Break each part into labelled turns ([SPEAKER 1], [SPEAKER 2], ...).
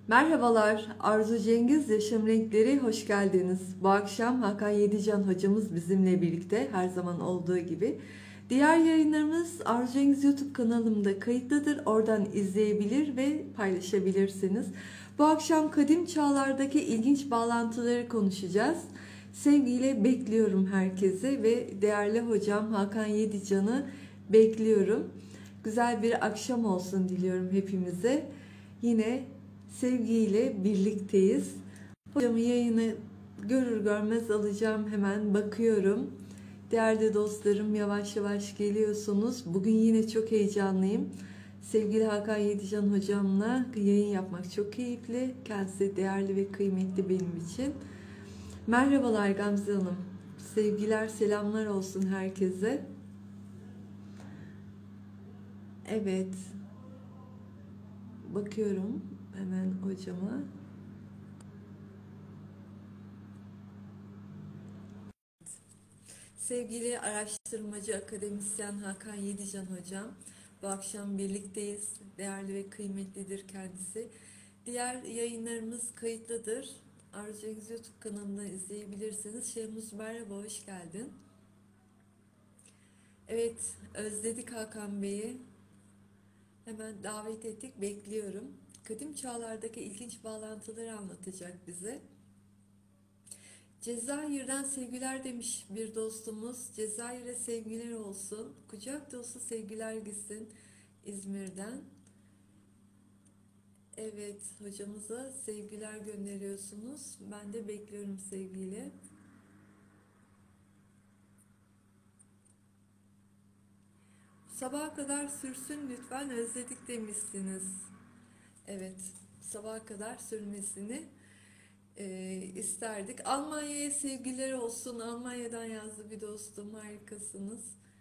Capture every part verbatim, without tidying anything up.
[SPEAKER 1] Merhabalar, Arzu Cengiz Yaşam Renkleri hoş geldiniz. Bu akşam Hakan Yedican hocamız bizimle birlikte her zaman olduğu gibi. Diğer yayınlarımız Arzu Cengiz YouTube kanalımda kayıtlıdır. Oradan izleyebilir ve paylaşabilirsiniz. Bu akşam kadim çağlardaki ilginç bağlantıları konuşacağız. Sevgiyle bekliyorum herkese ve değerli hocam Hakan Yedican'ı bekliyorum. Güzel bir akşam olsun diliyorum hepimize. Yine sevgiyle birlikteyiz. Hocamın yayını görür görmez alacağım, hemen bakıyorum. Değerli dostlarım, yavaş yavaş geliyorsunuz. Bugün yine çok heyecanlıyım. Sevgili Hakan Yedican hocamla yayın yapmak çok keyifli. Kendisi değerli ve kıymetli benim için. Merhabalar Gamze Hanım. Sevgiler, selamlar olsun herkese. Evet. Bakıyorum hemen hocama. Sevgili araştırmacı akademisyen Hakan Yedican hocam, bu akşam birlikteyiz. Değerli ve kıymetlidir kendisi. Diğer yayınlarımız kayıtlıdır. Arzu Cengiz YouTube kanalından izleyebilirsiniz. Şeyhmuz merhaba, hoş geldin. Evet, özledik Hakan Bey'i. Hemen davet ettik, bekliyorum. Kadim çağlardaki ilginç bağlantıları anlatacak bize. Cezayir'den sevgiler demiş bir dostumuz. Cezayir'e sevgiler olsun. Kucak dolusu sevgiler gitsin İzmir'den. Evet, hocamıza sevgiler gönderiyorsunuz. Ben de bekliyorum sevgiyle. Sabaha kadar sürsün lütfen, özledik demişsiniz. Evet, sabaha kadar sürmesini e, isterdik. Almanya'ya sevgiler olsun. Almanya'dan yazdı bir dostum, harikasınız.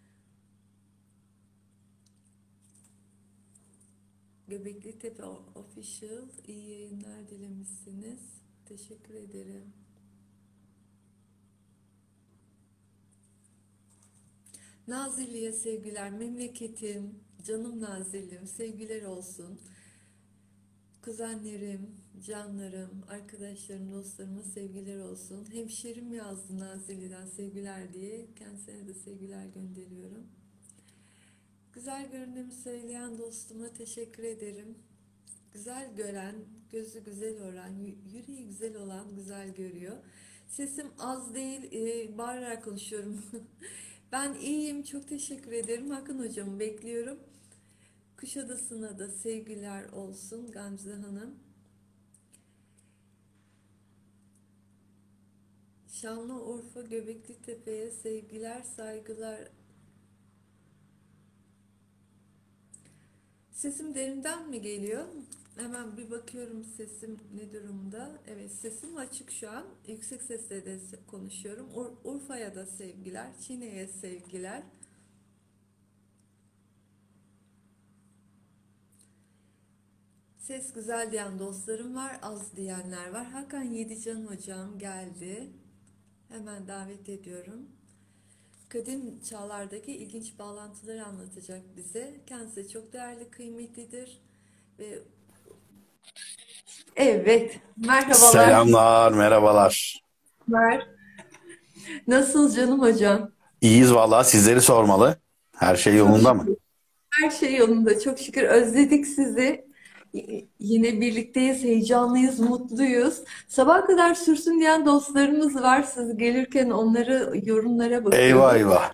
[SPEAKER 1] Göbekli Tepe Official, iyi yayınlar dilemişsiniz. Teşekkür ederim. Nazilli'ye sevgiler, memleketim, canım Nazilli'm, sevgiler olsun. Kuzenlerim, canlarım, arkadaşlarım, dostlarıma sevgiler olsun. Hemşerim yazdı Nazilli'den sevgiler diye. Kendisine de sevgiler gönderiyorum. Güzel göründüğümü söyleyen dostuma teşekkür ederim. Güzel gören, gözü güzel olan, yüreği güzel olan güzel görüyor. Sesim az değil, e, bağırarak konuşuyorum. Ben iyiyim, çok teşekkür ederim. Hakan hocamı bekliyorum. Kuşadası'na da sevgiler olsun Gamze Hanım. Şanlıurfa Göbekli Tepe'ye sevgiler, saygılar. Sesim derinden mi geliyor? Hemen bir bakıyorum sesim ne durumda. Evet, sesim açık şu an. Yüksek sesle de konuşuyorum. Ur Urfa'ya da sevgiler, Çin'e sevgiler. Ses güzel diyen dostlarım var, az diyenler var. Hakan Yedican hocam geldi. Hemen davet ediyorum. Kadim çağlardaki ilginç bağlantıları anlatacak bize. Kendisi çok değerli, kıymetlidir. Ve evet, merhabalar.
[SPEAKER 2] Selamlar, merhabalar.
[SPEAKER 1] Mer. Nasıl canım hocam?
[SPEAKER 2] İyiyiz vallahi, sizleri sormalı. Her şey
[SPEAKER 1] Çok
[SPEAKER 2] yolunda mı?
[SPEAKER 1] şükür. Her şey yolunda. Çok şükür özledik sizi. Y- Yine birlikteyiz, heyecanlıyız, mutluyuz. Sabaha kadar sürsün diyen dostlarımız var. Siz gelirken onları yorumlara
[SPEAKER 2] Eyvah
[SPEAKER 1] bakıyordum.
[SPEAKER 2] eyvah.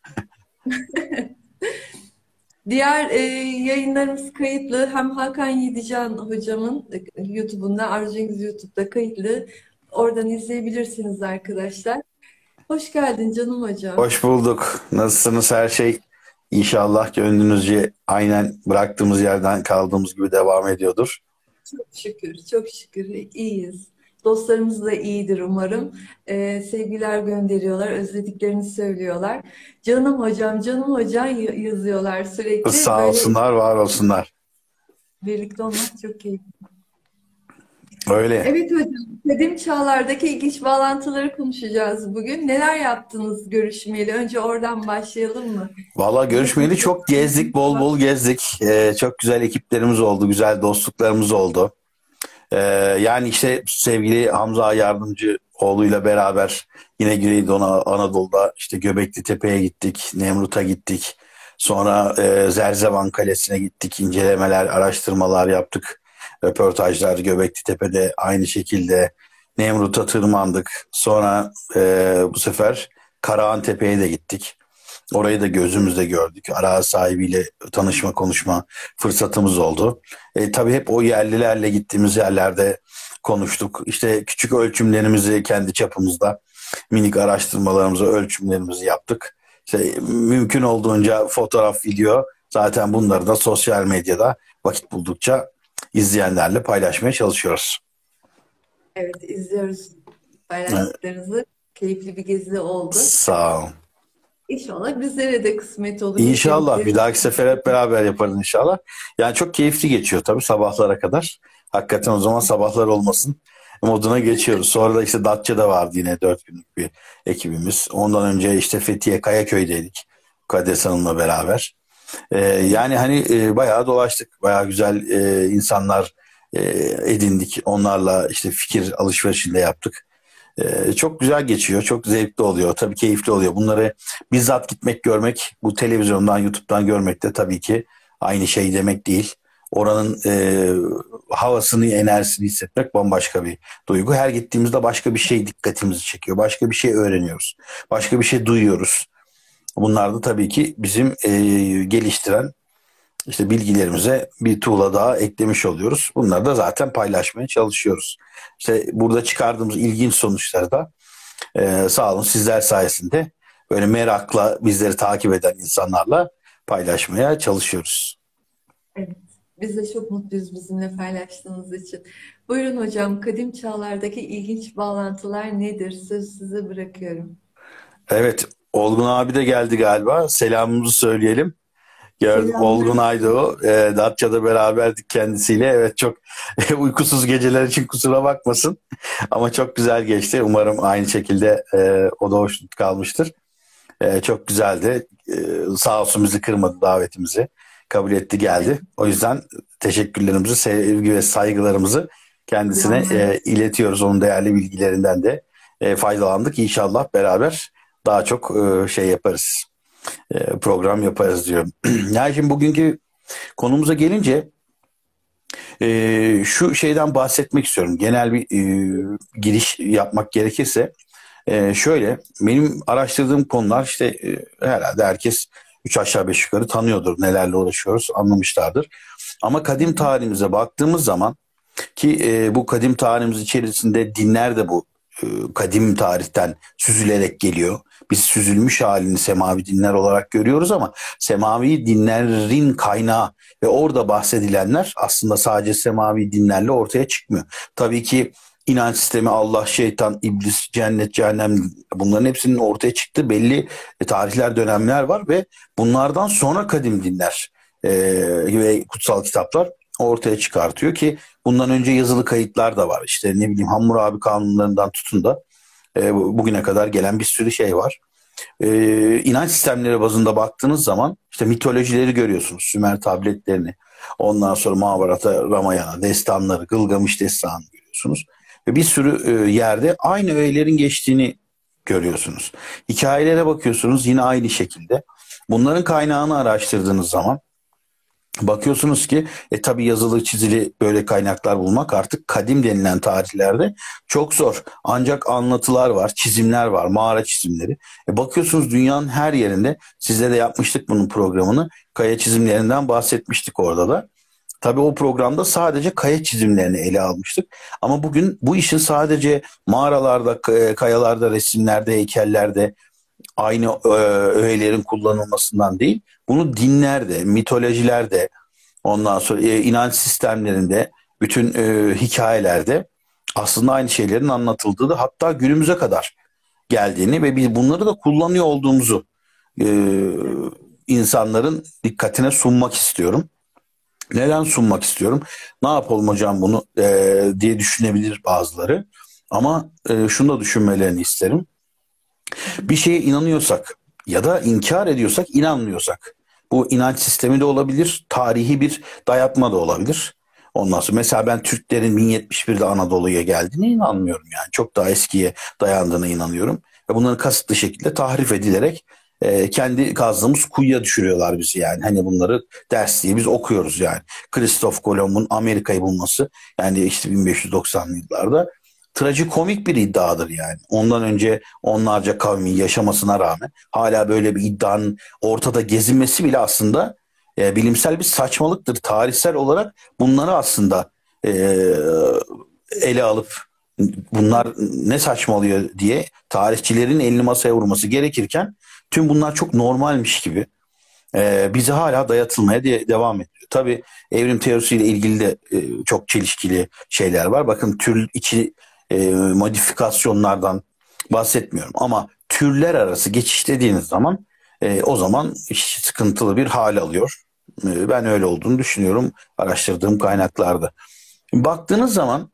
[SPEAKER 1] Diğer e, yayınlarımız kayıtlı. Hem Hakan Yedican hocamın e, YouTube'unda, Arzu Cengiz YouTube'da kayıtlı. Oradan izleyebilirsiniz arkadaşlar. Hoş geldin canım hocam.
[SPEAKER 2] Hoş bulduk. Nasılsınız? Her şey inşallah gönlünüzce aynen bıraktığımız yerden kaldığımız gibi devam ediyordur.
[SPEAKER 1] Çok şükür, çok şükür iyiyiz. Dostlarımız da iyidir umarım. Ee, sevgiler gönderiyorlar, özlediklerini söylüyorlar. Canım hocam, canım hocam y- yazıyorlar sürekli.
[SPEAKER 2] Sağ
[SPEAKER 1] Böyle
[SPEAKER 2] olsunlar, var olsunlar.
[SPEAKER 1] birlikte olmak çok keyifli.
[SPEAKER 2] Öyle.
[SPEAKER 1] Evet hocam, kadim çağlardaki ilginç bağlantıları konuşacağız bugün. Neler yaptınız görüşmeyeli? Önce oradan başlayalım mı?
[SPEAKER 2] Vallahi
[SPEAKER 1] Nasıl?
[SPEAKER 2] görüşmeyeli çok gezdik, bol bol gezdik. Ee, çok güzel ekiplerimiz oldu, güzel dostluklarımız oldu. Ee, yani işte sevgili Hamza Yardımcıoğlu'yla beraber yine Güneydoğu Anadolu'da işte Göbekli Tepe'ye gittik, Nemrut'a gittik. Sonra e, Zerzevan Kalesi'ne gittik, incelemeler, araştırmalar yaptık. Röportajlar Göbekli Tepe'de aynı şekilde. Nemrut'a tırmandık. Sonra e, bu sefer Karahan Tepe'ye de gittik. Orayı da gözümüzle gördük. Arazi sahibiyle tanışma, konuşma fırsatımız oldu. E, tabii hep o yerlilerle gittiğimiz yerlerde konuştuk. İşte küçük ölçümlerimizi kendi çapımızda, minik araştırmalarımızı, ölçümlerimizi yaptık. İşte mümkün olduğunca fotoğraf, video, zaten bunları da sosyal medyada vakit buldukça izleyenlerle paylaşmaya çalışıyoruz.
[SPEAKER 1] Evet, izliyoruz
[SPEAKER 2] Evet,
[SPEAKER 1] paylaştıklarınızı. Keyifli bir gezi oldu.
[SPEAKER 2] sağ olun.
[SPEAKER 1] İnşallah bizlere de kısmet olur
[SPEAKER 2] İnşallah bir
[SPEAKER 1] istediklerimiz.
[SPEAKER 2] dahaki sefer hep beraber yaparız inşallah. Yani çok keyifli geçiyor tabii sabahlara kadar. Hakikaten o zaman sabahlar olmasın moduna geçiyoruz. Sonra da işte Datça'da vardı yine dört günlük bir ekibimiz. Ondan önce işte Fethiye Kayaköy'deydik. Kades Hanım'la beraber. Ee, yani hani e, bayağı dolaştık. Bayağı güzel e, insanlar e, edindik. Onlarla işte fikir alışverişinde yaptık. Ee, çok güzel geçiyor, çok zevkli oluyor, tabii keyifli oluyor. Bunları bizzat gitmek, görmek, bu televizyondan, YouTube'dan görmek de tabii ki aynı şey demek değil. Oranın e, havasını, enerjisini hissetmek bambaşka bir duygu. Her gittiğimizde başka bir şey dikkatimizi çekiyor, başka bir şey öğreniyoruz, başka bir şey duyuyoruz. Bunlar da tabii ki bizim e, geliştiren işte bilgilerimize bir tuğla daha eklemiş oluyoruz. Bunları da zaten paylaşmaya çalışıyoruz. İşte burada çıkardığımız ilginç sonuçları da e, sağ olun sizler sayesinde böyle merakla bizleri takip eden insanlarla paylaşmaya çalışıyoruz.
[SPEAKER 1] Evet, biz de çok mutluyuz bizimle paylaştığınız için. Buyurun hocam, kadim çağlardaki ilginç bağlantılar nedir? Söz size bırakıyorum.
[SPEAKER 2] Evet, Olgun abi de geldi galiba. Selamımızı söyleyelim. Gördüm,
[SPEAKER 1] Selamlar.
[SPEAKER 2] Olgun Aydoğu. E, Datça'da beraberdik kendisiyle. Evet, çok uykusuz geceler için kusura bakmasın. Ama çok güzel geçti. Umarım aynı şekilde e, o da hoşnut kalmıştır. E, çok güzeldi. E, sağ olsun bizi kırmadı, davetimizi. Kabul etti,
[SPEAKER 1] Evet,
[SPEAKER 2] geldi. O yüzden teşekkürlerimizi, sevgi ve saygılarımızı kendisine
[SPEAKER 1] selamlar.
[SPEAKER 2] e, iletiyoruz. Onun değerli bilgilerinden de e, faydalandık. İnşallah beraber daha çok e, şey yaparız. E, program yaparız diyorum. Yani şimdi bugünkü konumuza gelince e, şu şeyden bahsetmek istiyorum. Genel bir e, giriş yapmak gerekirse e, şöyle, benim araştırdığım konular işte e, herhalde herkes üç aşağı beş yukarı tanıyordur, nelerle uğraşıyoruz, anlamışlardır. Ama
[SPEAKER 1] Hı
[SPEAKER 2] kadim
[SPEAKER 1] hı.
[SPEAKER 2] tarihimize baktığımız zaman ki e, bu kadim tarihimiz içerisinde dinler de bu e, kadim tarihten süzülerek geliyor. Biz süzülmüş halini semavi dinler olarak görüyoruz ama semavi dinlerin kaynağı ve orada bahsedilenler aslında sadece semavi dinlerle ortaya çıkmıyor. Tabii ki inanç sistemi, Allah, şeytan, iblis, cennet, cehennem, bunların hepsinin ortaya çıktığı belli e, tarihler, dönemler var ve bunlardan sonra kadim dinler e, ve kutsal kitaplar ortaya çıkartıyor ki bundan önce yazılı kayıtlar da var. İşte ne bileyim Hammurabi kanunlarından tutun da e, bugüne kadar gelen bir sürü şey var. E, inanç sistemleri bazında baktığınız zaman işte mitolojileri görüyorsunuz. Sümer tabletlerini. Ondan sonra Mahabharata, Ramayana, destanları, Gılgamış destanı görüyorsunuz. Ve bir sürü e, yerde aynı öğelerin geçtiğini görüyorsunuz. Hikayelere bakıyorsunuz yine aynı şekilde. Bunların kaynağını araştırdığınız zaman bakıyorsunuz ki e tabi yazılı çizili böyle kaynaklar bulmak artık kadim denilen tarihlerde çok zor. Ancak anlatılar var, çizimler var, mağara çizimleri. E bakıyorsunuz dünyanın her yerinde, sizle de yapmıştık bunun programını. Kaya çizimlerinden bahsetmiştik orada da. Tabii o programda sadece kaya çizimlerini ele almıştık. Ama bugün bu işin sadece mağaralarda, kayalarda, resimlerde, heykellerde aynı e, öğelerin kullanılmasından değil, bunu dinlerde, mitolojilerde, ondan sonra e, inanç sistemlerinde, bütün e, hikayelerde aslında aynı şeylerin anlatıldığı da hatta günümüze kadar geldiğini ve biz bunları da kullanıyor olduğumuzu e, insanların dikkatine sunmak istiyorum. Neden sunmak istiyorum? Ne yapalım hocam bunu e, diye düşünebilir bazıları. Ama e, şunu da düşünmelerini isterim. Bir şeye inanıyorsak ya da inkar ediyorsak, inanmıyorsak, bu inanç sistemi de olabilir, tarihi bir dayatma da olabilir. Ondan sonra mesela ben Türklerin bin yetmiş birde Anadolu'ya geldiğine inanmıyorum yani. Çok daha eskiye dayandığına inanıyorum. Ve bunların kasıtlı şekilde tahrif edilerek e, kendi kazdığımız kuyuya düşürüyorlar bizi yani. Hani bunları ders diye biz okuyoruz yani. Christoph Kolomb'un Amerika'yı bulması yani işte bin beş yüz doksanlı yıllarda trajikomik bir iddiadır yani. Ondan önce onlarca kavmin yaşamasına rağmen hala böyle bir iddianın ortada gezinmesi bile aslında e, bilimsel bir saçmalıktır. Tarihsel olarak bunları aslında e, ele alıp bunlar ne saçmalıyor diye tarihçilerin elini masaya vurması gerekirken tüm bunlar çok normalmiş gibi e, bize hala dayatılmaya de, devam ediyor. Tabii evrim teorisiyle ilgili de e, çok çelişkili şeyler var. Bakın tür içi e, modifikasyonlardan bahsetmiyorum ama türler arası geçiş dediğiniz zaman e, o zaman iş sıkıntılı bir hal alıyor. E, ben öyle olduğunu düşünüyorum araştırdığım kaynaklarda. Baktığınız zaman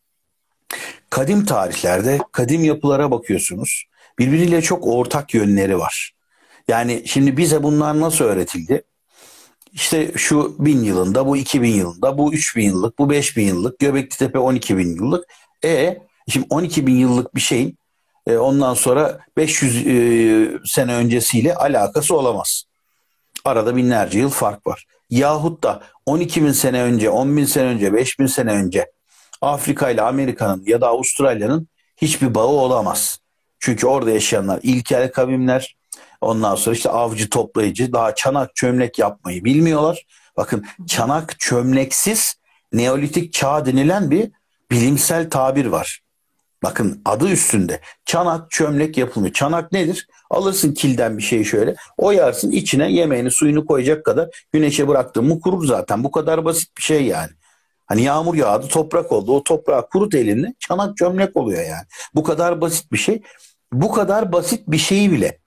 [SPEAKER 2] kadim tarihlerde kadim yapılara bakıyorsunuz. Birbiriyle çok ortak yönleri var. Yani şimdi bize bunlar nasıl öğretildi? İşte şu bin yılında, bu iki bin yılında, bu üç bin yıllık, bu beş bin yıllık, Göbekli Tepe on iki bin yıllık. E şimdi on iki bin yıllık bir şeyin e, ondan sonra beş yüz e, sene öncesiyle alakası olamaz. Arada binlerce yıl fark var. Yahut da on iki bin sene önce, on bin sene önce, beş bin sene önce Afrika ile Amerika'nın ya da Avustralya'nın hiçbir bağı olamaz. Çünkü orada yaşayanlar ilkel kavimler, ondan sonra işte avcı toplayıcı, daha çanak çömlek yapmayı bilmiyorlar. Bakın çanak çömleksiz Neolitik çağ denilen bir bilimsel tabir var. Bakın adı üstünde. Çanak çömlek yapılmıyor. Çanak nedir? Alırsın kilden bir şeyi şöyle oyarsın, içine yemeğini suyunu koyacak kadar güneşe bıraktın mı kurur zaten. Bu kadar basit bir şey yani. Hani yağmur yağdı, toprak oldu. O toprağı kurut elinle, çanak çömlek oluyor yani. Bu kadar basit bir şey. Bu kadar basit bir şeyi bile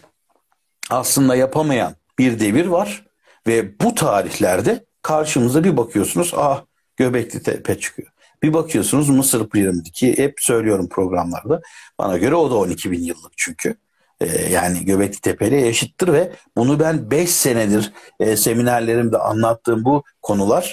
[SPEAKER 2] aslında yapamayan bir devir var. Ve bu tarihlerde karşımıza bir bakıyorsunuz, ah Göbekli Tepe çıkıyor. Bir bakıyorsunuz Mısır piramidi, ki hep söylüyorum programlarda. Bana göre o da on iki bin yıllık çünkü. Ee, yani Göbekli Tepe ile eşittir ve bunu ben beş senedir e, seminerlerimde anlattığım bu konular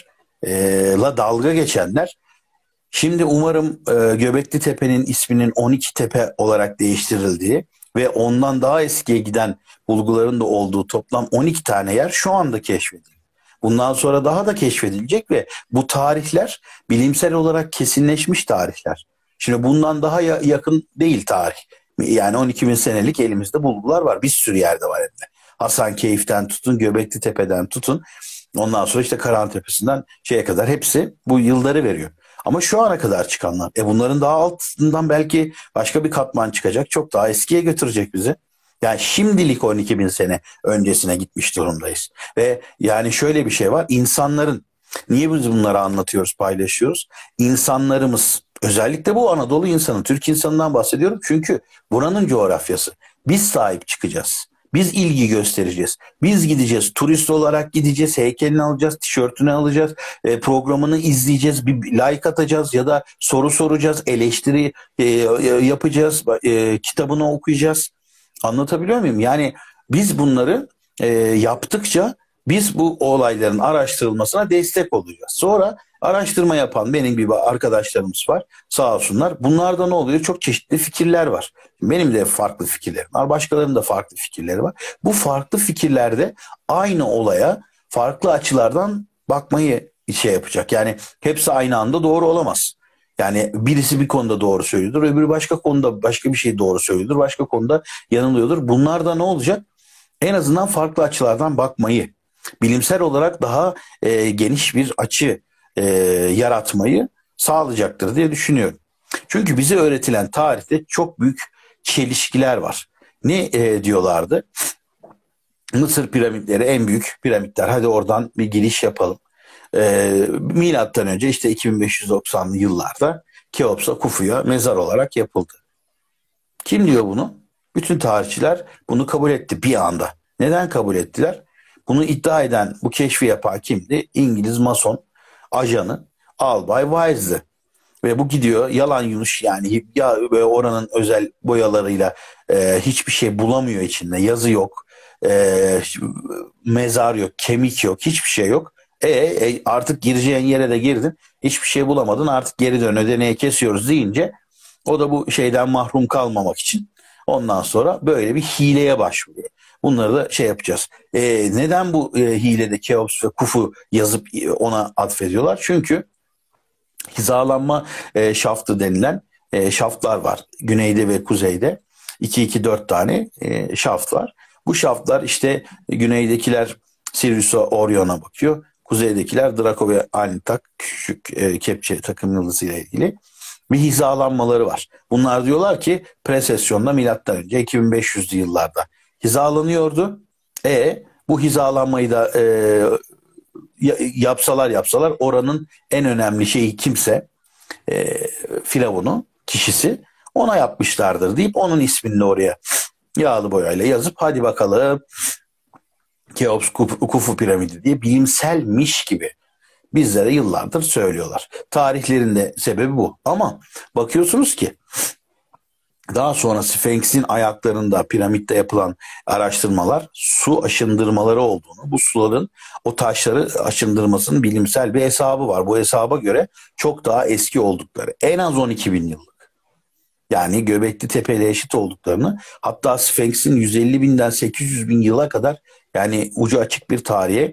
[SPEAKER 2] la dalga geçenler. Şimdi umarım e, Göbekli Tepe'nin isminin on iki Tepe olarak değiştirildiği ve ondan daha eskiye giden bulguların da olduğu toplam on iki tane yer şu anda keşfedildi. Bundan sonra daha da keşfedilecek ve bu tarihler bilimsel olarak kesinleşmiş tarihler. Şimdi bundan daha ya- yakın değil tarih. Yani on iki bin senelik elimizde bulgular var. Bir sürü yerde var elinde. Hasankeyf'ten tutun, Göbekli Tepe'den tutun. Ondan sonra işte Karahantepe'sinden şeye kadar hepsi bu yılları veriyor. Ama şu ana kadar çıkanlar, e bunların daha altından belki başka bir katman çıkacak. Çok daha eskiye götürecek bizi. Yani şimdilik on iki bin sene öncesine gitmiş durumdayız. Ve yani şöyle bir şey var. İnsanların, niye biz bunları anlatıyoruz, paylaşıyoruz? İnsanlarımız, özellikle bu Anadolu insanı, Türk insanından bahsediyorum. Çünkü buranın coğrafyası. Biz sahip çıkacağız. Biz ilgi göstereceğiz. Biz gideceğiz. Turist olarak gideceğiz. Heykelini alacağız. Tişörtünü alacağız. E, programını izleyeceğiz. Bir like atacağız ya da soru soracağız. Eleştiri e, yapacağız. E, kitabını okuyacağız. Anlatabiliyor muyum? Yani biz bunları e, yaptıkça biz bu olayların araştırılmasına destek olacağız. Sonra araştırma yapan benim gibi arkadaşlarımız var. Sağ olsunlar. Bunlarda ne oluyor? Çok çeşitli fikirler var. Benim de farklı fikirlerim var. Başkalarının da farklı fikirleri var. Bu farklı fikirlerde aynı olaya farklı açılardan bakmayı şey yapacak. Yani hepsi aynı anda doğru olamaz. Yani birisi bir konuda doğru söylüyordur, öbürü başka konuda başka bir şey doğru söylüyordur, başka konuda yanılıyordur. Bunlar da ne olacak? En azından farklı açılardan bakmayı, bilimsel olarak daha e, geniş bir açı e, yaratmayı sağlayacaktır diye düşünüyorum. Çünkü bize öğretilen tarihte çok büyük çelişkiler var. Ne e, diyorlardı? Mısır piramitleri en büyük piramitler. Hadi oradan bir giriş yapalım. E, milattan önce işte iki bin beş yüz doksanlı yıllarda Keops'a, Kufu'ya mezar olarak yapıldı. Kim diyor bunu? Bütün tarihçiler bunu kabul etti bir anda. Neden kabul ettiler? Bunu iddia eden, bu keşfi yapan kimdi? İngiliz Mason ajanı Albay Wise'di. Ve bu gidiyor yalan yunuş, yani ya oranın özel boyalarıyla e, hiçbir şey bulamıyor içinde. Yazı yok, e, mezar yok, kemik yok, hiçbir şey yok. E, e, artık gireceğin yere de girdin. Hiçbir şey bulamadın. Artık geri dön, ödeneği kesiyoruz deyince o da bu şeyden mahrum kalmamak için ondan sonra böyle bir hileye başvuruyor. Bunları da şey yapacağız. E, neden bu e, hilede Keops ve Khufu yazıp ona atfediyorlar? Çünkü hizalanma e, şaftı denilen e, şaftlar var. Güneyde ve kuzeyde. iki iki dört tane e, şaft var. Bu şaftlar işte güneydekiler Sirius'a, Orion'a bakıyor. Kuzeydekiler Draco ve Alnitak, küçük e, kepçe takım yıldızı ile ilgili bir hizalanmaları var. Bunlar diyorlar ki presesyonda milattan önce iki bin beş yüzlü yıllarda hizalanıyordu. E bu hizalanmayı da e, yapsalar yapsalar oranın en önemli şeyi kimse e, Firavun'u, kişisi ona yapmışlardır deyip onun ismini de oraya yağlı boyayla yazıp hadi bakalım Keops Khufu piramidi diye bilimselmiş gibi bizlere yıllardır söylüyorlar. Tarihlerinde sebebi bu. Ama bakıyorsunuz ki daha sonra Sphinx'in ayaklarında piramitte yapılan araştırmalar su aşındırmaları olduğunu, bu suların o taşları aşındırmasının bilimsel bir hesabı var. Bu hesaba göre çok daha eski oldukları, en az on iki bin yıllık. Yani Göbekli Tepe'yle eşit olduklarını, hatta Sphinx'in yüz elli binden sekiz yüz bin yıla kadar yani ucu açık bir tarihe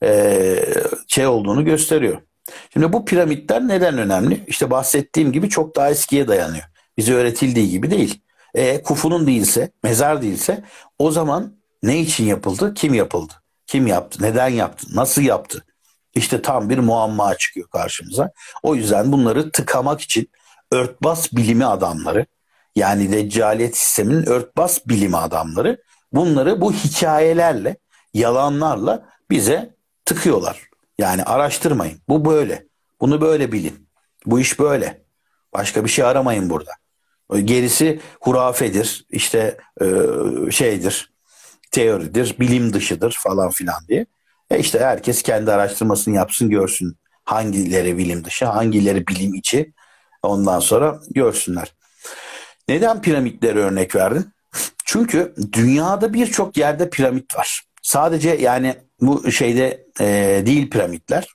[SPEAKER 2] e, şey olduğunu gösteriyor. Şimdi bu piramitler neden önemli? İşte bahsettiğim gibi çok daha eskiye dayanıyor. Bize öğretildiği gibi değil. E, Khufu'nun değilse, mezar değilse o zaman ne için yapıldı? Kim yapıldı? Kim yaptı? Neden yaptı? Nasıl yaptı? İşte tam bir muamma çıkıyor karşımıza. O yüzden bunları tıkamak için örtbas bilimi adamları, yani Deccaliyet sisteminin örtbas bilimi adamları bunları bu hikayelerle, yalanlarla bize tıkıyorlar. Yani araştırmayın. Bu böyle. Bunu böyle bilin. Bu iş böyle. Başka bir şey aramayın burada. Gerisi hurafedir, işte e, şeydir, teoridir, bilim dışıdır falan filan diye. E işte herkes kendi araştırmasını yapsın, görsün hangileri bilim dışı, hangileri bilim içi. Ondan sonra görsünler. Neden piramitlere örnek verdin? Çünkü dünyada birçok yerde piramit var. Sadece yani bu şeyde e, değil piramitler.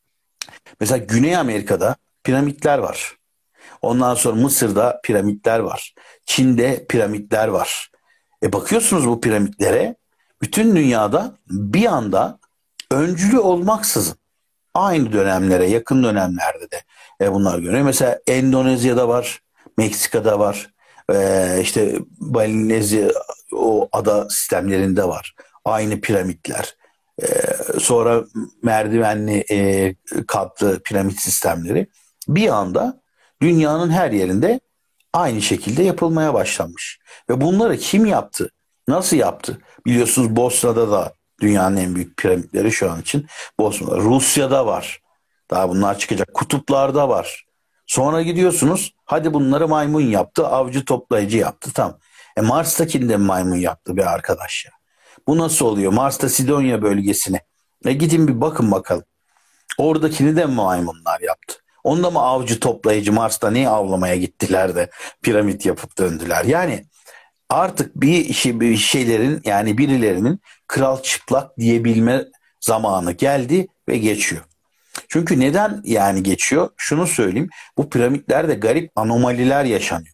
[SPEAKER 2] Mesela Güney Amerika'da piramitler var. Ondan sonra Mısır'da piramitler var. Çin'de piramitler var. E bakıyorsunuz bu piramitlere, bütün dünyada bir anda öncülü olmaksızın aynı dönemlere, yakın dönemlerde de e, bunlar görüyor. Mesela Endonezya'da var, Meksika'da var, e, işte Balinezya o ada sistemlerinde var. Aynı piramitler. E, sonra merdivenli e, katlı piramit sistemleri bir anda dünyanın her yerinde aynı şekilde yapılmaya başlanmış. Ve bunları kim yaptı? Nasıl yaptı? Biliyorsunuz Bosna'da da dünyanın en büyük piramitleri şu an için Bosna'da. Rusya'da var. Daha bunlar çıkacak. Kutuplarda var. Sonra gidiyorsunuz. Hadi bunları maymun yaptı. Avcı toplayıcı yaptı. Tamam. E Mars'takini de maymun yaptı bir arkadaş ya. Bu nasıl oluyor? Mars'ta Sidonya bölgesine. E gidin bir bakın bakalım. Oradakini de maymunlar yaptı. Onda mı avcı toplayıcı Mars'ta ne avlamaya gittiler de piramit yapıp döndüler? Yani artık bir, şey, bir şeylerin yani birilerinin kral çıplak diyebilme zamanı geldi ve geçiyor. Çünkü neden yani geçiyor? Şunu söyleyeyim. Bu piramitlerde garip anomaliler yaşanıyor.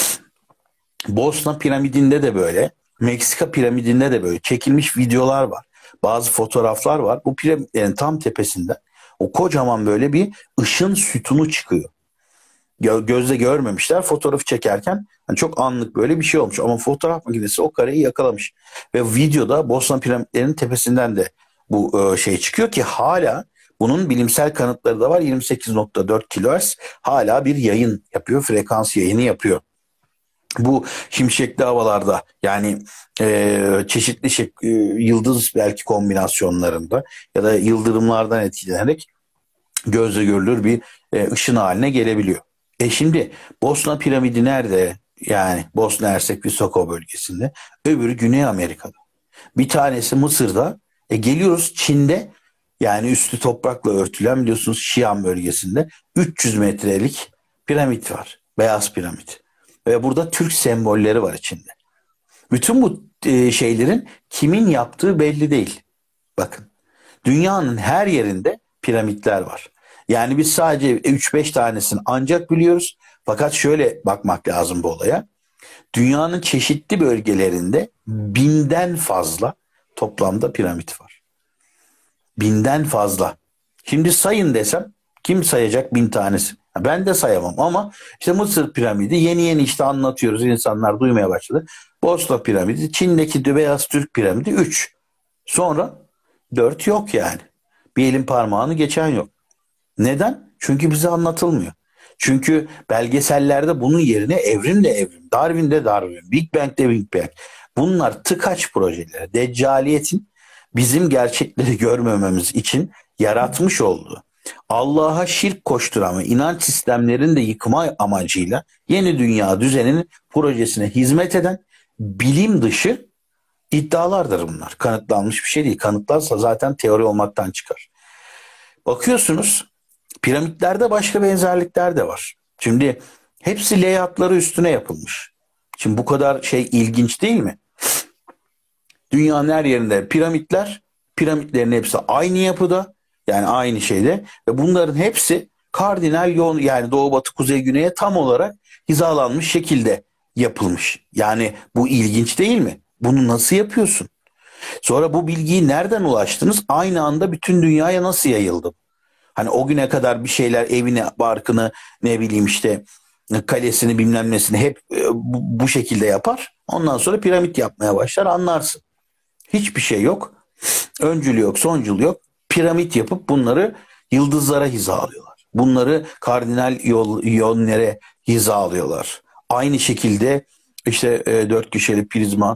[SPEAKER 2] Bosna piramidinde de böyle. Meksika piramidinde de böyle. Çekilmiş videolar var. Bazı fotoğraflar var. Bu piramitlerin tam tepesinden o kocaman böyle bir ışın sütunu çıkıyor. Gözle görmemişler. Fotoğrafı çekerken yani çok anlık böyle bir şey olmuş. Ama fotoğraf makinesi o kareyi yakalamış. Ve videoda Bosna piramitlerinin tepesinden de bu şey çıkıyor ki hala bunun bilimsel kanıtları da var. yirmi sekiz nokta dört kilohertz hala bir yayın yapıyor. Frekans yayını yapıyor. Bu şimşekli havalarda yani e, çeşitli şey, e, yıldız belki kombinasyonlarında ya da yıldırımlardan etkilenerek gözle görülür bir e, ışın haline gelebiliyor. E şimdi Bosna piramidi nerede? Yani Bosna Hersek Visoko bölgesinde. Öbürü Güney Amerika'da. Bir tanesi Mısır'da. E geliyoruz Çin'de yani üstü toprakla örtülen biliyorsunuz Şian bölgesinde üç yüz metrelik piramit var. Beyaz piramit. Ve burada Türk sembolleri var içinde. Bütün bu e, şeylerin kimin yaptığı belli değil. Bakın. Dünyanın her yerinde piramitler var. Yani biz sadece üç beş tanesini ancak biliyoruz. Fakat şöyle bakmak lazım bu olaya. Dünyanın çeşitli bölgelerinde binden fazla toplamda piramit var. Binden fazla. Şimdi sayın desem kim sayacak bin tanesi? Ben de sayamam ama işte Mısır piramidi yeni yeni işte anlatıyoruz. İnsanlar duymaya başladı. Bosna piramidi, Çin'deki Beyaz Türk piramidi üç. Sonra dört yok yani. Bir elin parmağını geçen yok. Neden? Çünkü bize anlatılmıyor. Çünkü belgesellerde bunun yerine evrim de evrim, Darwin de Darwin, Big Bang de Big Bang. Bunlar tıkaç projeleri. Deccaliyetin bizim gerçekleri görmememiz için yaratmış olduğu, Allah'a şirk koşturan ve inanç sistemlerini de yıkma amacıyla yeni dünya düzeninin projesine hizmet eden bilim dışı iddialardır bunlar. Kanıtlanmış bir şey değil. Kanıtlarsa zaten teori olmaktan çıkar. Bakıyorsunuz piramitlerde başka benzerlikler de var. Şimdi hepsi L hatları üstüne yapılmış. Şimdi bu kadar şey ilginç değil mi? Dünyanın her yerinde piramitler, piramitlerin hepsi aynı yapıda, yani aynı şeyde ve bunların hepsi kardinal yol, yani doğu batı kuzey güneye tam olarak hizalanmış şekilde yapılmış. Yani bu ilginç değil mi? Bunu nasıl yapıyorsun? Sonra bu bilgiyi nereden ulaştınız? Aynı anda bütün dünyaya nasıl yayıldı? Hani o güne kadar bir şeyler, evini, barkını, ne bileyim işte kalesini, bilmem nesini hep bu, bu şekilde yapar. Ondan sonra piramit yapmaya başlar, anlarsın. Hiçbir şey yok. Öncül yok, soncul yok. Piramit yapıp bunları yıldızlara hizalıyorlar. Bunları kardinal yol, yönlere hizalıyorlar. Aynı şekilde işte e, dört köşeli prizma,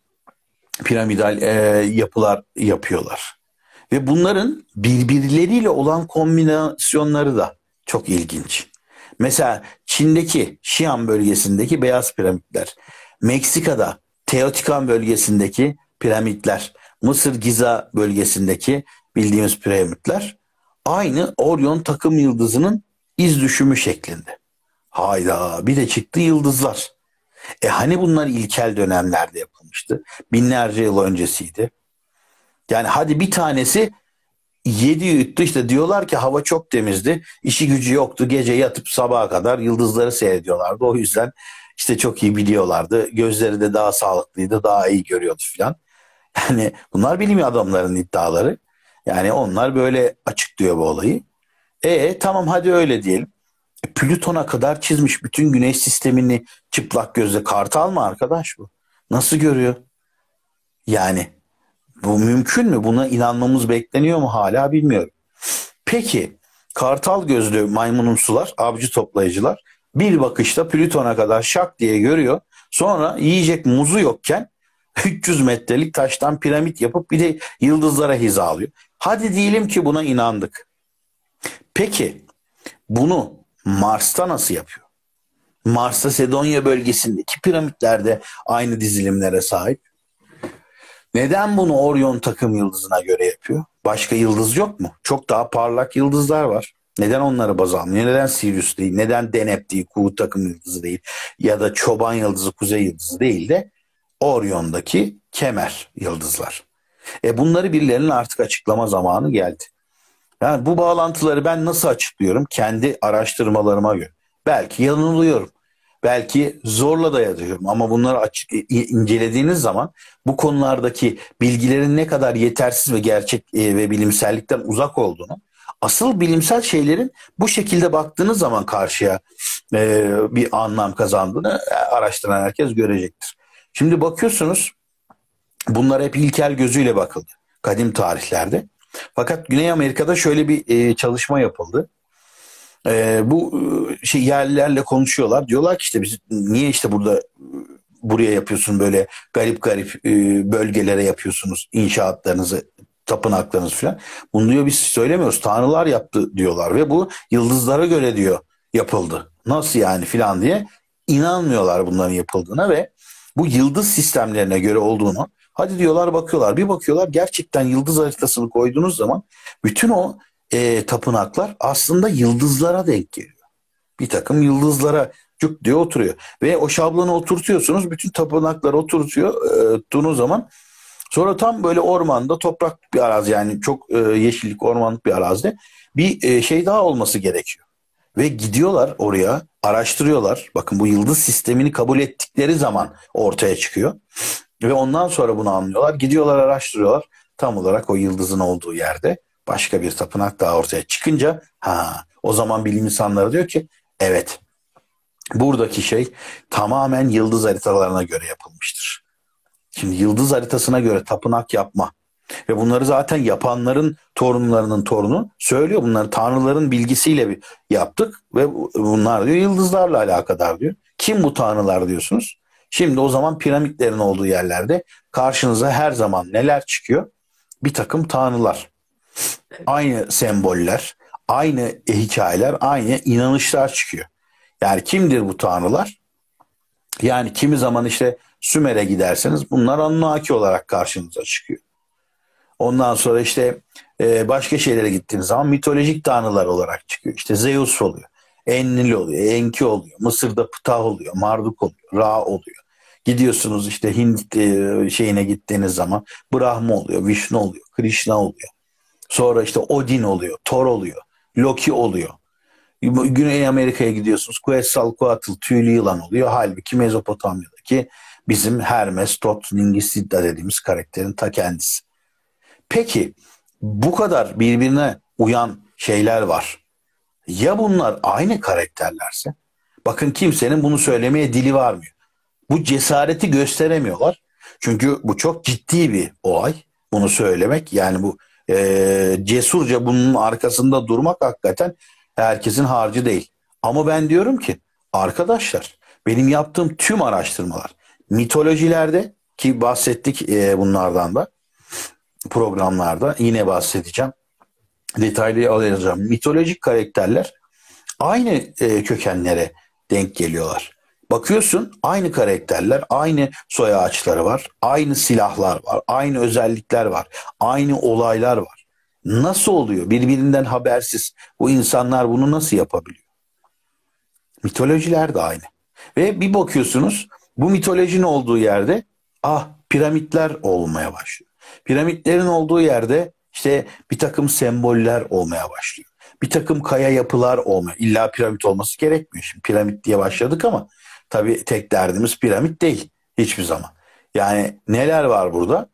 [SPEAKER 2] piramidal e, yapılar yapıyorlar. Ve bunların birbirleriyle olan kombinasyonları da çok ilginç. Mesela Çin'deki Şian bölgesindeki beyaz piramitler, Meksika'da Teotihuacan bölgesindeki piramitler, Mısır Giza bölgesindeki bildiğimiz piramitler aynı Orion takım yıldızının iz düşümü şeklinde. Hayda, bir de çıktı yıldızlar. E hani bunlar ilkel dönemlerde yapılmıştı. Binlerce yıl öncesiydi. Yani hadi bir tanesi yedi yuttu, işte diyorlar ki hava çok temizdi. İşi gücü yoktu. Gece yatıp sabaha kadar yıldızları seyrediyorlardı. O yüzden işte çok iyi biliyorlardı. Gözleri de daha sağlıklıydı. Daha iyi görüyordu falan. Yani bunlar bilim adamlarının iddiaları. Yani onlar böyle açıklıyor bu olayı. E tamam hadi öyle diyelim. E, Plüton'a kadar çizmiş bütün güneş sistemini çıplak gözle. Kartal mı arkadaş bu? Nasıl görüyor? Yani bu mümkün mü? Buna inanmamız bekleniyor mu hala bilmiyorum. Peki kartal gözlü maymunumsular, avcı toplayıcılar bir bakışta Plüton'a kadar şak diye görüyor. Sonra yiyecek muzu yokken üç yüz metrelik taştan piramit yapıp bir de yıldızlara hizalıyor. Hadi diyelim ki buna inandık. Peki bunu Mars'ta nasıl yapıyor? Mars'ta Sedonya bölgesindeki piramitler de aynı dizilimlere sahip. Neden bunu Orion takım yıldızına göre yapıyor? Başka yıldız yok mu? Çok daha parlak yıldızlar var. Neden onları baz almıyor? Neden Sirius değil? Neden Deneb değil? Kuğu takım yıldızı değil? Ya da Çoban yıldızı, Kuzey yıldızı değil de Orion'daki kemer yıldızlar. E bunları birilerinin artık açıklama zamanı geldi. Yani bu bağlantıları ben nasıl açıklıyorum? Kendi araştırmalarıma göre. Belki yanılıyorum. Belki zorla da yazıyorum ama bunları açık, incelediğiniz zaman bu konulardaki bilgilerin ne kadar yetersiz ve gerçek ve bilimsellikten uzak olduğunu, asıl bilimsel şeylerin bu şekilde baktığınız zaman karşıya e, bir anlam kazandığını araştıran herkes görecektir. Şimdi bakıyorsunuz bunlar hep ilkel gözüyle bakıldı kadim tarihlerde. Fakat Güney Amerika'da şöyle bir e, çalışma yapıldı. E, bu şey yerlilerle konuşuyorlar. Diyorlar ki işte biz niye işte burada buraya yapıyorsun böyle garip garip e, bölgelere yapıyorsunuz inşaatlarınızı, tapınaklarınızı falan. Bunu diyor biz söylemiyoruz. Tanrılar yaptı diyorlar ve bu yıldızlara göre diyor yapıldı. Nasıl yani filan diye inanmıyorlar bunların yapıldığına ve bu yıldız sistemlerine göre olduğunu. Hadi diyorlar bakıyorlar. Bir bakıyorlar gerçekten yıldız haritasını koyduğunuz zaman bütün o e, tapınaklar aslında yıldızlara denk geliyor. Bir takım yıldızlara cuk diye oturuyor. Ve o şablonu oturtuyorsunuz. Bütün tapınaklar oturtuyor. E, tuttuğunuz zaman Sonra tam böyle ormanda toprak bir arazi, yani çok e, yeşillik, ormanlık bir arazide bir e, şey daha olması gerekiyor. Ve gidiyorlar oraya, araştırıyorlar. Bakın, bu yıldız sistemini kabul ettikleri zaman ortaya çıkıyor. Ve ondan sonra bunu anlıyorlar. Gidiyorlar, araştırıyorlar. Tam olarak o yıldızın olduğu yerde başka bir tapınak daha ortaya çıkınca, ha, o zaman bilim insanları diyor ki evet, buradaki şey tamamen yıldız haritalarına göre yapılmıştır. Şimdi yıldız haritasına göre tapınak yapma ve bunları zaten yapanların torunlarının torunu söylüyor. Bunları tanrıların bilgisiyle bir yaptık ve bunlar diyor yıldızlarla alakadar diyor. Kim bu tanrılar diyorsunuz? Şimdi o zaman piramitlerin olduğu yerlerde karşınıza her zaman neler çıkıyor? Bir takım tanrılar. Aynı semboller, aynı hikayeler, aynı inanışlar çıkıyor. Yani kimdir bu tanrılar? Yani kimi zaman işte Sümer'e giderseniz bunlar Anunnaki olarak karşınıza çıkıyor. Ondan sonra işte e, başka şeylere gittiğiniz zaman mitolojik tanrılar olarak çıkıyor. İşte Zeus oluyor, Enlil oluyor, Enki oluyor, Mısır'da Ptah oluyor, Marduk oluyor, Ra oluyor. Gidiyorsunuz işte Hint e, şeyine gittiğiniz zaman Brahma oluyor, Vishnu oluyor, Krishna oluyor. Sonra işte Odin oluyor, Thor oluyor, Loki oluyor. Güney Amerika'ya gidiyorsunuz, Quetzalcoatl, tüylü yılan oluyor. Halbuki Mezopotamya'daki bizim Hermes, Tot, Ningisidda dediğimiz karakterin ta kendisi. Peki bu kadar birbirine uyan şeyler var. Ya bunlar aynı karakterlerse? Bakın, kimsenin bunu söylemeye dili varmıyor. Bu cesareti gösteremiyorlar. Çünkü bu çok ciddi bir olay. Bunu söylemek, yani bu e, cesurca bunun arkasında durmak hakikaten herkesin harcı değil. Ama ben diyorum ki arkadaşlar, benim yaptığım tüm araştırmalar mitolojilerde, ki bahsettik e, bunlardan da programlarda, yine bahsedeceğim. Detaylı alacağım. Mitolojik karakterler aynı e, kökenlere denk geliyorlar. Bakıyorsun, aynı karakterler, aynı soy ağaçları var, aynı silahlar var, aynı özellikler var, aynı olaylar var. Nasıl oluyor? Birbirinden habersiz bu insanlar bunu nasıl yapabiliyor? Mitolojiler de aynı. Ve bir bakıyorsunuz, bu mitolojinin olduğu yerde ah piramitler olmaya başlıyor. Piramitlerin olduğu yerde işte bir takım semboller olmaya başlıyor. Bir takım kaya yapılar olmuyor. İlla piramit olması gerekmiyor. Şimdi piramit diye başladık ama tabii tek derdimiz piramit değil hiçbir zaman. Yani neler var burada?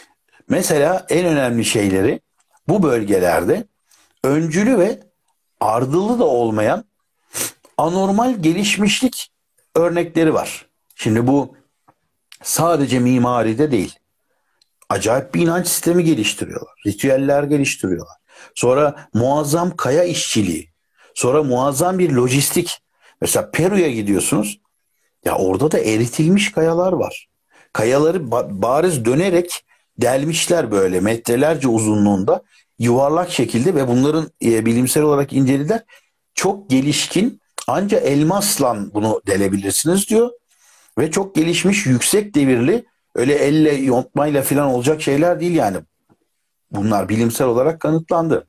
[SPEAKER 2] Mesela en önemli şeyleri, bu bölgelerde öncülü ve ardılı da olmayan anormal gelişmişlik örnekleri var. Şimdi bu sadece mimaride değil. Acayip bir inanç sistemi geliştiriyorlar. Ritüeller geliştiriyorlar. Sonra muazzam kaya işçiliği. Sonra muazzam bir lojistik. Mesela Peru'ya gidiyorsunuz. Ya orada da eritilmiş kayalar var. Kayaları ba- bariz dönerek delmişler, böyle metrelerce uzunluğunda yuvarlak şekilde ve bunların e, bilimsel olarak incelediler. Çok gelişkin, ancak elmasla bunu delebilirsiniz diyor. Ve çok gelişmiş, yüksek devirli, öyle elle yontmayla falan olacak şeyler değil yani. Bunlar bilimsel olarak kanıtlandı.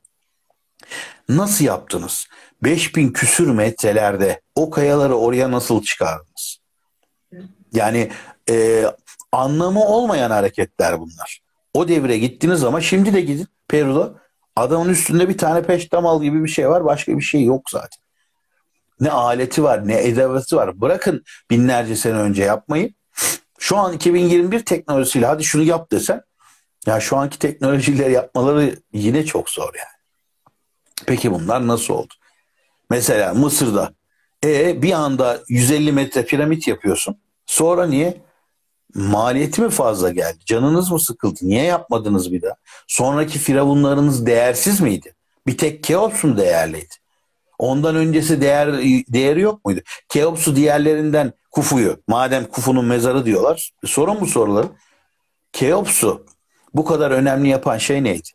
[SPEAKER 2] Nasıl yaptınız? beş bin küsür metrelerde o kayaları oraya nasıl çıkardınız? Yani e, anlamı olmayan hareketler bunlar. O devre gittiniz ama şimdi de gidin Peru'da, adamın üstünde bir tane peştemal gibi bir şey var. Başka bir şey yok zaten. Ne aleti var, ne edevatı var. Bırakın binlerce sene önce yapmayı. Şu an iki bin yirmi bir teknolojisiyle hadi şunu yap desen, ya şu anki teknolojileri yapmaları yine çok zor yani. Peki bunlar nasıl oldu? Mesela Mısır'da e, bir anda yüz elli metre piramit yapıyorsun. Sonra niye? Maliyeti mi fazla geldi? Canınız mı sıkıldı? Niye yapmadınız bir daha? Sonraki firavunlarınız değersiz miydi? Bir tek Keops mu değerliydi? Ondan öncesi değer değeri yok muydu? Keops'u diğerlerinden, Kufu'yu, madem Kufu'nun mezarı diyorlar, sorun bu soruları. Keops'u bu kadar önemli yapan şey neydi?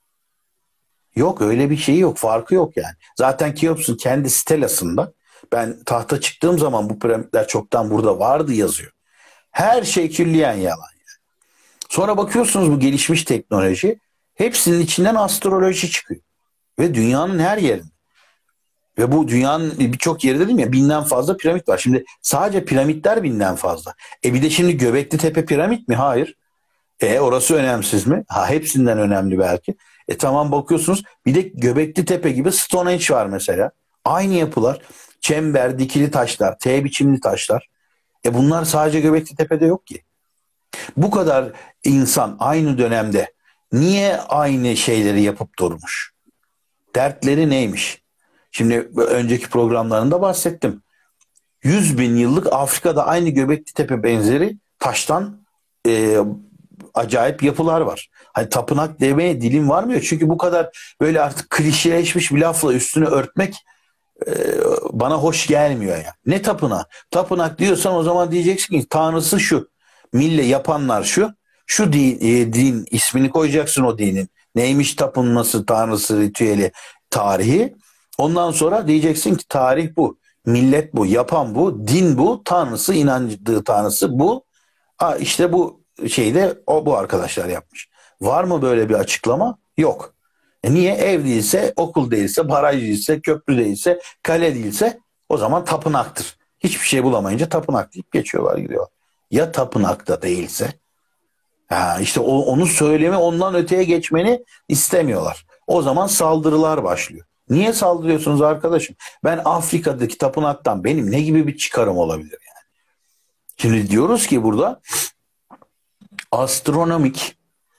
[SPEAKER 2] Yok, öyle bir şey yok, farkı yok yani. Zaten Keops'un kendi stelasında, ben tahta çıktığım zaman bu piramitler çoktan burada vardı yazıyor. Her şey külliyen yalan yani. Sonra bakıyorsunuz bu gelişmiş teknoloji, hepsinin içinden astroloji çıkıyor. Ve dünyanın her yerinde. Ve bu dünyanın birçok yeri dedim ya, binden fazla piramit var. Şimdi sadece piramitler binden fazla. E bir de şimdi Göbekli Tepe piramit mi? Hayır. E orası önemsiz mi? Ha, hepsinden önemli belki. E tamam, bakıyorsunuz bir de Göbekli Tepe gibi Stonehenge var mesela. Aynı yapılar. Çember, dikili taşlar, T biçimli taşlar. E bunlar sadece Göbekli Tepe'de yok ki. Bu kadar insan aynı dönemde niye aynı şeyleri yapıp durmuş? Dertleri neymiş? Şimdi önceki programlarında bahsettim. yüz bin yıllık Afrika'da aynı Göbekli Tepe benzeri taştan e, acayip yapılar var. Hani tapınak demeye dilim varmıyor. Çünkü bu kadar böyle artık klişeleşmiş bir lafla üstünü örtmek e, bana hoş gelmiyor ya. Ne tapınağı? Tapınak diyorsan o zaman diyeceksin ki tanrısı şu. Mille yapanlar şu. Şu din, e, din ismini koyacaksın o dinin. Neymiş tapınması, tanrısı, ritüeli, tarihi. Ondan sonra diyeceksin ki tarih bu. Millet bu, yapan bu, din bu, tanrısı, inandığı tanrısı bu. Ha, işte bu şeyde o bu arkadaşlar yapmış. Var mı böyle bir açıklama? Yok. E niye? Ev değilse, okul değilse, baraj değilse, köprü değilse, kale değilse o zaman tapınaktır. Hiçbir şey bulamayınca tapınak deyip geçiyorlar, gidiyorlar. Ya tapınakta değilse? Ha, işte o, onu söyleme, ondan öteye geçmeni istemiyorlar. O zaman saldırılar başlıyor. Niye saldırıyorsunuz arkadaşım? Ben Afrika'daki tapınaktan benim ne gibi bir çıkarım olabilir yani? Şimdi diyoruz ki burada astronomik,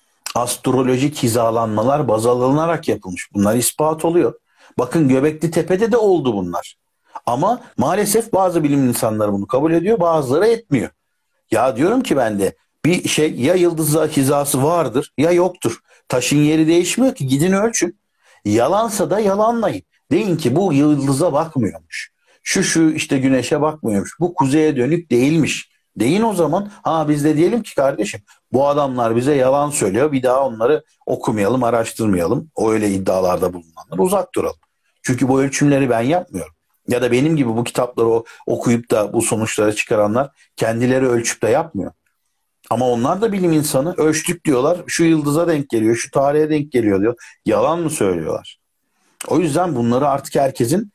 [SPEAKER 2] astrolojik hizalanmalar baz alınarak yapılmış. Bunlar ispat oluyor. Bakın Göbekli Tepe'de de oldu bunlar. Ama maalesef bazı bilim insanları bunu kabul ediyor, bazıları etmiyor. Ya diyorum ki ben de bir şey ya yıldız hizası vardır ya yoktur. Taşın yeri değişmiyor ki, gidin ölçün. Yalansa da yalanlayın. Deyin ki bu yıldıza bakmıyormuş. Şu şu işte güneşe bakmıyormuş. Bu kuzeye dönük değilmiş. Deyin o zaman. Ha biz de diyelim ki kardeşim bu adamlar bize yalan söylüyor. Bir daha onları okumayalım, araştırmayalım. O öyle iddialarda bulunanlar uzak duralım. Çünkü bu ölçümleri ben yapmıyorum. Ya da benim gibi bu kitapları okuyup da bu sonuçları çıkaranlar kendileri ölçüp de yapmıyor. Ama onlar da bilim insanı. Ölçtük diyorlar. Şu yıldıza denk geliyor, şu tarihe denk geliyor diyor. Yalan mı söylüyorlar? O yüzden bunları artık herkesin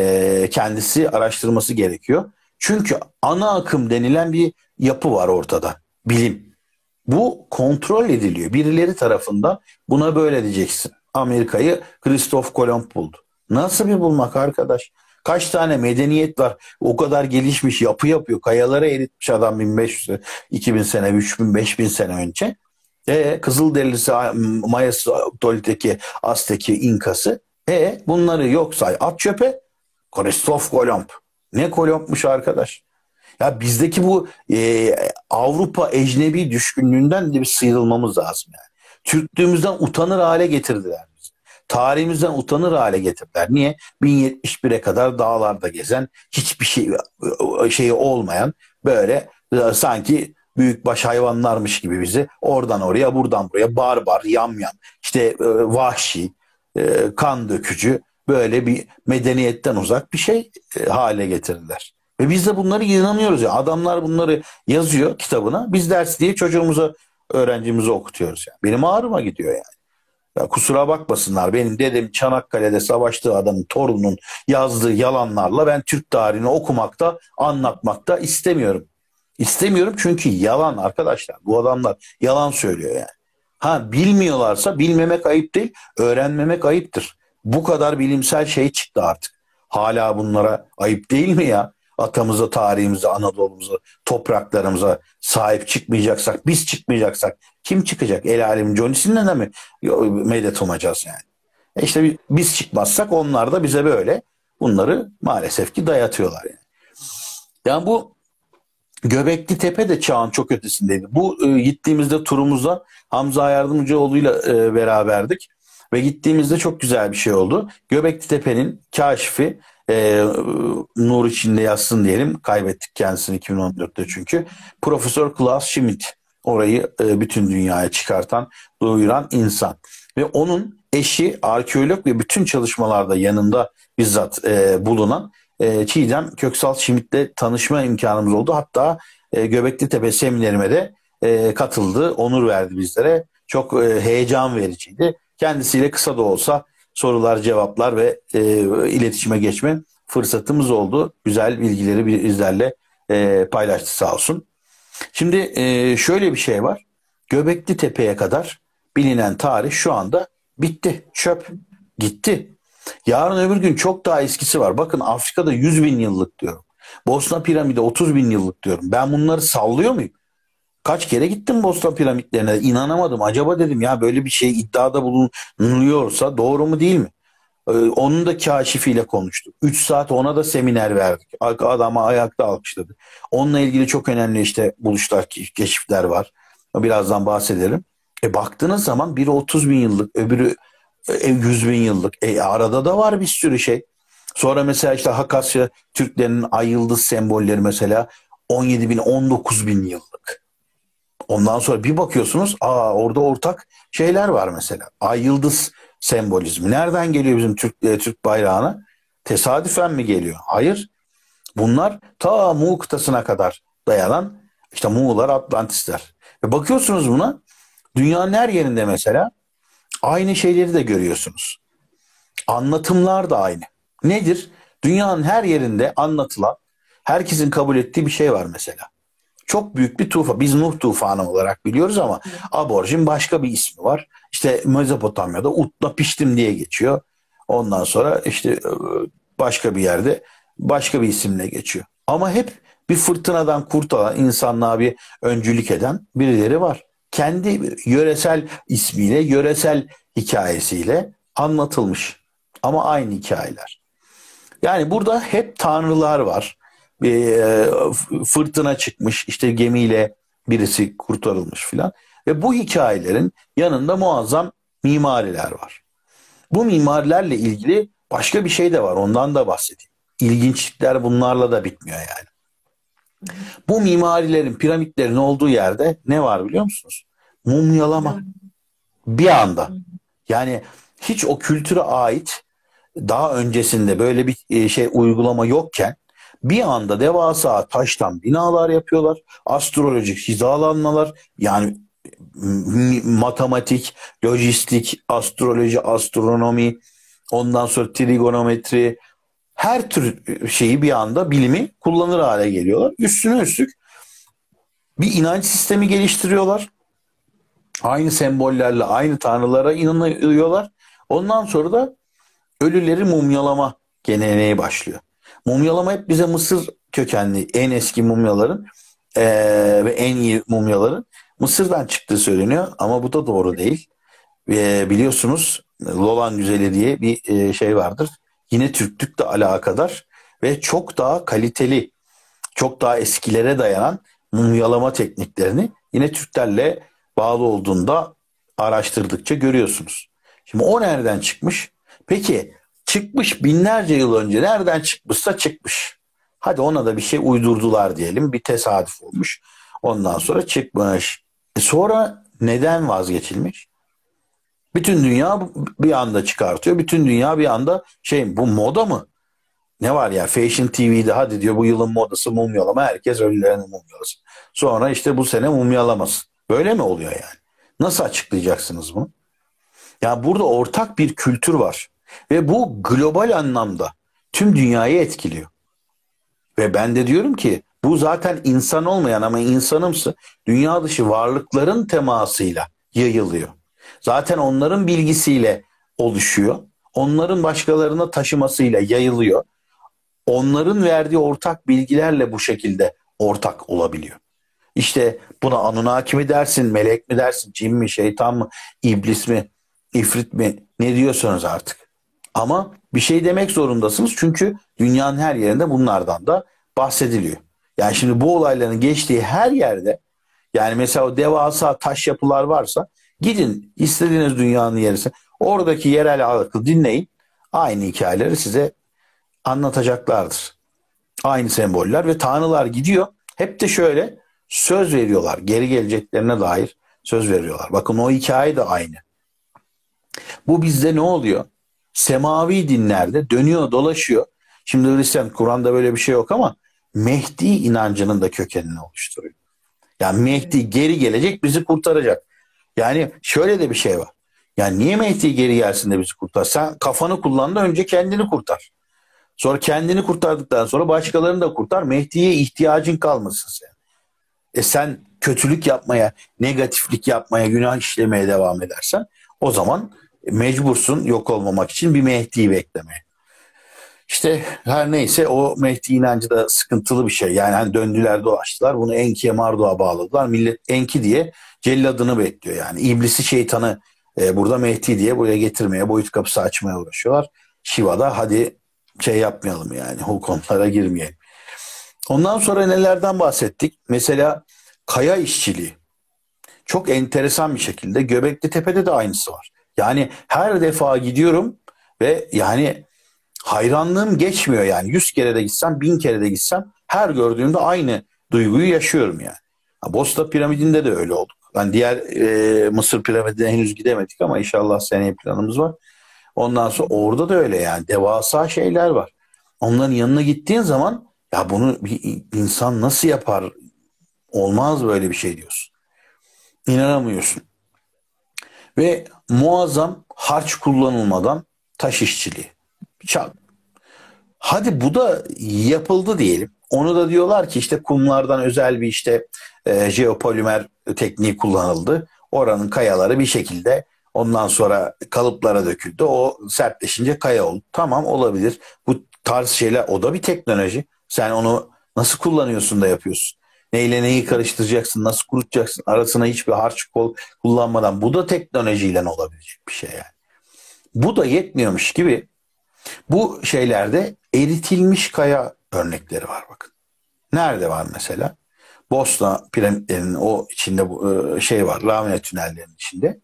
[SPEAKER 2] e, kendisi araştırması gerekiyor. Çünkü ana akım denilen bir yapı var ortada. Bilim. Bu kontrol ediliyor. Birileri tarafından buna böyle diyeceksin. Amerika'yı Christoph Kolomb buldu. Nasıl bir bulmak arkadaş? Kaç tane medeniyet var? O kadar gelişmiş yapı yapıyor. Kayaları eritmiş adam bin beş yüz, iki bin sene, üç bin, beş bin sene önce. E, Kızılderilisi, Mayası, Tolteki, Azteki, İnkası. E, bunları yok say. At çöpe. Christoph Kolomb. Ne Kolomb'muş arkadaş? Ya bizdeki bu e, Avrupa ecnebi düşkünlüğünden de bir sıyrılmamız lazım yani. Türklüğümüzden utanır hale getirdiler bizi. Tarihimizden utanır hale getirdiler. Niye? bin yetmiş bire kadar dağlarda gezen, hiçbir şey şeyi olmayan, böyle e, sanki büyükbaş hayvanlarmış gibi bizi oradan oraya, buradan buraya barbar, yamyam, işte e, vahşi, e, kan dökücü, böyle bir medeniyetten uzak bir şey e, hale getirdiler. Ve biz de bunları inanıyoruz ya. Adamlar bunları yazıyor kitabına. Biz ders diye çocuğumuza, öğrencimize okutuyoruz yani. Benim ağrıma gidiyor yani. Ya kusura bakmasınlar. Benim dedem Çanakkale'de savaştığı adamın torununun yazdığı yalanlarla ben Türk tarihini okumakta, anlatmakta istemiyorum. İstemiyorum çünkü yalan arkadaşlar. Bu adamlar yalan söylüyor yani. Ha bilmiyorlarsa bilmemek ayıp değil, öğrenmemek ayıptır. Bu kadar bilimsel şey çıktı artık. Hala bunlara ayıp değil mi ya? Atamıza, tarihimize, Anadolu'muza, topraklarımıza sahip çıkmayacaksak, biz çıkmayacaksak kim çıkacak? El alemin Johnny'sinden de mi medet umacağız yani? E işte biz çıkmazsak onlar da bize böyle bunları maalesef ki dayatıyorlar yani. Yani bu Göbekli Tepe de çağın çok ötesindeydi. Bu e, gittiğimizde turumuzda Hamza Yardımcıoğlu'yla e, beraberdik ve gittiğimizde çok güzel bir şey oldu. Göbekli Tepe'nin kaşifi, e, nur içinde yatsın diyelim. Kaybettik kendisini iki bin on dörtte çünkü. Profesör Klaus Schmidt, orayı e, bütün dünyaya çıkartan, duyuran insan. Ve onun eşi arkeolog ve bütün çalışmalarda yanında bizzat e, bulunan e, Çiğdem Köksal Schmidt'le tanışma imkanımız oldu. Hatta e, Göbekli Tepe seminerime de e, katıldı, onur verdi bizlere. Çok e, heyecan vericiydi. Kendisiyle kısa da olsa sorular, cevaplar ve e, iletişime geçme fırsatımız oldu. Güzel bilgileri bizlerle e, paylaştı sağ olsun. Şimdi e, şöyle bir şey var. Göbekli Tepe'ye kadar bilinen tarih şu anda bitti. Çöp. Gitti. Yarın öbür gün çok daha eskisi var. Bakın Afrika'da yüz bin yıllık diyorum. Bosna piramidi otuz bin yıllık diyorum. Ben bunları sallıyor muyum? Kaç kere gittim Bosna piramitlerine. İnanamadım. Acaba dedim ya böyle bir şey iddiada bulunuluyorsa doğru mu değil mi? Ee, onun da kaşifiyle konuştuk. üç saat ona da seminer verdik. Adama ayakta alkışladı. Onunla ilgili çok önemli işte buluşlar, keşifler var. Birazdan bahsederim. E baktığınız zaman biri otuz bin yıllık, öbürü yüz bin yıllık. E arada da var bir sürü şey. Sonra mesela işte Hakasya Türklerinin ay yıldız sembolleri mesela on yedi bin on dokuz bin yıllık. Ondan sonra bir bakıyorsunuz aa orada ortak şeyler var mesela. Ay yıldız sembolizmi. Nereden geliyor bizim Türk, e, Türk bayrağına? Tesadüfen mi geliyor? Hayır. Bunlar ta Mu kıtasına kadar dayanan işte Muğlar, Atlantisler. Ve bakıyorsunuz buna dünyanın her yerinde mesela aynı şeyleri de görüyorsunuz. Anlatımlar da aynı. Nedir? Dünyanın her yerinde anlatılan, herkesin kabul ettiği bir şey var mesela. Çok büyük bir tufan. Biz Nuh tufanı olarak biliyoruz ama aborjin başka bir ismi var. İşte Mezopotamya'da Utla Piştim diye geçiyor. Ondan sonra işte başka bir yerde başka bir isimle geçiyor. Ama hep bir fırtınadan kurtulan, insanlığa bir öncülük eden birileri var. Kendi yöresel ismiyle, yöresel hikayesiyle anlatılmış. Ama aynı hikayeler. Yani burada hep tanrılar var. Bir fırtına çıkmış, işte gemiyle birisi kurtarılmış filan. Ve bu hikayelerin yanında muazzam mimariler var. Bu mimarilerle ilgili başka bir şey de var. Ondan da bahsedeyim. İlginçlikler bunlarla da bitmiyor yani. Bu mimarilerin, piramitlerin olduğu yerde ne var biliyor musunuz? Mumyalama. Bir anda. Yani hiç o kültüre ait daha öncesinde böyle bir şey uygulama yokken bir anda devasa taştan binalar yapıyorlar. Astrolojik hizalanmalar yani matematik, lojistik, astroloji, astronomi, ondan sonra trigonometri her tür şeyi bir anda bilimi kullanır hale geliyorlar. Üstüne üstlük bir inanç sistemi geliştiriyorlar. Aynı sembollerle aynı tanrılara inanıyorlar. Ondan sonra da ölüleri mumyalama geleneği başlıyor. Mumyalama hep bize Mısır kökenli en eski mumyaların ee, ve en iyi mumyaların Mısır'dan çıktığı söyleniyor ama bu da doğru değil. E, biliyorsunuz Lolan Güzeli diye bir e, şey vardır. Yine Türklükle alakadar ve çok daha kaliteli, çok daha eskilere dayanan mumyalama tekniklerini yine Türklerle bağlı olduğunda araştırdıkça görüyorsunuz. Şimdi o nereden çıkmış? Peki çıkmış binlerce yıl önce nereden çıkmışsa çıkmış. Hadi ona da bir şey uydurdular diyelim. Bir tesadüf olmuş. Ondan sonra çıkmış. E sonra neden vazgeçilmiş? Bütün dünya bir anda çıkartıyor. Bütün dünya bir anda şey bu moda mı? Ne var ya Fashion T V'de hadi diyor bu yılın modası mumyalama. Herkes ölülerini mumyalasın. Sonra işte bu sene mumyalamasın. Böyle mi oluyor yani? Nasıl açıklayacaksınız bunu? Ya burada ortak bir kültür var. Ve bu global anlamda tüm dünyayı etkiliyor. Ve ben de diyorum ki bu zaten insan olmayan ama insanımsı dünya dışı varlıkların temasıyla yayılıyor. Zaten onların bilgisiyle oluşuyor. Onların başkalarına taşımasıyla yayılıyor. Onların verdiği ortak bilgilerle bu şekilde ortak olabiliyor. İşte buna Anunnaki mi dersin, melek mi dersin, cin mi, şeytan mı, iblis mi, ifrit mi ne diyorsanız artık. Ama bir şey demek zorundasınız çünkü dünyanın her yerinde bunlardan da bahsediliyor. Yani şimdi bu olayların geçtiği her yerde yani mesela o devasa taş yapılar varsa gidin istediğiniz dünyanın yerisi oradaki yerel halkı dinleyin aynı hikayeleri size anlatacaklardır. Aynı semboller ve tanrılar gidiyor hep de şöyle söz veriyorlar geri geleceklerine dair söz veriyorlar. Bakın o hikaye de aynı. Bu bizde ne oluyor? Semavi dinlerde dönüyor dolaşıyor. Şimdi Hristiyan Kur'an'da böyle bir şey yok ama Mehdi inancının da kökenini oluşturuyor. Yani Mehdi geri gelecek bizi kurtaracak. Yani şöyle de bir şey var. Yani niye Mehdi geri gelsin de bizi kurtar? Sen kafanı kullan da önce kendini kurtar. Sonra kendini kurtardıktan sonra başkalarını da kurtar. Mehdi'ye ihtiyacın kalmasın sen. E sen kötülük yapmaya, negatiflik yapmaya, günah işlemeye devam edersen o zaman mecbursun yok olmamak için bir Mehdi'yi beklemeye. İşte her neyse o Mehdi inancı da sıkıntılı bir şey. Yani hani döndüler dolaştılar, bunu Enki'ye Marduk'a bağladılar. Millet Enki diye celladını bekliyor yani. İblisi, şeytanı e, burada Mehdi diye buraya getirmeye, boyut kapısı açmaya uğraşıyorlar. Şiva'da hadi şey yapmayalım yani, o konulara girmeyelim. Ondan sonra nelerden bahsettik? Mesela kaya işçiliği. Çok enteresan bir şekilde Göbekli Tepe'de de aynısı var. Yani her defa gidiyorum ve yani hayranlığım geçmiyor yani. Yüz kere de gitsem, bin kere de gitsem her gördüğümde aynı duyguyu yaşıyorum yani. Bosna Piramidi'nde de öyle olduk. Yani diğer e, Mısır Piramidi'ne henüz gidemedik ama inşallah seneye planımız var. Ondan sonra orada da öyle yani. Devasa şeyler var. Onların yanına gittiğin zaman ya bunu bir insan nasıl yapar? Olmaz böyle bir şey diyorsun. İnanamıyorsun. Ve muazzam harç kullanılmadan taş işçiliği. Çak. Hadi bu da yapıldı diyelim. Onu da diyorlar ki işte kumlardan özel bir işte e, jeopolimer tekniği kullanıldı. Oranın kayaları bir şekilde ondan sonra kalıplara döküldü. O sertleşince kaya oldu. Tamam, olabilir. Bu tarz şeyler, o da bir teknoloji. Sen onu nasıl kullanıyorsun da yapıyorsun. Neyle neyi karıştıracaksın, nasıl kurutacaksın, arasına hiçbir harç kol kullanmadan. Bu da teknolojiyle olabilecek bir şey yani. Bu da yetmiyormuş gibi bu şeylerde eritilmiş kaya örnekleri var bakın. Nerede var mesela? Bosna piramitlerinin o içinde şey var, Lamine tünellerinin içinde.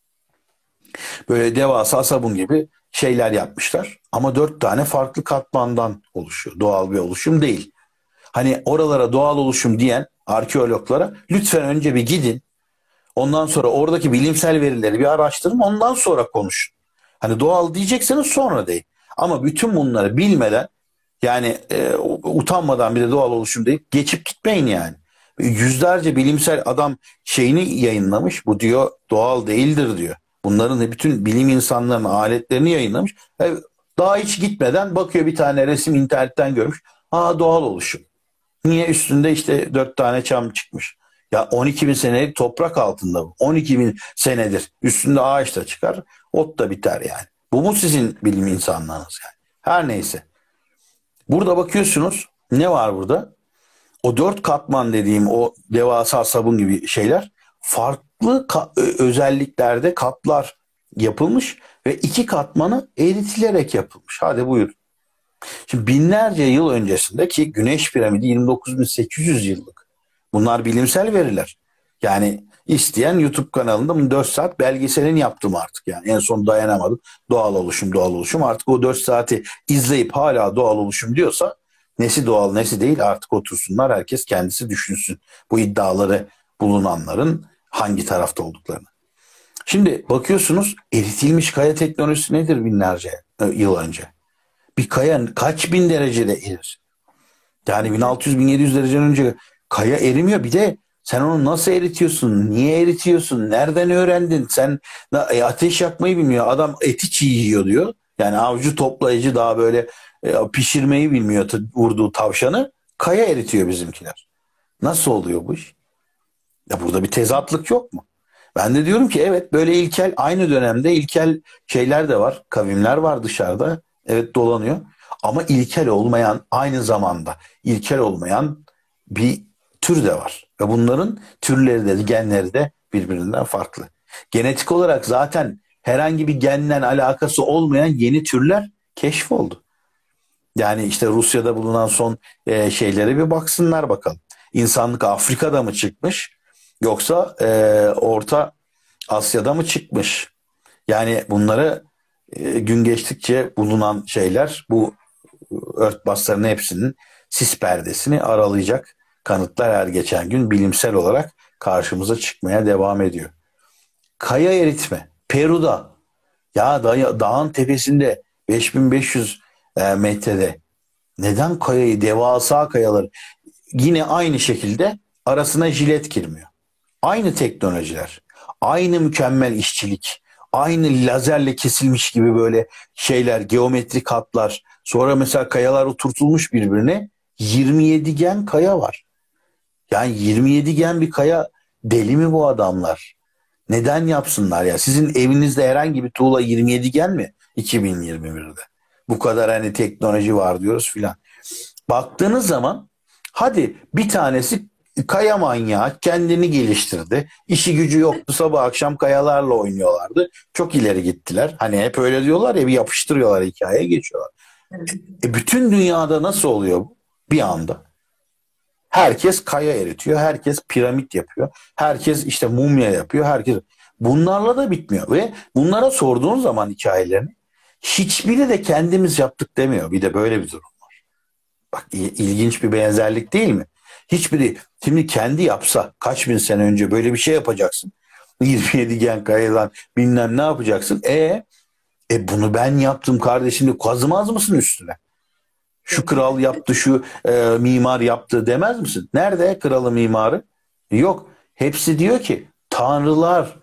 [SPEAKER 2] Böyle devasa sabun gibi şeyler yapmışlar. Ama dört tane farklı katmandan oluşuyor. Doğal bir oluşum değil. Hani oralara doğal oluşum diyen arkeologlara lütfen önce bir gidin. Ondan sonra oradaki bilimsel verileri bir araştırın. Ondan sonra konuşun. Hani doğal diyecekseniz sonra değil. Ama bütün bunları bilmeden yani e, utanmadan bir de doğal oluşum deyip geçip gitmeyin yani. Yüzlerce bilimsel adam şeyini yayınlamış. Bu diyor doğal değildir diyor. Bunların bütün bilim insanlarının aletlerini yayınlamış. E, daha hiç gitmeden bakıyor, bir tane resim internetten görmüş. Aa, doğal oluşum. Niye? Üstünde işte dört tane çam çıkmış. Ya on iki bin senelik toprak altında bu. on iki bin senedir üstünde ağaç da çıkar, ot da biter yani. Bu mu sizin bilim insanlarınız yani? Her neyse. Burada bakıyorsunuz ne var burada? O dört katman dediğim o devasa sabun gibi şeyler farklı ka- özelliklerde katlar yapılmış ve iki katmanı eritilerek yapılmış. Hadi buyurun. Şimdi binlerce yıl öncesinde ki Güneş piramidi yirmi dokuz bin sekiz yüz yıllık. Bunlar bilimsel veriler. Yani isteyen YouTube kanalında bunu dört saat belgeselini yaptım artık yani. En son dayanamadım. Doğal oluşum, doğal oluşum. Artık o dört saati izleyip hala doğal oluşum diyorsa nesi doğal nesi değil artık otursunlar, herkes kendisi düşünsün. Bu iddiaları bulunanların hangi tarafta olduklarını. Şimdi bakıyorsunuz eritilmiş kaya teknolojisi nedir binlerce yıl önce? Bir kaya kaç bin derecede erir? Yani bin altı yüz bin yedi yüz dereceden önce kaya erimiyor. Bir de sen onu nasıl eritiyorsun? Niye eritiyorsun? Nereden öğrendin? Sen e, ateş yakmayı bilmiyor. Adam eti çiğ yiyor diyor. Yani avcı toplayıcı daha böyle e, pişirmeyi bilmiyor vurduğu tavşanı. Kaya eritiyor bizimkiler. Nasıl oluyor bu iş? Ya burada bir tezatlık yok mu? Ben de diyorum ki evet, böyle ilkel, aynı dönemde ilkel şeyler de var. Kavimler var dışarıda. Evet, dolanıyor. Ama ilkel olmayan, aynı zamanda ilkel olmayan bir tür de var. Ve bunların türleri de genleri de birbirinden farklı. Genetik olarak zaten herhangi bir genle alakası olmayan yeni türler keşfoldu. Yani işte Rusya'da bulunan son e, şeylere bir baksınlar bakalım. İnsanlık Afrika'da mı çıkmış yoksa e, Orta Asya'da mı çıkmış? Yani bunları e, gün geçtikçe bulunan şeyler bu örtbasların hepsinin sis perdesini aralayacak kanıtlar her geçen gün bilimsel olarak karşımıza çıkmaya devam ediyor. Kaya eritme. Peru'da ya da, dağın tepesinde beş bin beş yüz e, metrede neden kayayı, devasa kayaları yine aynı şekilde arasına jilet girmiyor. Aynı teknolojiler, aynı mükemmel işçilik, aynı lazerle kesilmiş gibi böyle şeyler, geometrik hatlar. Sonra mesela kayalar oturtulmuş birbirine, yirmi yedi gen kaya var. Yani yirmi yedi gen bir kaya, deli mi bu adamlar? Neden yapsınlar ya? Sizin evinizde herhangi bir tuğla yirmi yedi gen mi? iki bin yirmi birde. Bu kadar hani teknoloji var diyoruz filan. Baktığınız zaman hadi bir tanesi kaya manyağı, kendini geliştirdi. İşi gücü yoktu, sabah akşam kayalarla oynuyorlardı. Çok ileri gittiler. Hani hep öyle diyorlar ya, bir yapıştırıyorlar, hikayeye geçiyorlar. E bütün dünyada nasıl oluyor bu? Bir anda. Herkes kaya eritiyor, herkes piramit yapıyor, herkes işte mumya yapıyor, herkes. Bunlarla da bitmiyor ve bunlara sorduğun zaman hikayelerini, hiçbiri de kendimiz yaptık demiyor. Bir de böyle bir durum var. Bak, ilginç bir benzerlik değil mi? Hiçbiri şimdi kendi yapsa, kaç bin sene önce böyle bir şey yapacaksın. yirmi yedi gen kayadan bilmem ne yapacaksın. E, e bunu ben yaptım kardeşim, kazımaz mısın üstüne? Şu kral yaptı, şu e, mimar yaptı demez misin? Nerede kralı mimarı? Yok. Hepsi diyor ki tanrılar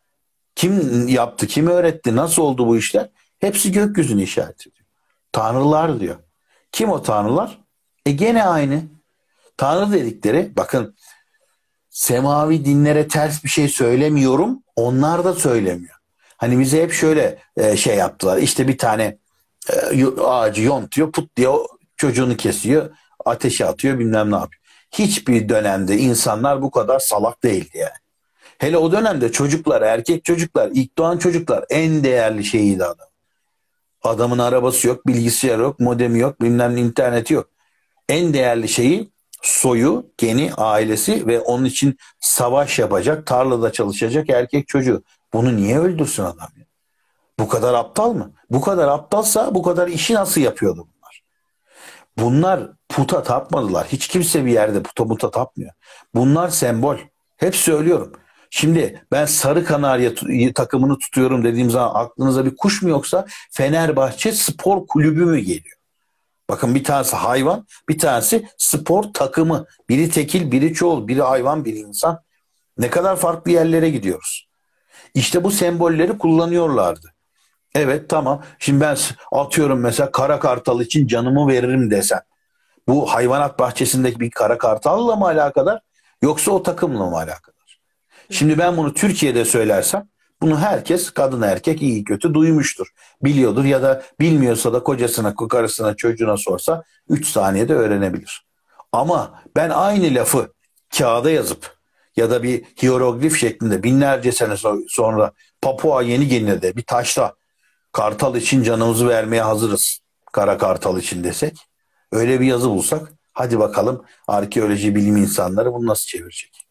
[SPEAKER 2] kim yaptı, kim öğretti, nasıl oldu bu işler? Hepsi gökyüzünü işaret ediyor. Tanrılar diyor. Kim o tanrılar? E gene aynı. Tanrı dedikleri, bakın, semavi dinlere ters bir şey söylemiyorum. Onlar da söylemiyor. Hani bize hep şöyle e, şey yaptılar. İşte bir tane e, ağacı yontuyor, put diye çocuğunu kesiyor, ateşe atıyor, bilmem ne yapıyor. Hiçbir dönemde insanlar bu kadar salak değildi yani. Hele o dönemde çocuklar, erkek çocuklar, ilk doğan çocuklar en değerli şeyiydi adam. Adamın arabası yok, bilgisayarı yok, modemi yok, bilmem ne, interneti yok. En değerli şeyi soyu, geni, ailesi ve onun için savaş yapacak, tarlada çalışacak erkek çocuğu. Bunu niye öldürsün adam ya? Bu kadar aptal mı? Bu kadar aptalsa bu kadar işi nasıl yapıyordu bunlar? Bunlar puta tapmadılar. Hiç kimse bir yerde puta puta tapmıyor. Bunlar sembol. Hep söylüyorum. Şimdi ben Sarı Kanarya takımını tutuyorum dediğim zaman aklınıza bir kuş mu yoksa Fenerbahçe Spor Kulübü mü geliyor? Bakın, bir tanesi hayvan, bir tanesi spor takımı. Biri tekil, biri çoğul, biri hayvan, biri insan. Ne kadar farklı yerlere gidiyoruz. İşte bu sembolleri kullanıyorlardı. Evet, tamam. Şimdi ben atıyorum mesela kara kartal için canımı veririm desem. Bu hayvanat bahçesindeki bir kara kartalla mı alakadar, yoksa o takımla mı alakadar? Şimdi ben bunu Türkiye'de söylersem bunu herkes, kadın erkek, iyi kötü duymuştur. Biliyordur ya da bilmiyorsa da kocasına, karısına, çocuğuna sorsa üç saniyede öğrenebilir. Ama ben aynı lafı kağıda yazıp ya da bir hieroglif şeklinde binlerce sene sonra Papua Yeni Gine'de bir taşla kartal için canımızı vermeye hazırız, kara kartal için desek, öyle bir yazı bulsak, hadi bakalım arkeoloji bilim insanları bunu nasıl çevirecek?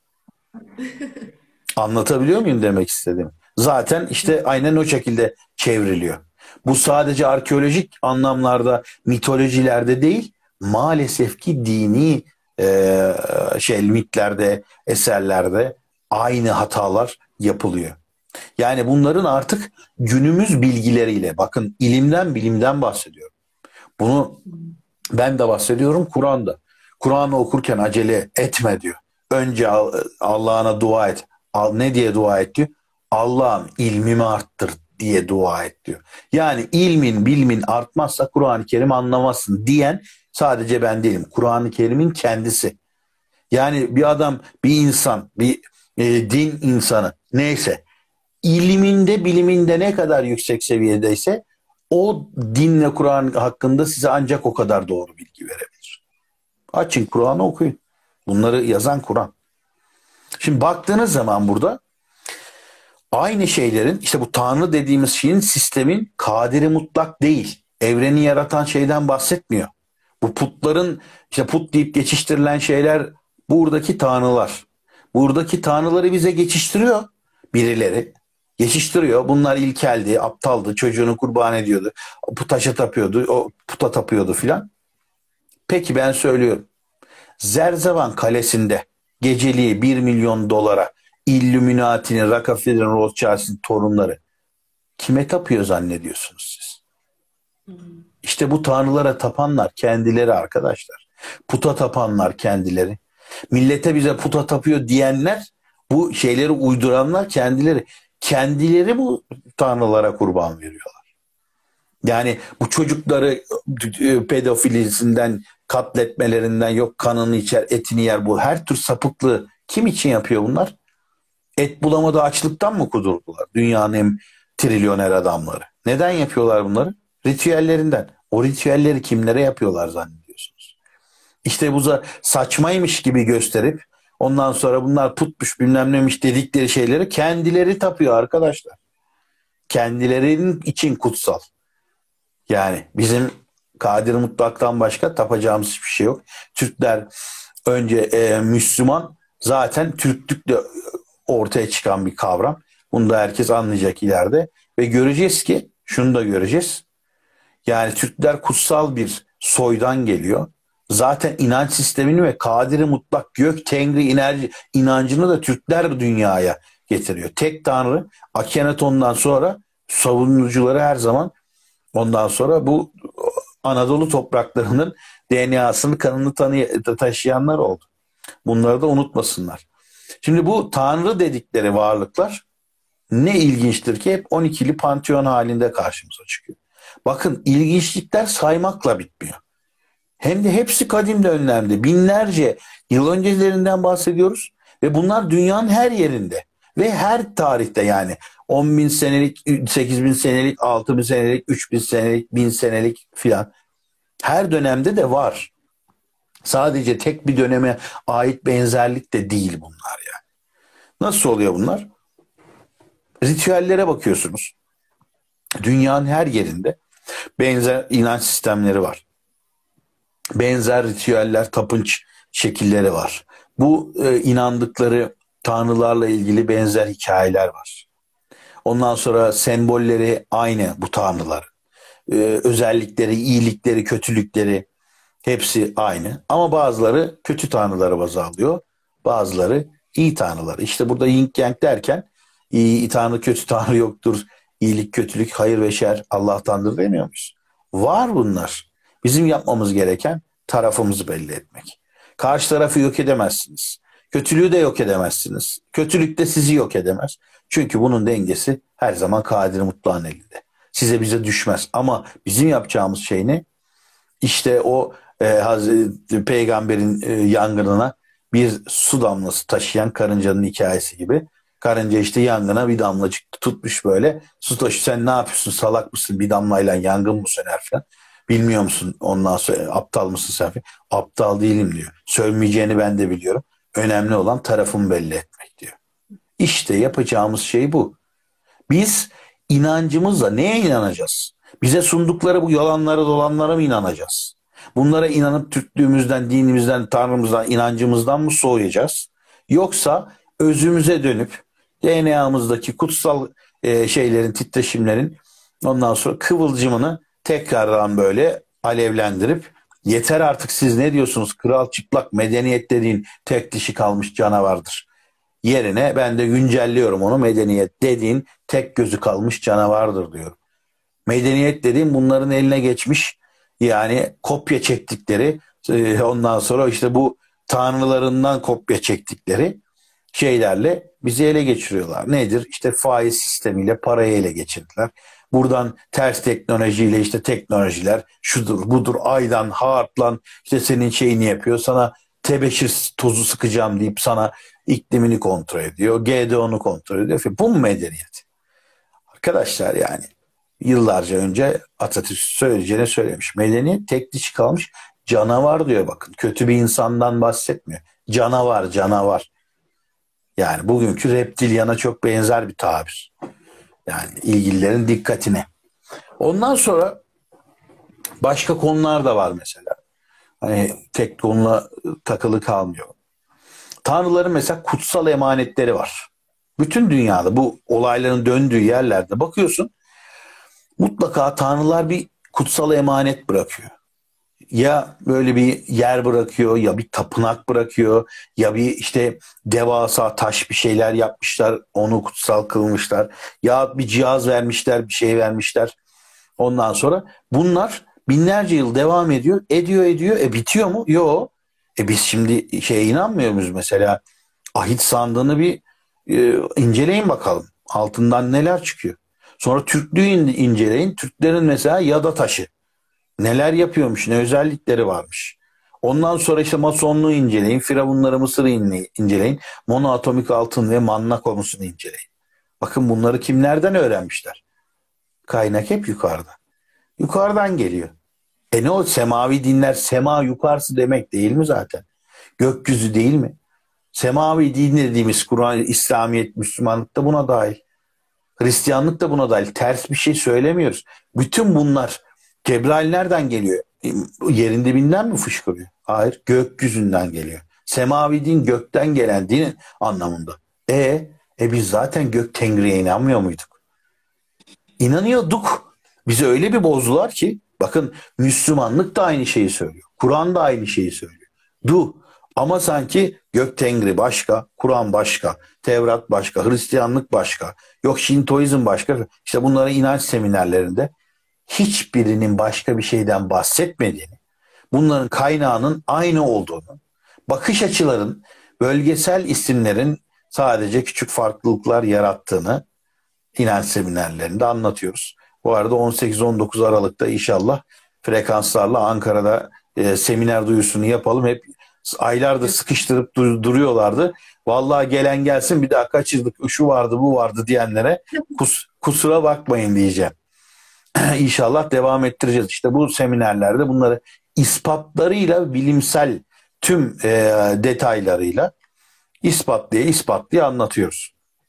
[SPEAKER 2] Anlatabiliyor muyum demek istediğimi? Zaten işte aynen o şekilde çevriliyor. Bu sadece arkeolojik anlamlarda, mitolojilerde değil, maalesef ki dini e, şey mitlerde, eserlerde aynı hatalar yapılıyor. Yani bunların artık günümüz bilgileriyle, bakın, ilimden, bilimden bahsediyorum. Bunu ben de bahsediyorum Kur'an'da. Kur'an'ı okurken acele etme diyor. Önce Allah'ına dua et. Ne diye dua et diyor? Allah'ım ilmimi arttır diye dua et diyor. Yani ilmin, bilimin artmazsa Kur'an-ı Kerim anlamazsın diyen sadece ben değilim. Kur'an-ı Kerim'in kendisi. Yani bir adam, bir insan, bir e, din insanı neyse, iliminde, biliminde ne kadar yüksek seviyedeyse o dinle Kur'an hakkında size ancak o kadar doğru bilgi verebilir. Açın Kur'an'ı okuyun. Bunları yazan Kur'an. Şimdi baktığınız zaman burada aynı şeylerin, işte bu Tanrı dediğimiz şeyin, sistemin kadiri mutlak değil. Evreni yaratan şeyden bahsetmiyor. Bu putların, işte put deyip geçiştirilen şeyler buradaki tanrılar. Buradaki tanrıları bize geçiştiriyor birileri. Geçiştiriyor. Bunlar ilkeldi, aptaldı, çocuğunu kurban ediyordu. Putaşa tapıyordu, o puta tapıyordu filan. Peki ben söylüyorum. Zerzevan Kalesi'nde geceliği bir milyon dolara Illuminati'nin, Rockefeller'in, Rothschild'in torunları kime tapıyor zannediyorsunuz siz? İşte bu tanrılara tapanlar kendileri arkadaşlar. Puta tapanlar kendileri. Millete bize puta tapıyor diyenler, bu şeyleri uyduranlar kendileri. Kendileri bu tanrılara kurban veriyorlar. Yani bu çocukları pedofilisinden katletmelerinden, yok kanını içer, etini yer, bu her tür sapıklığı kim için yapıyor bunlar? Et bulamadı, açlıktan mı kudurdular? Dünyanın en trilyoner adamları. Neden yapıyorlar bunları? Ritüellerinden. O ritüelleri kimlere yapıyorlar zannediyorsunuz? İşte bu da saçmaymış gibi gösterip ondan sonra bunlar putmuş bilmem neymiş dedikleri şeyleri kendileri tapıyor arkadaşlar. Kendilerinin için kutsal. Yani bizim Kadir Mutlak'tan başka tapacağımız hiçbir şey yok. Türkler önce e, Müslüman, zaten Türklükle ortaya çıkan bir kavram. Bunu da herkes anlayacak ileride. Ve göreceğiz ki, şunu da göreceğiz. Yani Türkler kutsal bir soydan geliyor. Zaten inanç sistemini ve Kadir-i Mutlak Gök Tengri inerci, inancını da Türkler dünyaya getiriyor. Tek Tanrı, Akhenaton'dan sonra savunucuları her zaman ondan sonra bu Anadolu topraklarının D N A'sını, kanını tanı taşıyanlar oldu. Bunları da unutmasınlar. Şimdi bu Tanrı dedikleri varlıklar ne ilginçtir ki hep on ikili panteon halinde karşımıza çıkıyor. Bakın, ilginçlikler saymakla bitmiyor. Hem de hepsi kadim dönemde. Binlerce yıl öncelerinden bahsediyoruz. Ve bunlar dünyanın her yerinde. Ve her tarihte, yani on bin senelik, sekiz bin senelik, altı bin senelik, üç bin senelik, bin senelik filan. Her dönemde de var. Sadece tek bir döneme ait benzerlik de değil bunlar yani. Nasıl oluyor bunlar? Ritüellere bakıyorsunuz. Dünyanın her yerinde benzer inanç sistemleri var. Benzer ritüeller, tapınç şekilleri var. Bu e, inandıkları tanrılarla ilgili benzer hikayeler var. Ondan sonra sembolleri aynı bu tanrılar. E, özellikleri, iyilikleri, kötülükleri hepsi aynı. Ama bazıları kötü tanrıları baz alıyor. Bazıları iyi tanrıları. İşte burada yin yang derken iyi tanrı, kötü tanrı yoktur. İyilik, kötülük, hayır ve şer Allah'tandır demiyor muyuz? Var bunlar. Bizim yapmamız gereken tarafımızı belli etmek. Karşı tarafı yok edemezsiniz. Kötülüğü de yok edemezsiniz. Kötülük de sizi yok edemez. Çünkü bunun dengesi her zaman Kadir Mutlak'ın elinde. Size bize düşmez. Ama bizim yapacağımız şey ne? İşte o e, Hazreti Peygamber'in e, yangınına bir su damlası taşıyan karıncanın hikayesi gibi. Karınca işte yangına bir damlacık tutmuş böyle. Su taşı, sen ne yapıyorsun, salak mısın, bir damlayla yangın mı söner falan. Bilmiyor musun, ondan sonra aptal mısın sen? Aptal değilim diyor. Sövmeyeceğini ben de biliyorum. Önemli olan tarafımı belli etmek diyor. İşte yapacağımız şey bu. Biz inancımızla neye inanacağız? Bize sundukları bu yalanlara, dolanlara mı inanacağız? Bunlara inanıp Türklüğümüzden, dinimizden, Tanrımızdan, inancımızdan mı soğuyacağız? Yoksa özümüze dönüp D N A'mızdaki kutsal e, şeylerin, titreşimlerin ondan sonra kıvılcımını tekrardan böyle alevlendirip, yeter artık siz ne diyorsunuz, kral çıplak medeniyet dediğin tek dişi kalmış canavardır. Yerine ben de güncelliyorum onu, medeniyet dediğin tek gözü kalmış canavardır diyorum. Medeniyet dediğin bunların eline geçmiş, yani kopya çektikleri, ondan sonra işte bu tanrılarından kopya çektikleri şeylerle bizi ele geçiriyorlar. Nedir? İşte faiz sistemiyle parayı ele geçirdiler. Buradan ters teknolojiyle işte teknolojiler şudur budur, aydan hartlan işte senin şeyini yapıyor, sana tebeşir tozu sıkacağım deyip sana iklimini kontrol ediyor, G D O'nu kontrol ediyor. Bu mu medeniyet? Arkadaşlar, yani yıllarca önce Atatürk söyleyeceğini söylemiş. Medeniyet tek dişi kalmış canavar diyor, bakın. Kötü bir insandan bahsetmiyor. Canavar, canavar. Yani bugünkü reptilyana çok benzer bir tabir. Yani ilgililerin dikkatine. Ondan sonra başka konular da var mesela. Hani tek konula takılı kalmıyor. Tanrıların mesela kutsal emanetleri var. Bütün dünyada bu olayların döndüğü yerlerde bakıyorsun, mutlaka tanrılar bir kutsal emanet bırakıyor. Ya böyle bir yer bırakıyor, ya bir tapınak bırakıyor, ya bir işte devasa taş bir şeyler yapmışlar, onu kutsal kılmışlar, ya bir cihaz vermişler, bir şey vermişler. Ondan sonra bunlar binlerce yıl devam ediyor, ediyor, ediyor. E bitiyor mu? Yok. E biz şimdi şeye inanmıyor muyuz mesela? Ahit sandığını bir e, inceleyin bakalım. Altından neler çıkıyor. Sonra Türklüğü inceleyin. Türklerin mesela yada taşı. Neler yapıyormuş, ne özellikleri varmış. Ondan sonra işte Masonluğu inceleyin, Firavunları Mısır'ı inceleyin, monoatomik altın ve manna konusunu inceleyin. Bakın bunları kimlerden öğrenmişler? Kaynak hep yukarıda. Yukarıdan geliyor. E ne o semavi dinler, sema yukarısı demek değil mi zaten? Gökyüzü değil mi? Semavi din dediğimiz Kur'an, İslamiyet, Müslümanlık da buna dahil. Hristiyanlık da buna dahil. Ters bir şey söylemiyoruz. Bütün bunlar Cebrail nereden geliyor? Yerin dibinden mi fışkırıyor? Hayır, gökyüzünden geliyor. Semavi din gökten gelen din anlamında. E, e biz zaten gök Tengri'ye inanmıyor muyduk? İnanıyorduk. Bizi öyle bir bozdular ki bakın Müslümanlık da aynı şeyi söylüyor. Kur'an da aynı şeyi söylüyor. Du. Ama sanki gök Tengri başka, Kur'an başka, Tevrat başka, Hristiyanlık başka, yok Şintoizm başka. İşte bunlara inanç seminerlerinde hiçbirinin başka bir şeyden bahsetmediğini, bunların kaynağının aynı olduğunu, bakış açıların, bölgesel isimlerin sadece küçük farklılıklar yarattığını inanç seminerlerinde anlatıyoruz. Bu arada on sekiz on dokuz Aralık'ta inşallah frekanslarla Ankara'da e, seminer duyurusunu yapalım. Hep aylardır sıkıştırıp dur- duruyorlardı. Vallahi gelen gelsin, bir daha kaçırdık, şu vardı bu vardı diyenlere kus- kusura bakmayın diyeceğim. İnşallah devam ettireceğiz. İşte bu seminerlerde bunları ispatlarıyla, bilimsel tüm e, detaylarıyla ispatlaya ispatlaya anlatıyoruz.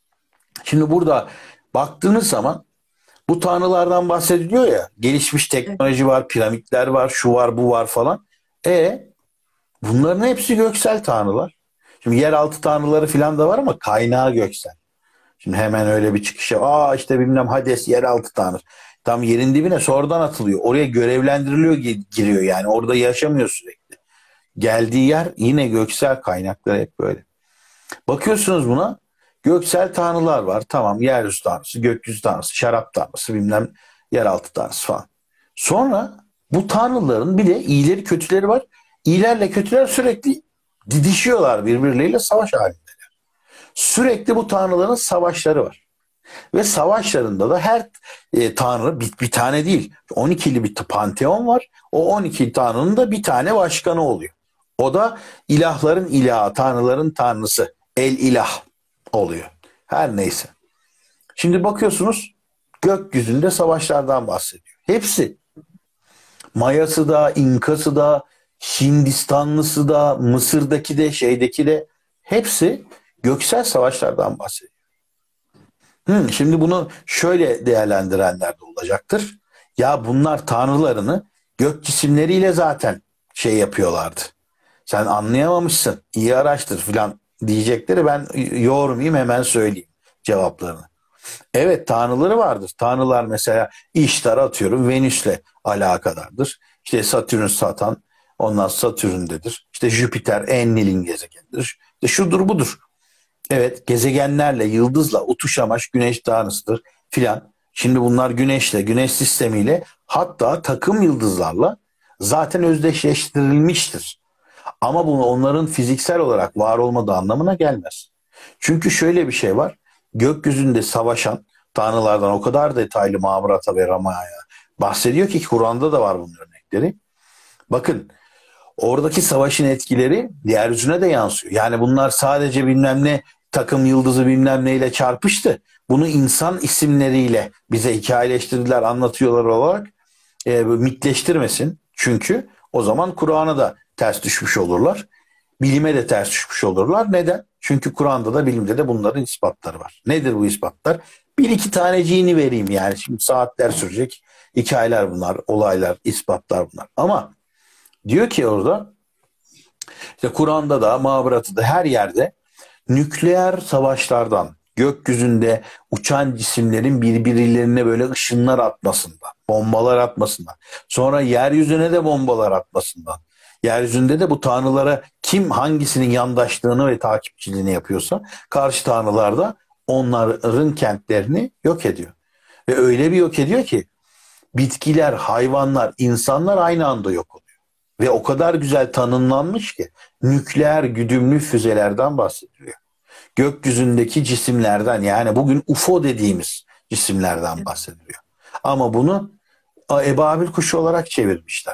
[SPEAKER 2] Şimdi burada baktığınız zaman bu tanrılardan bahsediliyor ya, gelişmiş teknoloji var, piramitler var, şu var bu var falan. E bunların hepsi göksel tanrılar. Şimdi yeraltı tanrıları falan da var ama kaynağı göksel. Şimdi hemen öyle bir çıkışa, aa işte bilmem Hades yeraltı tanrı. Tam yerin dibine sonradan atılıyor. Oraya görevlendiriliyor, giriyor yani. Orada yaşamıyor sürekli. Geldiği yer yine göksel, kaynaklar hep böyle. Bakıyorsunuz buna, göksel tanrılar var. Tamam, yeryüzü tanrısı, gökyüzü tanrısı, şarap tanrısı, bilmem yeraltı tanrısı falan. Sonra bu tanrıların bir de iyileri kötüleri var. İyilerle kötüler sürekli didişiyorlar, birbirleriyle savaş halindeler. Sürekli bu tanrıların savaşları var. Ve savaşlarında da her e, tanrı bir, bir tane değil, on ikili bir panteon var. O on iki tanrının da bir tane başkanı oluyor. O da ilahların ilahı, tanrıların tanrısı, el ilah oluyor. Her neyse. Şimdi bakıyorsunuz gökyüzünde savaşlardan bahsediyor. Hepsi. Mayası da, İnkası da, Hindistanlısı da, Mısır'daki de, şeydeki de, hepsi göksel savaşlardan bahsediyor. Hmm, şimdi bunu şöyle değerlendirenler de olacaktır. Ya bunlar tanrılarını gök cisimleriyle zaten şey yapıyorlardı. Sen anlayamamışsın, iyi araştır filan diyecekleri, ben yormayayım, hemen söyleyeyim cevaplarını. Evet, tanrıları vardır. Tanrılar mesela İştar, atıyorum, Venüs'le alakadardır. İşte Satürn Satan, ondan Satürn'dedir. İşte Jüpiter Enlil'in gezegenidir. İşte şudur budur. Evet, gezegenlerle, yıldızla utuşamaş güneş tanrısıdır filan. Şimdi bunlar güneşle, güneş sistemiyle, hatta takım yıldızlarla zaten özdeşleştirilmiştir. Ama bu onların fiziksel olarak var olmadığı anlamına gelmez. Çünkü şöyle bir şey var. Gökyüzünde savaşan tanrılardan o kadar detaylı Mahabharata ve Ramayana bahsediyor ki, Kur'an'da da var bunun örnekleri. Bakın, oradaki savaşın etkileri yeryüzüne de yansıyor. Yani bunlar sadece bilmem ne takım yıldızı bilmem neyle çarpıştı. Bunu insan isimleriyle bize hikayeleştirdiler, anlatıyorlar olarak e, mitleştirmesin. Çünkü o zaman Kur'an'a da ters düşmüş olurlar. Bilime de ters düşmüş olurlar. Neden? Çünkü Kur'an'da da bilimde de bunların ispatları var. Nedir bu ispatlar? Bir iki taneciğini vereyim yani. Şimdi saatler sürecek hikayeler bunlar, olaylar, ispatlar bunlar. Ama diyor ki orada, işte Kur'an'da da, Mahabharat'ta da, her yerde nükleer savaşlardan, gökyüzünde uçan cisimlerin birbirlerine böyle ışınlar atmasından, bombalar atmasından, sonra yeryüzüne de bombalar atmasından, yeryüzünde de bu tanrılara kim hangisinin yandaşlığını ve takipçiliğini yapıyorsa, karşı tanrılar da onların kentlerini yok ediyor. Ve öyle bir yok ediyor ki bitkiler, hayvanlar, insanlar aynı anda yok oluyor. Ve o kadar güzel tanımlanmış ki nükleer güdümlü füzelerden bahsediliyor. Gökyüzündeki cisimlerden, yani bugün U F O dediğimiz cisimlerden bahsediliyor. Ama bunu ebabil kuşu olarak çevirmişler.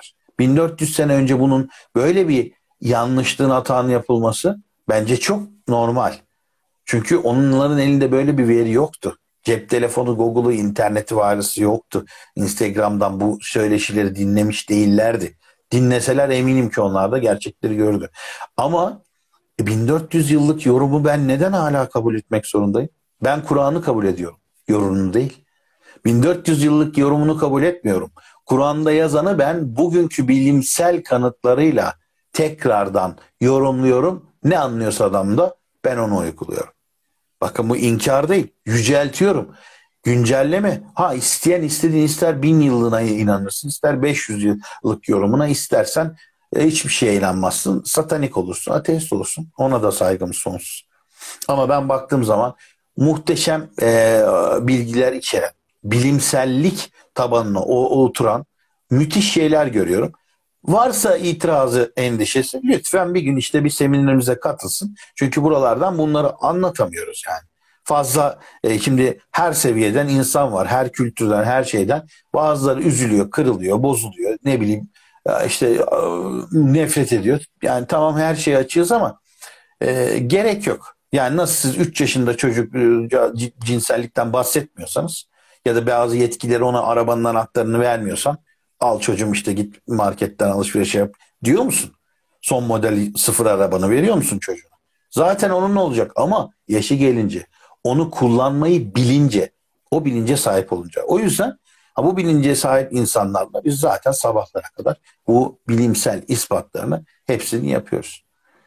[SPEAKER 2] bin dört yüz sene önce bunun böyle bir yanlışlığın, hatanın yapılması bence çok normal. Çünkü onların elinde böyle bir veri yoktu. Cep telefonu, Google'u, interneti varisi yoktu. Instagram'dan bu söyleşileri dinlemiş değillerdi. Dinleseler eminim ki onlar da gerçekleri gördü. Ama bin dört yüz yıllık yorumu ben neden hala kabul etmek zorundayım? Ben Kur'an'ı kabul ediyorum. Yorumunu değil. bin dört yüz yıllık yorumunu kabul etmiyorum. Kur'an'da yazanı ben bugünkü bilimsel kanıtlarıyla tekrardan yorumluyorum. Ne anlıyorsa adam da ben onu uyguluyorum. Bakın bu inkar değil. Yüceltiyorum. Güncelleme. Ha, isteyen istediğin, ister bin yıllığına inanırsın, ister beş yüz yıllık yorumuna, istersen e, hiçbir şeye inanmazsın. Satanik olursun, ateist olursun. Ona da saygım sonsuz. Ama ben baktığım zaman muhteşem e, bilgiler içeren, bilimsellik tabanına o, oturan müthiş şeyler görüyorum. Varsa itirazı, endişesi, lütfen bir gün işte bir seminerimize katılsın. Çünkü buralardan bunları anlatamıyoruz yani. Fazla e, şimdi her seviyeden insan var. Her kültürden, her şeyden. Bazıları üzülüyor, kırılıyor, bozuluyor. Ne bileyim işte e, nefret ediyor. Yani tamam, her şeyi açığız ama e, gerek yok. Yani nasıl siz üç yaşında çocuk e, cinsellikten bahsetmiyorsanız ya da bazı yetkileri ona, arabanın anahtarını vermiyorsan, al çocuğum işte git marketten alışveriş yap diyor musun? Son model sıfır arabanı veriyor musun çocuğuna? Zaten onun ne olacak? Ama yaşı gelince, onu kullanmayı bilince, o bilince sahip olunca. O yüzden ha, bu bilince sahip insanlarla biz zaten sabahlara kadar bu bilimsel ispatlarını hepsini yapıyoruz.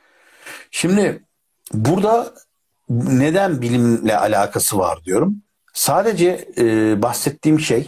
[SPEAKER 2] Şimdi burada neden bilimle alakası var diyorum. Sadece e, bahsettiğim şey,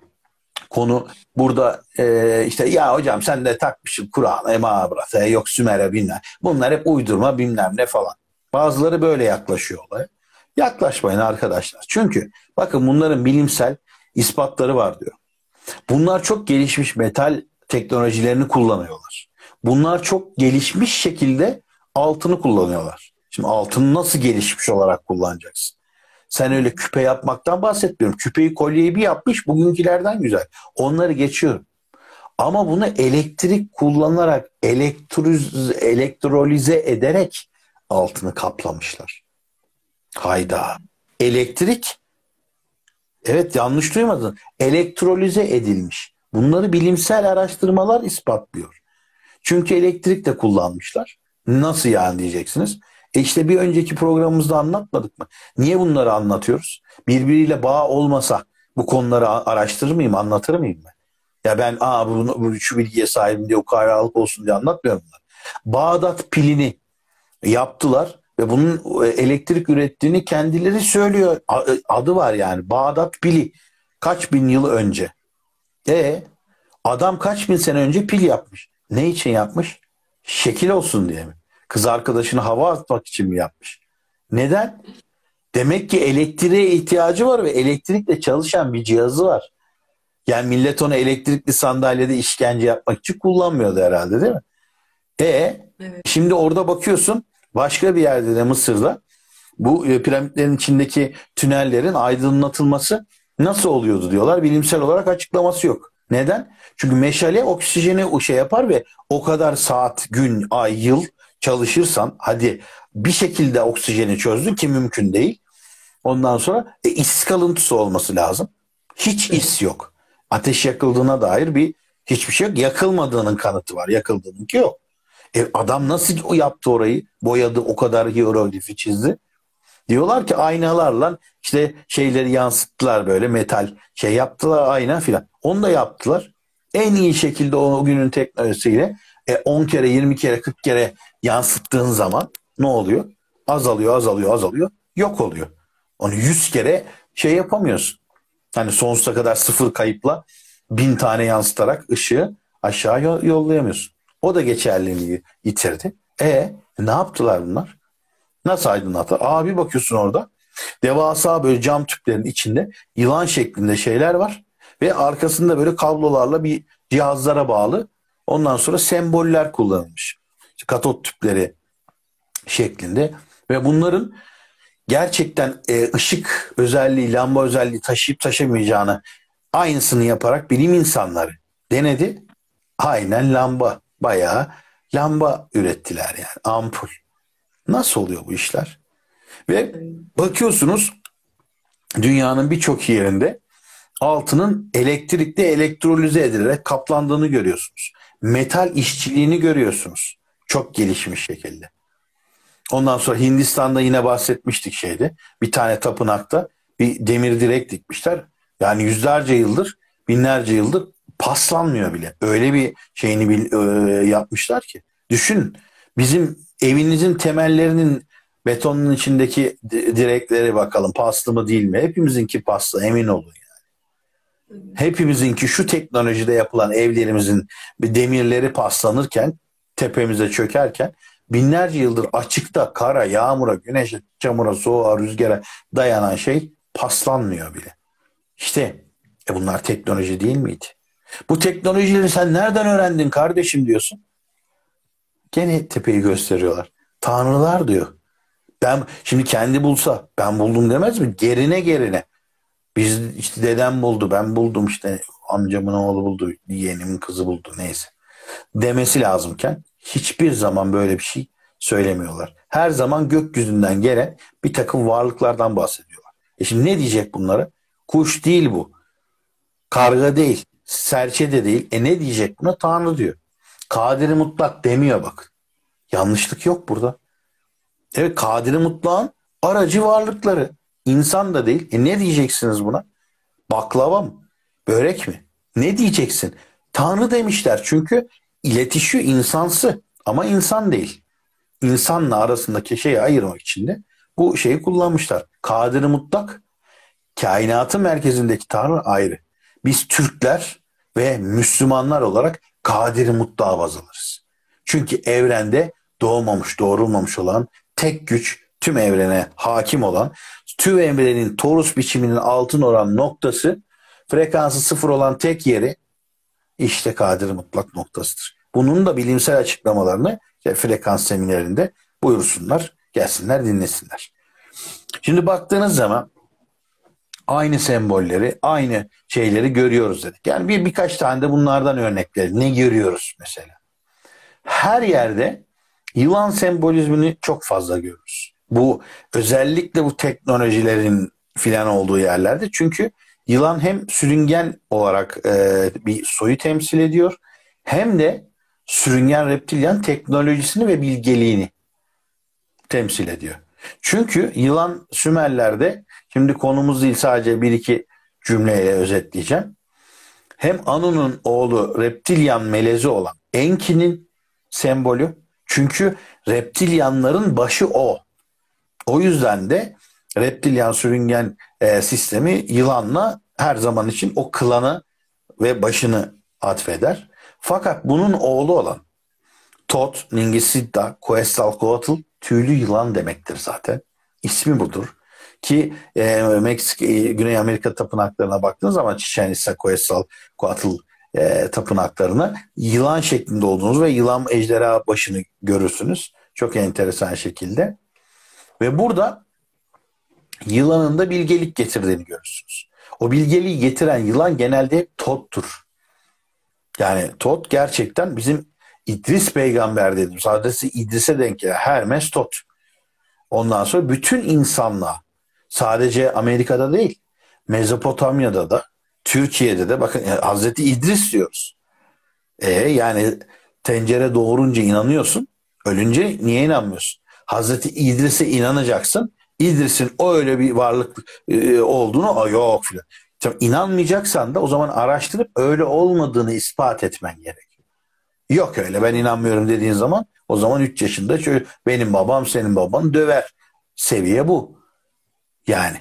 [SPEAKER 2] konu burada e, işte ya hocam sen de takmışsın Kur'an'a, Emabrata, yok Sümer'e bilmem. Bunlar hep uydurma bilmem ne falan. Bazıları böyle yaklaşıyor olaya. Yaklaşmayın arkadaşlar. Çünkü bakın bunların bilimsel ispatları var diyor. Bunlar çok gelişmiş metal teknolojilerini kullanıyorlar. Bunlar çok gelişmiş şekilde altını kullanıyorlar. Şimdi altını nasıl gelişmiş olarak kullanacaksın? Sen öyle küpe yapmaktan bahsetmiyorum. Küpeyi, kolyeyi bir yapmış, bugünkülerden güzel. Onları geçiyorum. Ama bunu elektrik kullanarak, elektriz, elektrolize ederek altını kaplamışlar. Hayda. Elektrik, evet yanlış duymadın. Elektrolize edilmiş. Bunları bilimsel araştırmalar ispatlıyor. Çünkü elektrik de kullanmışlar. Nasıl yani diyeceksiniz. E işte bir önceki programımızda anlatmadık mı? Niye bunları anlatıyoruz? Birbiriyle bağ olmasa bu konuları araştırır mıyım, anlatır mıyım ben? Ya ben aa bunu, şu bilgiye sahibim diye ukalalık olsun diye anlatmıyorum bunları. Bağdat pilini yaptılar ve bunun elektrik ürettiğini kendileri söylüyor. Adı var yani, Bağdat pili. Kaç bin yıl önce. E adam kaç bin sene önce pil yapmış. Ne için yapmış? Şekil olsun diye mi? Kız arkadaşını hava atmak için mi yapmış? Neden? Demek ki elektriğe ihtiyacı var ve elektrikle çalışan bir cihazı var. Yani millet onu elektrikli sandalyede işkence yapmak için kullanmıyordu herhalde, değil mi? E evet. Şimdi orada bakıyorsun, başka bir yerde de, Mısır'da, bu piramitlerin içindeki tünellerin aydınlatılması nasıl oluyordu diyorlar. Bilimsel olarak açıklaması yok. Neden? Çünkü meşale oksijeni o şey yapar ve o kadar saat, gün, ay, yıl çalışırsan, hadi bir şekilde oksijeni çözdün ki mümkün değil. Ondan sonra e, is kalıntısı olması lazım. Hiç is yok. Ateş yakıldığına dair bir hiçbir şey yok. Yakılmadığının kanıtı var. Yakıldığınınki yok. E, adam nasıl yaptı orayı? Boyadı, o kadar hieroglifi çizdi. Diyorlar ki aynalarla işte şeyleri yansıttılar, böyle metal şey yaptılar, ayna filan. Onu da yaptılar. En iyi şekilde o günün teknolojisiyle e, on kere, yirmi kere, kırk kere yansıttığın zaman ne oluyor? Azalıyor, azalıyor, azalıyor. Yok oluyor. Onu yüz kere şey yapamıyorsun. Hani sonsuza kadar sıfır kayıpla bin tane yansıtarak ışığı aşağı yollayamıyorsun. O da geçerliliğini yitirdi. E ne yaptılar bunlar? Nasıl aydınlatır? Aa, bir bakıyorsun orada devasa böyle cam tüplerin içinde yılan şeklinde şeyler var ve arkasında böyle kablolarla bir cihazlara bağlı. Ondan sonra semboller kullanılmış. İşte katot tüpleri şeklinde ve bunların gerçekten e, ışık özelliği, lamba özelliği taşıyıp taşımayacağını aynısını yaparak bilim insanları denedi. Aynen lamba. Bayağı lamba ürettiler yani. Ampul. Nasıl oluyor bu işler? Ve
[SPEAKER 1] Evet.
[SPEAKER 2] bakıyorsunuz dünyanın birçok yerinde altının elektrikli elektrolize edilerek kaplandığını görüyorsunuz. Metal işçiliğini görüyorsunuz. Çok gelişmiş şekilde. Ondan sonra Hindistan'da yine bahsetmiştik şeyde. Bir tane tapınakta bir demir direk dikmişler. Yani yüzlerce yıldır, binlerce yıldır paslanmıyor bile. Öyle bir şeyini bil, e, yapmışlar ki. Düşün, bizim evinizin temellerinin betonun içindeki di- direkleri bakalım paslı mı değil mi? Hepimizinki paslı, emin olun. Hepimizinki şu teknolojide yapılan evlerimizin bir demirleri paslanırken, tepemize çökerken binlerce yıldır açıkta kara, yağmura, güneşe, çamura, soğuğa, rüzgara dayanan şey paslanmıyor bile. İşte e bunlar teknoloji değil miydi? Bu teknolojileri sen nereden öğrendin kardeşim diyorsun. Gene tepeyi gösteriyorlar. Tanrılar diyor. Ben şimdi kendi bulsa ben buldum demez mi? Gerine gerine. Biz işte dedem buldu, ben buldum işte amcamın oğlu buldu, yeğenimin kızı buldu neyse. Demesi lazımken hiçbir zaman böyle bir şey söylemiyorlar. Her zaman gökyüzünden gelen bir takım varlıklardan bahsediyorlar. E şimdi ne diyecek bunlara? Kuş değil bu. Karga değil. Serçe de değil. E ne diyecek buna? Tanrı diyor. Kadiri mutlak demiyor bak. Yanlışlık yok burada. Evet, kadiri mutlağın aracı varlıkları. İnsan da değil. E ne diyeceksiniz buna? Baklava mı? Börek mi? Ne diyeceksin? Tanrı demişler çünkü iletişiyor insansı ama insan değil. İnsanla arasındaki şeyi ayırmak için de bu şeyi kullanmışlar. Kadir-i mutlak, kainatın merkezindeki Tanrı ayrı. Biz Türkler ve Müslümanlar olarak Kadir-i mutlağa baz alırız. Çünkü evrende doğmamış, doğrulmamış olan tek güç, tüm evrene hakim olan, tüm evrenin torus biçiminin altın oran noktası, frekansı sıfır olan tek yeri işte Kadir-i mutlak noktasıdır. Bunun da bilimsel açıklamalarını işte frekans seminerinde buyursunlar, gelsinler, dinlesinler. Şimdi baktığınız zaman aynı sembolleri, aynı şeyleri görüyoruz dedik. Yani bir birkaç tane de bunlardan örnekler. Ne görüyoruz mesela? Her yerde yılan sembolizmini çok fazla görürüz. Bu özellikle bu teknolojilerin filan olduğu yerlerde. Çünkü yılan hem sürüngen olarak e, bir soyu temsil ediyor, hem de sürüngen reptilyan teknolojisini ve bilgeliğini temsil ediyor. Çünkü yılan Sümerler'de, şimdi konumuz değil sadece bir iki cümleyle özetleyeceğim. Hem Anu'nun oğlu reptilyan melezi olan Enki'nin sembolü. Çünkü reptilyanların başı o. O yüzden de reptilyan sürüngen e, sistemi yılanla her zaman için o klanı ve başını atfeder. Fakat bunun oğlu olan Tot, Ningishita, Quetzalcoatl tüylü yılan demektir zaten. İsmi budur. Ki e, Meksika, e, Güney Amerika tapınaklarına baktığınız zaman Chichén Itzá, Quetzalcoatl e, tapınaklarına yılan şeklinde olduğunuz ve yılan ejderha başını görürsünüz. Çok enteresan şekilde. Ve burada yılanın da bilgelik getirdiğini görürsünüz. O bilgeliği getiren yılan genelde hep Tot'tur. Yani Tot gerçekten bizim İdris peygamber dedim. Sadece İdris'e denk gelen Hermes Tot. Ondan sonra bütün insanlığa, sadece Amerika'da değil, Mezopotamya'da da, Türkiye'de de bakın yani Hazreti İdris diyoruz. E yani tencere doğurunca inanıyorsun, ölünce niye inanmıyorsun? Hazreti İdris'e inanacaksın. İdris'in o öyle bir varlık e, olduğunu, yok filan. Tabii inanmayacaksan da o zaman araştırıp öyle olmadığını ispat etmen gerek. Yok öyle ben inanmıyorum dediğin zaman o zaman üç yaşında şöyle, benim babam senin baban döver. Seviye bu. Yani.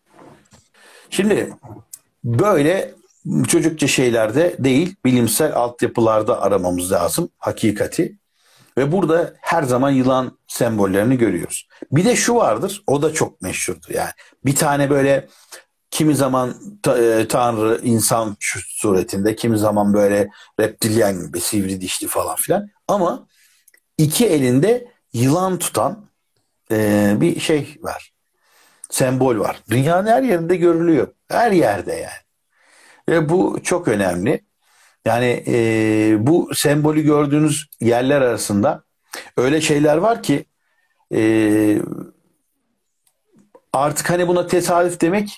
[SPEAKER 2] Şimdi böyle çocukça şeylerde değil, bilimsel altyapılarda aramamız lazım hakikati. Ve burada her zaman yılan sembollerini görüyoruz. Bir de şu vardır, o da çok meşhurdur yani. Bir tane böyle kimi zaman ta, e, tanrı insan suretinde, kimi zaman böyle reptilyen gibi sivri dişli falan filan. Ama iki elinde yılan tutan e, bir şey var. Sembol var. Dünyanın her yerinde görülüyor. Her yerde yani. Ve bu çok önemli. Yani e, bu sembolü gördüğünüz yerler arasında öyle şeyler var ki e, artık hani buna tesadüf demek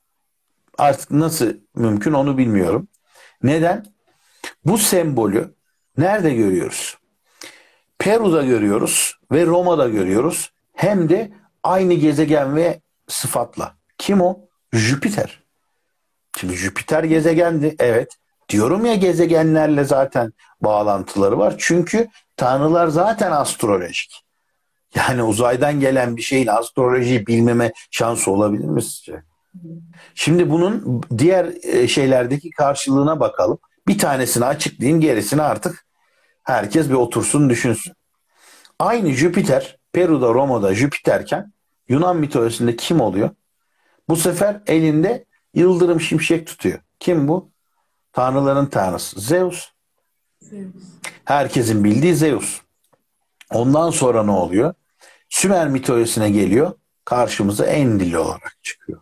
[SPEAKER 2] artık nasıl mümkün onu bilmiyorum. Neden? Bu sembolü nerede görüyoruz? Peru'da görüyoruz ve Roma'da görüyoruz. Hem de aynı gezegen ve sıfatla. Kim o? Jüpiter. Şimdi Jüpiter gezegendi. Evet. Diyorum ya gezegenlerle zaten bağlantıları var. Çünkü tanrılar zaten astrolojik. Yani uzaydan gelen bir şeyin astrolojiyi bilmeme şansı olabilir mi sizce? Şimdi bunun diğer şeylerdeki karşılığına bakalım. Bir tanesini açıklayayım, gerisini artık herkes bir otursun düşünsün. Aynı Jüpiter, Peru'da Roma'da Jüpiterken Yunan mitolojisinde kim oluyor? Bu sefer elinde yıldırım şimşek tutuyor. Kim bu? Tanrıların tanrısı. Zeus.
[SPEAKER 1] Zeus.
[SPEAKER 2] Herkesin bildiği Zeus. Ondan sonra ne oluyor? Sümer mitolojisine geliyor. Karşımıza Enlil olarak çıkıyor.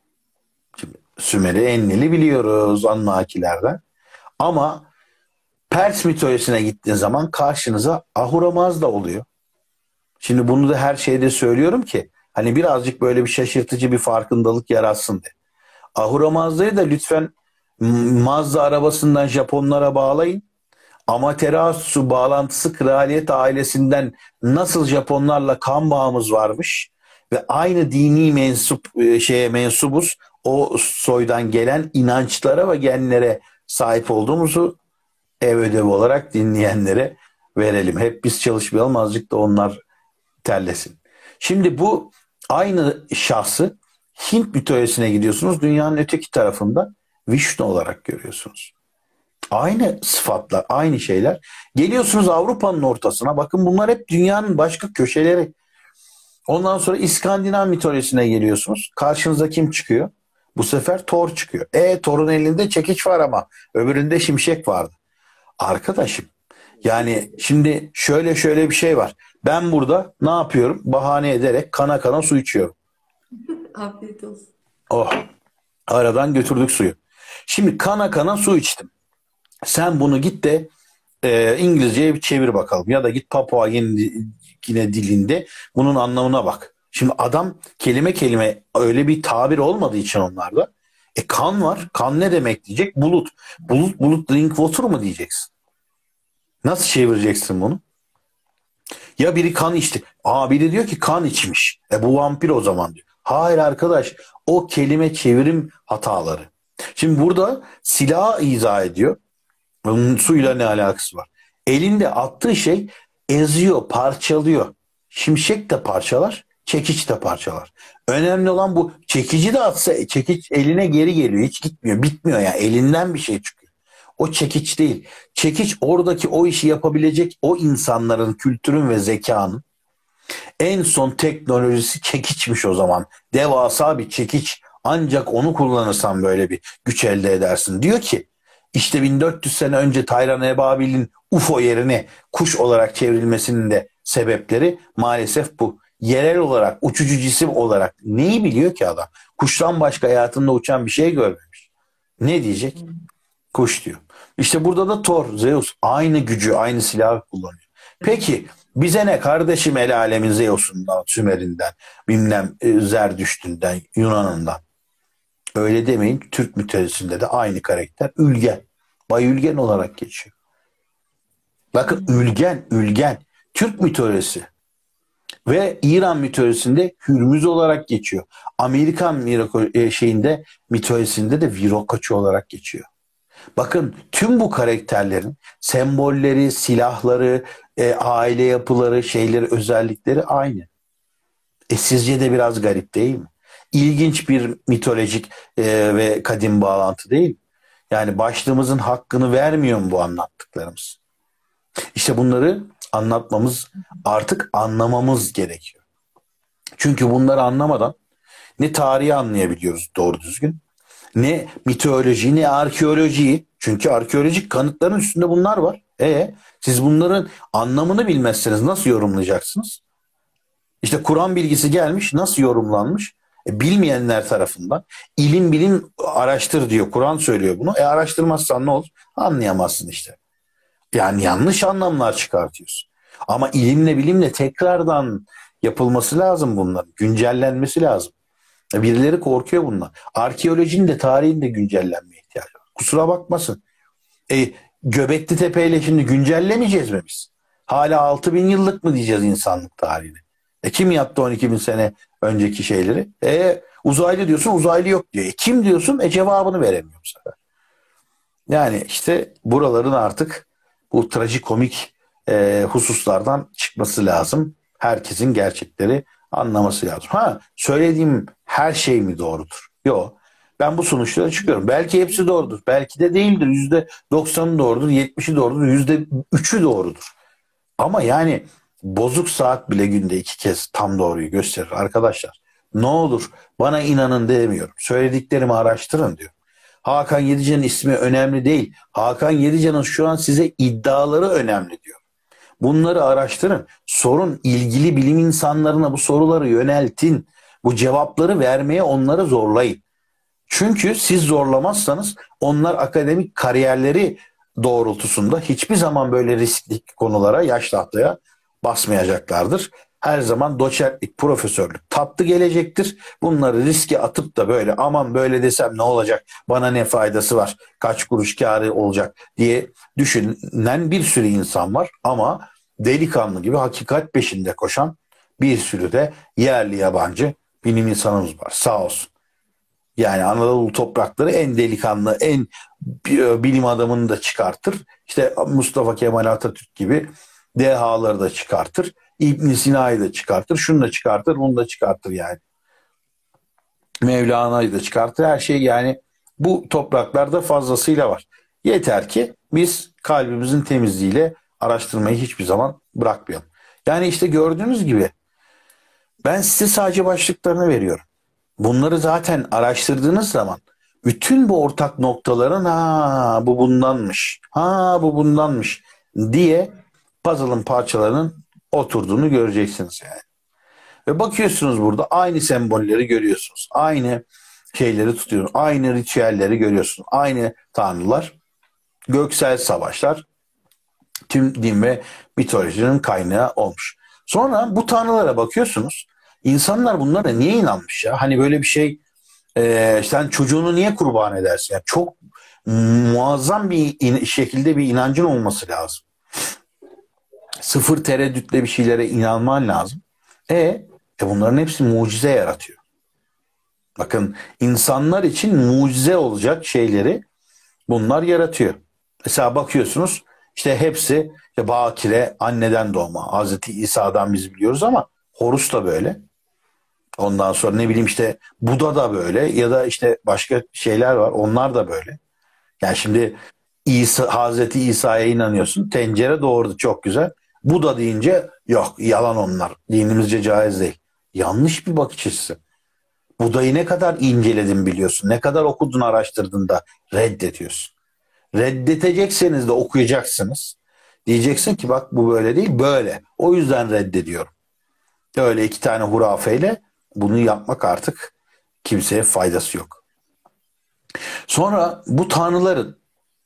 [SPEAKER 2] Şimdi Sümer'i Enlil'i biliyoruz Anunnakilerden. Ama Pers mitolojisine gittiğin zaman karşınıza Ahura Mazda oluyor. Şimdi bunu da her şeyde söylüyorum ki hani birazcık böyle bir şaşırtıcı bir farkındalık yaratsın diye. Ahura Mazda'yı da lütfen Mazda arabasından Japonlara bağlayın. Amaterasu bağlantısı kraliyet ailesinden nasıl Japonlarla kan bağımız varmış ve aynı dini mensup şeye mensubuz o soydan gelen inançlara ve genlere sahip olduğumuzu ev ödevi olarak dinleyenlere verelim. Hep biz çalışmayalım azıcık da onlar terlesin. Şimdi bu aynı şahsı Hint mitolojisine gidiyorsunuz. Dünyanın öteki tarafında Vishnu olarak görüyorsunuz. Aynı sıfatlar, aynı şeyler. Geliyorsunuz Avrupa'nın ortasına. Bakın bunlar hep dünyanın başka köşeleri. Ondan sonra İskandinav mitolojisine geliyorsunuz. Karşınıza kim çıkıyor? Bu sefer Thor çıkıyor. E Thor'un elinde çekiç var ama öbüründe şimşek vardı. Arkadaşım yani şimdi şöyle şöyle bir şey var. Ben burada ne yapıyorum? Bahane ederek kana kana su içiyorum.
[SPEAKER 1] Afiyet olsun.
[SPEAKER 2] Oh, aradan götürdük suyu. Şimdi kana kana su içtim. Sen bunu git de e, İngilizceye bir çevir bakalım. Ya da git Papua Yeni Gine dilinde bunun anlamına bak. Şimdi adam kelime kelime öyle bir tabir olmadığı için onlarda. E kan var. Kan ne demek diyecek? Bulut. Bulut bulut drink water mı diyeceksin? Nasıl çevireceksin bunu? Ya biri kan içti. Aa biri diyor ki kan içmiş. E bu vampir o zaman diyor. Hayır arkadaş. O kelime çevirim hataları. Şimdi burada silah izah ediyor. Bunun suyla ne alakası var? Elinde attığı şey eziyor, parçalıyor. Şimşek de parçalar, çekiç de parçalar. Önemli olan bu. Çekici de atsa çekiç eline geri geliyor. Hiç gitmiyor, bitmiyor yani. Elinden bir şey çıkıyor. O çekiç değil. Çekiç oradaki o işi yapabilecek o insanların, kültürün ve zekanın en son teknolojisi çekiçmiş o zaman. Devasa bir çekiç. Ancak onu kullanırsan böyle bir güç elde edersin. Diyor ki işte bin dört yüz sene önce Tayran Ebabil'in U F O yerine kuş olarak çevrilmesinin de sebepleri maalesef bu. Yerel olarak, uçucu cisim olarak neyi biliyor ki adam? Kuştan başka hayatında uçan bir şey görmemiş. Ne diyecek? Kuş diyor. İşte burada da Thor, Zeus aynı gücü, aynı silahı kullanıyor. Peki bize ne kardeşim el alemin Zeus'undan, Sümer'inden, bilmem Zerdüşt'ünden, Yunan'ından. Öyle demeyin. Türk mitolojisinde de aynı karakter Ülgen. Bay Ülgen olarak geçiyor. Bakın Ülgen, Ülgen. Türk mitolojisi ve İran mitolojisinde Hürmüz olarak geçiyor. Amerikan şeyinde mitolojisinde de Virokaçı olarak geçiyor. Bakın tüm bu karakterlerin sembolleri, silahları, e, aile yapıları, şeyleri, özellikleri aynı. E sizce de biraz garip değil mi? İlginç bir mitolojik e, ve kadim bağlantı değil mi? Yani başlığımızın hakkını vermiyor mu bu anlattıklarımız? İşte bunları anlatmamız, artık anlamamız gerekiyor. Çünkü bunları anlamadan ne tarihi anlayabiliyoruz doğru düzgün, ne mitoloji, ne arkeolojiyi. Çünkü arkeolojik kanıtların üstünde bunlar var. E siz bunların anlamını bilmezseniz nasıl yorumlayacaksınız? İşte Kur'an bilgisi gelmiş, nasıl yorumlanmış? E, bilmeyenler tarafından ilim bilim araştır diyor. Kur'an söylüyor bunu. E araştırmazsan ne olur? Anlayamazsın işte. Yani yanlış anlamlar çıkartıyorsun. Ama ilimle bilimle tekrardan yapılması lazım bunların. Güncellenmesi lazım. E, birileri korkuyor bundan. Arkeolojinin de tarihin de güncellenmeye ihtiyacı var. Kusura bakmasın. E, Göbekli Tepe ile şimdi güncellemeyeceğiz mi biz? Hala altı bin yıllık mı diyeceğiz insanlık tarihini? E kim yaptı on iki bin sene önceki şeyleri? E uzaylı diyorsun, uzaylı yok diyor. E kim diyorsun? E cevabını veremiyor bu sefer. Yani işte buraların artık bu trajikomik e, hususlardan çıkması lazım. Herkesin gerçekleri anlaması lazım. Ha, söylediğim her şey mi doğrudur? Yok. Ben bu sonuçlara çıkıyorum. Belki hepsi doğrudur. Belki de değildir. yüzde doksanı doğrudur. yetmişi doğrudur. yüzde üçü doğrudur. Ama yani bozuk saat bile günde iki kez tam doğruyu gösterir arkadaşlar. Ne olur bana inanın demiyorum. Söylediklerimi araştırın diyor. Hakan Yedican'ın ismi önemli değil. Hakan Yedican'ın şu an size iddiaları önemli diyor. Bunları araştırın. Sorun, ilgili bilim insanlarına bu soruları yöneltin. Bu cevapları vermeye onları zorlayın. Çünkü siz zorlamazsanız onlar akademik kariyerleri doğrultusunda hiçbir zaman böyle riskli konulara, yaş tahtaya basmayacaklardır. Her zaman doçentlik, profesörlük tatlı gelecektir. Bunları riske atıp da böyle aman böyle desem ne olacak, bana ne faydası var, kaç kuruş kârı olacak diye düşünen bir sürü insan var. Ama delikanlı gibi hakikat peşinde koşan bir sürü de yerli yabancı bilim insanımız var. Sağ olsun. Yani Anadolu toprakları en delikanlı, en bilim adamını da çıkartır. İşte Mustafa Kemal Atatürk gibi dehaları da çıkartır. İbn Sina'yı da çıkartır. Şunu da çıkartır, bunu da çıkartır yani. Mevlana'yı da çıkartır. Her şey yani bu topraklarda fazlasıyla var. Yeter ki biz kalbimizin temizliğiyle araştırmayı hiçbir zaman bırakmayalım. Yani işte gördüğünüz gibi ben size sadece başlıklarını veriyorum. Bunları zaten araştırdığınız zaman bütün bu ortak noktaların ha bu bundanmış, ha bu bundanmış diye puzzle'ın parçalarının oturduğunu göreceksiniz yani. Ve bakıyorsunuz burada aynı sembolleri görüyorsunuz. Aynı şeyleri tutuyorsunuz. Aynı ritüelleri görüyorsunuz. Aynı tanrılar, göksel savaşlar tüm din ve mitolojinin kaynağı olmuş. Sonra bu tanrılara bakıyorsunuz. İnsanlar bunlara niye inanmış ya? Hani böyle bir şey e, sen çocuğunu niye kurban edersin? Yani çok muazzam bir in- şekilde bir inancın olması lazım. Sıfır tereddütle bir şeylere inanman lazım. E, e bunların hepsi mucize yaratıyor. Bakın insanlar için mucize olacak şeyleri bunlar yaratıyor. Mesela bakıyorsunuz işte hepsi işte bakire, anneden doğma. Hazreti İsa'dan biz biliyoruz ama Horus da böyle. Ondan sonra ne bileyim işte Buda da böyle ya da işte başka şeyler var. Onlar da böyle. Yani şimdi İsa, Hazreti İsa'ya inanıyorsun. Tencere doğurdu çok güzel. Buda deyince yok yalan onlar. Dinimizce caiz değil. Yanlış bir bakış açısı. Buda'yı ne kadar inceledin biliyorsun. Ne kadar okudun araştırdın da reddediyorsun. Reddedecekseniz de okuyacaksınız. Diyeceksin ki bak bu böyle değil böyle. O yüzden reddediyorum. Öyle iki tane hurafeyle bunu yapmak artık kimseye faydası yok. Sonra bu tanrıların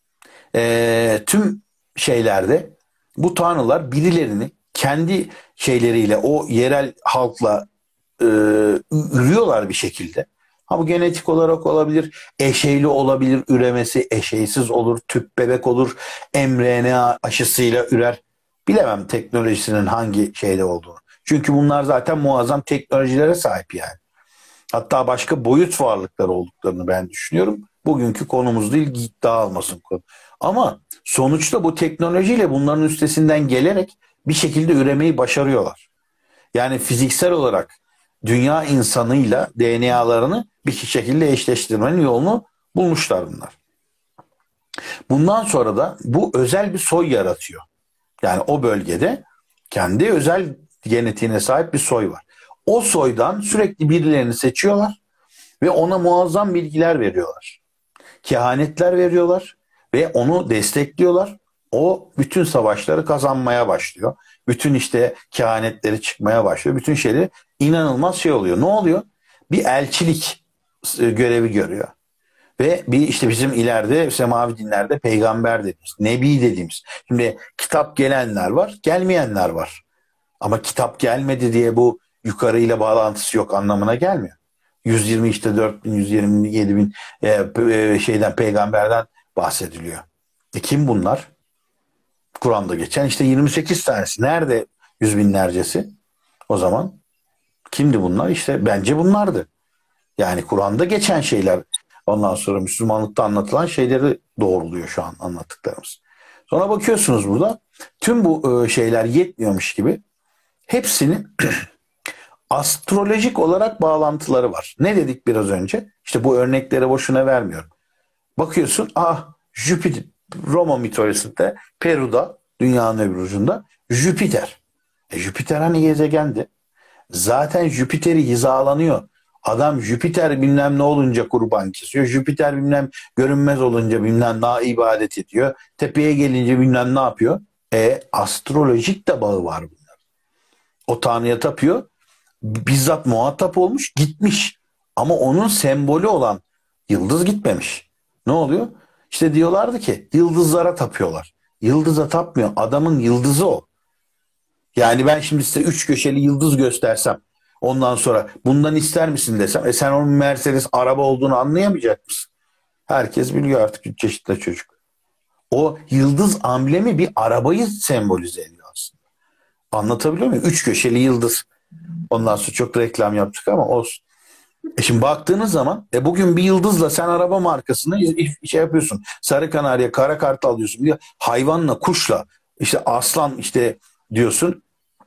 [SPEAKER 2] e, tüm şeylerde bu tanrılar birilerini kendi şeyleriyle o yerel halkla e, ürüyorlar bir şekilde. Ha bu genetik olarak olabilir, eşeyli olabilir, üremesi eşeysiz olur, tüp bebek olur, mRNA aşısıyla ürer. Bilemem teknolojisinin hangi şeyde olduğunu. Çünkü bunlar zaten muazzam teknolojilere sahip yani. Hatta başka boyut varlıkları olduklarını ben düşünüyorum. Bugünkü konumuz değil, iddia almasın konu. Ama sonuçta bu teknolojiyle bunların üstesinden gelerek bir şekilde üremeyi başarıyorlar. Yani fiziksel olarak dünya insanıyla D N A'larını bir şekilde eşleştirmenin yolunu bulmuşlar bunlar. Bundan sonra da bu özel bir soy yaratıyor. Yani o bölgede kendi özel genetiğine sahip bir soy var. O soydan sürekli birilerini seçiyorlar ve ona muazzam bilgiler veriyorlar. Kehanetler veriyorlar ve onu destekliyorlar. O bütün savaşları kazanmaya başlıyor. Bütün işte kehanetleri çıkmaya başlıyor. Bütün şeyleri inanılmaz şey oluyor. Ne oluyor? bir elçilik e, görevi görüyor. Ve bir işte bizim ileride semavi dinlerde peygamber dediğimiz, nebi dediğimiz. Şimdi kitap gelenler var, gelmeyenler var. Ama kitap gelmedi diye bu yukarıyla bağlantısı yok anlamına gelmiyor. yüz yirmi işte dört bin, yüz yirmi yedi bin e, e, şeyden peygamberden bahsediliyor. E kim bunlar? Kur'an'da geçen işte yirmi sekiz tanesi. Nerede yüz binlercesi? O zaman kimdi bunlar? İşte bence bunlardı. Yani Kur'an'da geçen şeyler, ondan sonra Müslümanlıkta anlatılan şeyleri doğruluyor şu an anlattıklarımız. Sonra bakıyorsunuz burada tüm bu şeyler yetmiyormuş gibi hepsinin astrolojik olarak bağlantıları var. Ne dedik biraz önce? İşte bu örnekleri boşuna vermiyorum. Bakıyorsun ah Jüpiter, Roma mitolojisinde Peru'da, dünyanın öbür ucunda Jüpiter. E, Jüpiter hani gezegendi. Zaten Jüpiter'i hizalanıyor. Adam Jüpiter bilmem ne olunca kurban kesiyor. Jüpiter bilmem görünmez olunca bilmem ne ibadet ediyor. Tepeye gelince bilmem ne yapıyor. E astrolojik de bağı var bunlar. O tanrıya tapıyor. Bizzat muhatap olmuş, gitmiş. Ama onun sembolü olan yıldız gitmemiş. Ne oluyor? İşte diyorlardı ki yıldızlara tapıyorlar. Yıldıza tapmıyor. Adamın yıldızı o. Yani ben şimdi size üç köşeli yıldız göstersem, ondan sonra bundan ister misin desem, e sen onun Mercedes araba olduğunu anlayamayacak mısın? Herkes biliyor artık üç yaşında çocuk. O yıldız amblemi bir arabayı sembolize ediyor aslında. Anlatabiliyor muyum? Üç köşeli yıldız. Ondan sonra çok reklam yaptık ama olsun. E şimdi baktığınız zaman e bugün bir yıldızla sen araba markasını şey yapıyorsun. Sarı kanarya, kara kartal diyorsun. Bir hayvanla, kuşla, işte aslan işte diyorsun.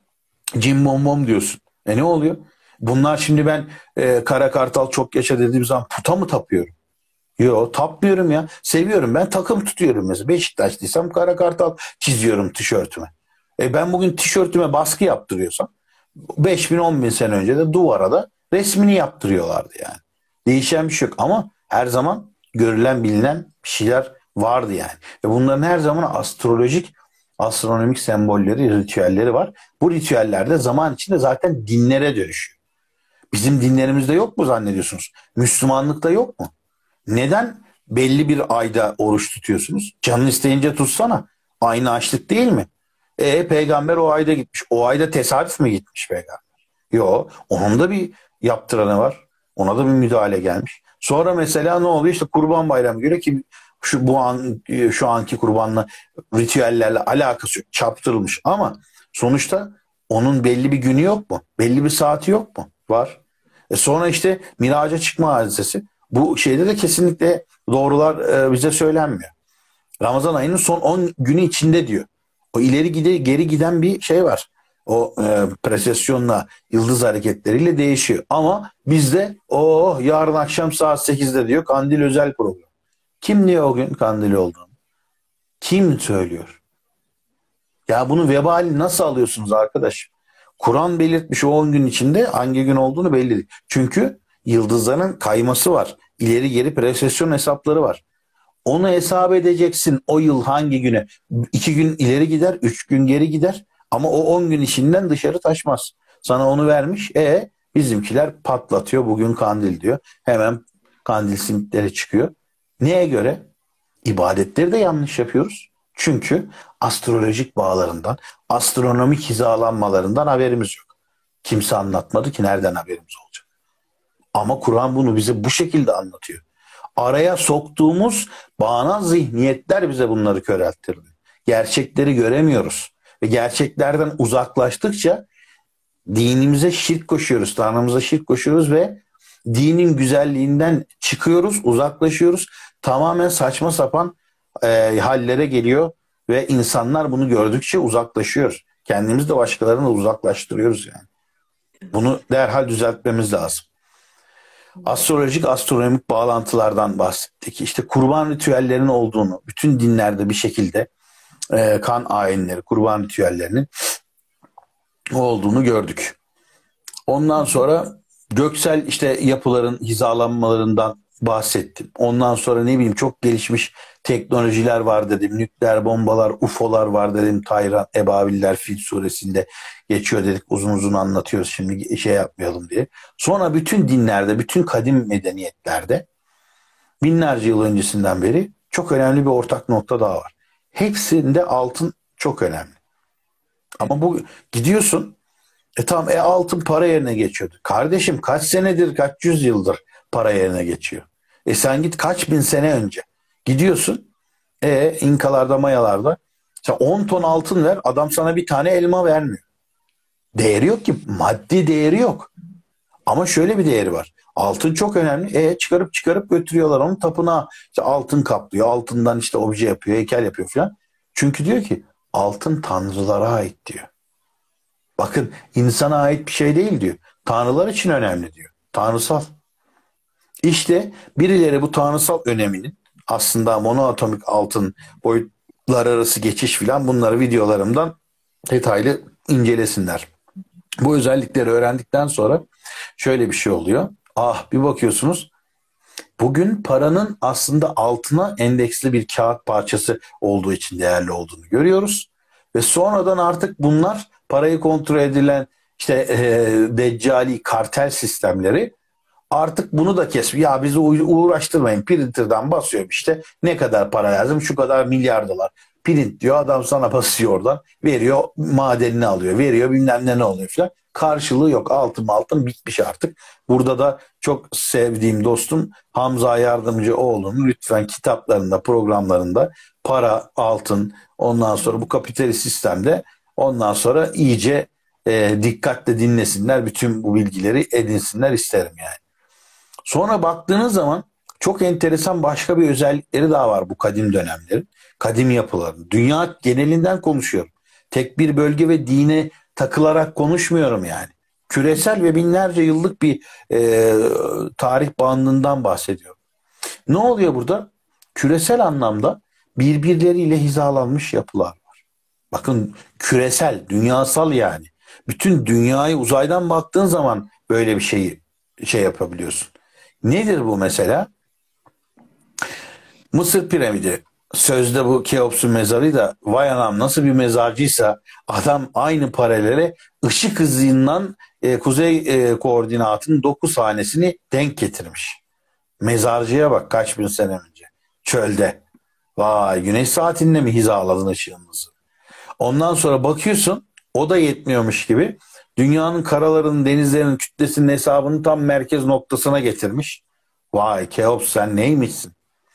[SPEAKER 2] Cim bom bom diyorsun. E ne oluyor? Bunlar şimdi ben e, kara kartal çok yaşa dediğim zaman puta mı tapıyorum? Yok tapmıyorum ya. Seviyorum ben takım tutuyorum mesela. Beşiktaşlıysam kara kartal çiziyorum tişörtüme. E ben bugün tişörtüme baskı yaptırıyorsam beş bin on bin sene önce de duvara da resmini yaptırıyorlardı yani. Değişen bir şey yok ama her zaman görülen bilinen bir şeyler vardı yani. Ve bunların her zaman astrolojik, astronomik sembolleri, ritüelleri var. Bu ritüeller de zaman içinde zaten dinlere dönüşüyor. Bizim dinlerimizde yok mu zannediyorsunuz? Müslümanlıkta yok mu? Neden belli bir ayda oruç tutuyorsunuz? Canın isteyince tutsana. Aynı açlık değil mi? E peygamber o ayda gitmiş. O ayda tesadüf mü gitmiş peygamber? Yok. Onun da bir yaptıranı var. Ona da bir müdahale gelmiş. Sonra mesela ne oluyor? İşte Kurban Bayramı göre ki şu bu an şu anki kurbanla ritüellerle alakası yok. Çarptırılmış ama sonuçta onun belli bir günü yok mu? Belli bir saati yok mu? Var. E sonra işte miraca çıkma hadisesi. Bu şeyde de kesinlikle doğrular e, bize söylenmiyor. Ramazan ayının son on günü içinde diyor. O ileri gide, geri giden bir şey var. O e, presesyonla, yıldız hareketleriyle değişiyor. Ama bizde o yarın akşam saat sekizde diyor kandil özel program. Kim diyor o gün kandil olduğunu? Kim söylüyor? Ya bunu vebali nasıl alıyorsunuz arkadaş? Kur'an belirtmiş o on gün içinde hangi gün olduğunu belli değil. Çünkü yıldızların kayması var. İleri geri presesyon hesapları var. Onu hesap edeceksin o yıl hangi güne. İki gün ileri gider, üç gün geri gider. Ama o on gün içinden dışarı taşmaz. Sana onu vermiş. E bizimkiler patlatıyor. Bugün kandil diyor. Hemen kandil simitleri çıkıyor. Neye göre? İbadetleri de yanlış yapıyoruz. Çünkü astrolojik bağlarından, astronomik hizalanmalarından haberimiz yok. Kimse anlatmadı ki nereden haberimiz olacak. Ama Kur'an bunu bize bu şekilde anlatıyor. Araya soktuğumuz bağnaz zihniyetler bize bunları körelttirdi. Gerçekleri göremiyoruz. Ve gerçeklerden uzaklaştıkça dinimize şirk koşuyoruz, Tanrımıza şirk koşuyoruz ve dinin güzelliğinden çıkıyoruz, uzaklaşıyoruz. Tamamen saçma sapan e, hallere geliyor ve insanlar bunu gördükçe uzaklaşıyor. Kendimiz de başkalarını da uzaklaştırıyoruz yani. Bunu derhal düzeltmemiz lazım. Astrolojik, astronomik bağlantılardan bahsettik. İşte kurban ritüellerinin olduğunu, bütün dinlerde bir şekilde e, kan ayinleri, kurban ritüellerinin olduğunu gördük. Ondan sonra göksel işte yapıların hizalanmalarından bahsettim. Ondan sonra ne bileyim çok gelişmiş teknolojiler var dedim. Nükleer bombalar, U F O'lar var dedim. Tayran, Ebabiller Fil suresinde geçiyor dedik. Uzun uzun anlatıyoruz şimdi şey yapmayalım diye. Sonra bütün dinlerde, bütün kadim medeniyetlerde binlerce yıl öncesinden beri çok önemli bir ortak nokta daha var. Hepsinde altın çok önemli. Ama bu gidiyorsun e tamam e altın para yerine geçiyordu. Kardeşim kaç senedir, kaç yüzyıldır para yerine geçiyor. E sen git kaç bin sene önce. Gidiyorsun e İnkalarda, Mayalarda sen on ton altın ver, adam sana bir tane elma vermiyor. Değeri yok ki, maddi değeri yok. Ama şöyle bir değeri var. Altın çok önemli. E çıkarıp çıkarıp götürüyorlar onu tapınağa. İşte altın kaplıyor, altından işte obje yapıyor, heykel yapıyor falan. Çünkü diyor ki altın tanrılara ait diyor. Bakın insana ait bir şey değil diyor. Tanrılar için önemli diyor. Tanrısal. İşte birileri bu tanrısal öneminin aslında monoatomik altın boyutlar arası geçiş filan bunları videolarımdan detaylı incelesinler. Bu özellikleri öğrendikten sonra şöyle bir şey oluyor. Ah bir bakıyorsunuz bugün paranın aslında altına endeksli bir kağıt parçası olduğu için değerli olduğunu görüyoruz. Ve sonradan artık bunlar parayı kontrol edilen işte e, deccali kartel sistemleri artık bunu da kesmiyor. Ya bizi uğraştırmayın. Printer'dan basıyorum işte ne kadar para lazım şu kadar milyar dolar. Print diyor adam sana basıyor oradan veriyor madenini alıyor veriyor bilmem ne ne oluyor falan. Karşılığı yok altın altın bitmiş artık. Burada da çok sevdiğim dostum Hamza Yardımcıoğlu'nun lütfen kitaplarında programlarında para altın ondan sonra bu kapitalist sistemde ondan sonra iyice e, dikkatle dinlesinler bütün bu bilgileri edinsinler isterim yani. Sonra baktığınız zaman çok enteresan başka bir özellikleri daha var bu kadim dönemlerin. Kadim yapıların. Dünya genelinden konuşuyorum. Tek bir bölge ve dine takılarak konuşmuyorum yani. Küresel ve binlerce yıllık bir e, tarih bandından bahsediyorum. Ne oluyor burada? Küresel anlamda birbirleriyle hizalanmış yapılar var. Bakın küresel, dünyasal yani. Bütün dünyayı uzaydan baktığın zaman böyle bir şeyi şey yapabiliyorsun. Nedir bu mesela? Mısır piramidi. Sözde bu Keops'un mezarı da vay anam nasıl bir mezarcıysa adam aynı paralele ışık hızından e, kuzey e, koordinatının dokuz hanesini denk getirmiş. Mezarcıya bak kaç bin sene önce. Çölde. Vay güneş saatinde mi hizaladın ışığımızı? Ondan sonra bakıyorsun o da yetmiyormuş gibi dünyanın karalarının denizlerinin kütlesinin hesabını tam merkez noktasına getirmiş. Vay Keops sen neymişsin?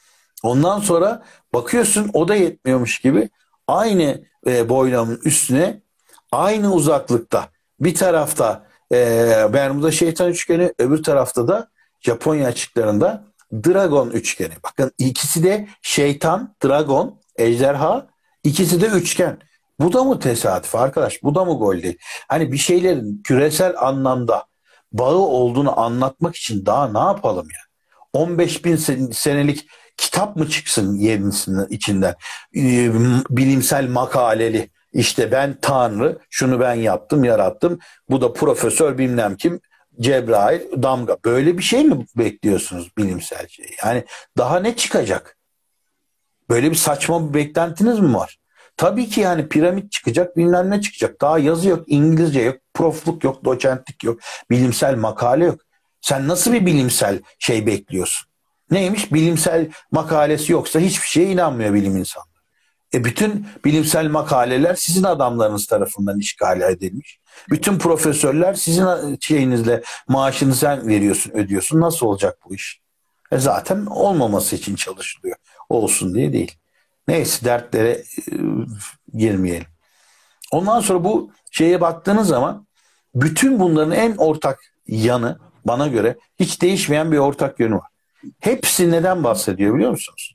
[SPEAKER 2] Ondan sonra bakıyorsun o da yetmiyormuş gibi aynı e, boylamın üstüne aynı uzaklıkta bir tarafta e, Bermuda şeytan üçgeni öbür tarafta da Japonya açıklarında dragon üçgeni. Bakın ikisi de şeytan, dragon, ejderha ikisi de üçgen. Bu da mı tesadüf arkadaş? Bu da mı gol değil? Hani bir şeylerin küresel anlamda bağı olduğunu anlatmak için daha ne yapalım ya? on beş bin senelik kitap mı çıksın yerin içinden? Ee, bilimsel makaleli. İşte ben Tanrı, şunu ben yaptım, yarattım. Bu da profesör bilmem kim, Cebrail, damga. Böyle bir şey mi bekliyorsunuz bilimsel şey? Yani daha ne çıkacak? Böyle bir saçma bir beklentiniz mi var? Tabii ki yani piramit çıkacak, bilmem ne çıkacak. Daha yazı yok, İngilizce yok, profluk yok, doçentlik yok, bilimsel makale yok. Sen nasıl bir bilimsel şey bekliyorsun? Neymiş? Bilimsel makalesi yoksa hiçbir şeye inanmıyor bilim insanları. E bütün bilimsel makaleler sizin adamlarınız tarafından işgal edilmiş. Bütün profesörler sizin şeyinizle maaşını sen veriyorsun, ödüyorsun. Nasıl olacak bu iş? E zaten olmaması için çalışılıyor. Olsun diye değil. Neyse dertlere e, girmeyelim. Ondan sonra bu şeye baktığınız zaman bütün bunların en ortak yanı bana göre hiç değişmeyen bir ortak yönü var. Hepsi neden bahsediyor biliyor musunuz?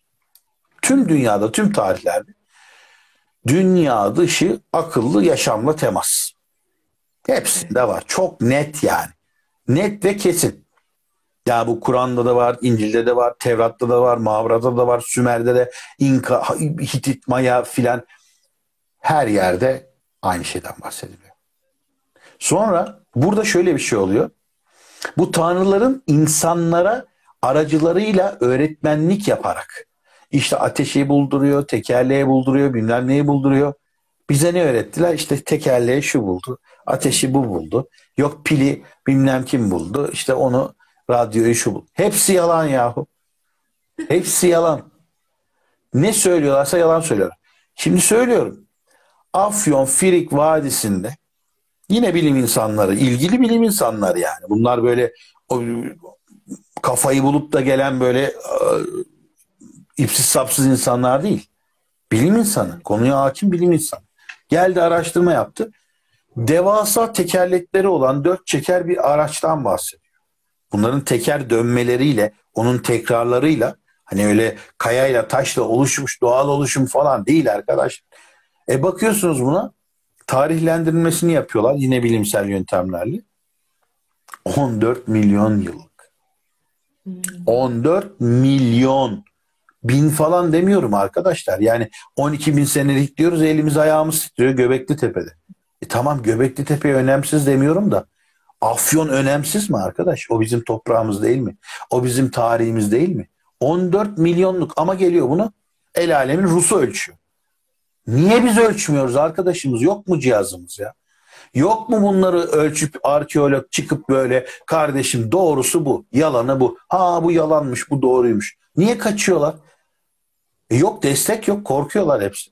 [SPEAKER 2] Tüm dünyada, tüm tarihlerde dünya dışı akıllı yaşamla temas. Hepsinde var. Çok net yani. Net ve kesin. Ya bu Kur'an'da da var, İncil'de de var, Tevrat'ta da var, Mavrat'ta da var, Sümer'de de, İnka, Hitit, Maya filan her yerde aynı şeyden bahsediliyor. Sonra burada şöyle bir şey oluyor. Bu tanrıların insanlara aracılarıyla öğretmenlik yaparak işte ateşi bulduruyor, tekerleği bulduruyor, bilmem neyi bulduruyor. Bize ne öğrettiler? İşte tekerleği şu buldu, ateşi bu buldu. Yok pili bilmem kim buldu, işte onu radyoyu şu buldu. Hepsi yalan yahu. Hepsi yalan. Ne söylüyorlarsa yalan söylüyorlar. Şimdi söylüyorum. Afyon Firik Vadisi'nde yine bilim insanları, ilgili bilim insanları yani. Bunlar böyle o, kafayı bulup da gelen böyle e, ipsiz sapsız insanlar değil. Bilim insanı, konuya hakim bilim insanı. Geldi araştırma yaptı. Devasa tekerlekleri olan dört çeker bir araçtan bahsediyor. Bunların teker dönmeleriyle, onun tekrarlarıyla, hani öyle kayayla taşla oluşmuş doğal oluşum falan değil arkadaş. E bakıyorsunuz buna, tarihlendirilmesini yapıyorlar yine bilimsel yöntemlerle. on dört milyon yıllık. on dört milyon. Bin falan demiyorum arkadaşlar. Yani on iki bin senelik diyoruz, elimiz ayağımız titriyor Göbekli Tepe'de. E tamam, Göbekli Tepe önemsiz demiyorum da Afyon önemsiz mi arkadaş? O bizim toprağımız değil mi? O bizim tarihimiz değil mi? on dört milyonluk ama geliyor bunu el alemin Rus'u ölçüyor. Niye biz ölçmüyoruz arkadaşımız? Yok mu cihazımız ya? Yok mu bunları ölçüp arkeolog çıkıp böyle kardeşim doğrusu bu, yalanı bu. Ha bu yalanmış, bu doğruymuş. Niye kaçıyorlar? E yok destek yok, korkuyorlar hepsi.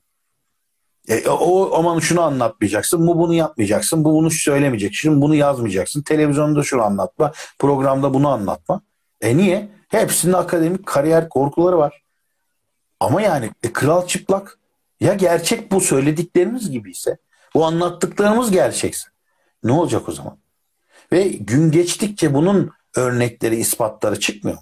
[SPEAKER 2] E, o aman şunu anlatmayacaksın, bu bunu yapmayacaksın, bu bunu söylemeyecek, şimdi bunu yazmayacaksın, televizyonda şunu anlatma, programda bunu anlatma. E niye? Hepsinin akademik kariyer korkuları var. Ama yani e, kral çıplak. Ya gerçek bu söylediklerimiz gibiyse, bu anlattıklarımız gerçekse ne olacak o zaman? Ve gün geçtikçe bunun örnekleri, ispatları çıkmıyor.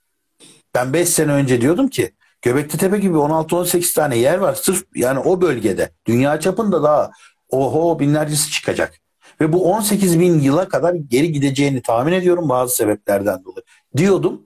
[SPEAKER 2] Ben beş sene önce diyordum ki Göbekli Tepe gibi on altı on sekiz tane yer var. Sırf yani o bölgede. Dünya çapında daha oho binlercesi çıkacak. Ve bu on sekiz bin yıla kadar geri gideceğini tahmin ediyorum bazı sebeplerden dolayı. Diyordum.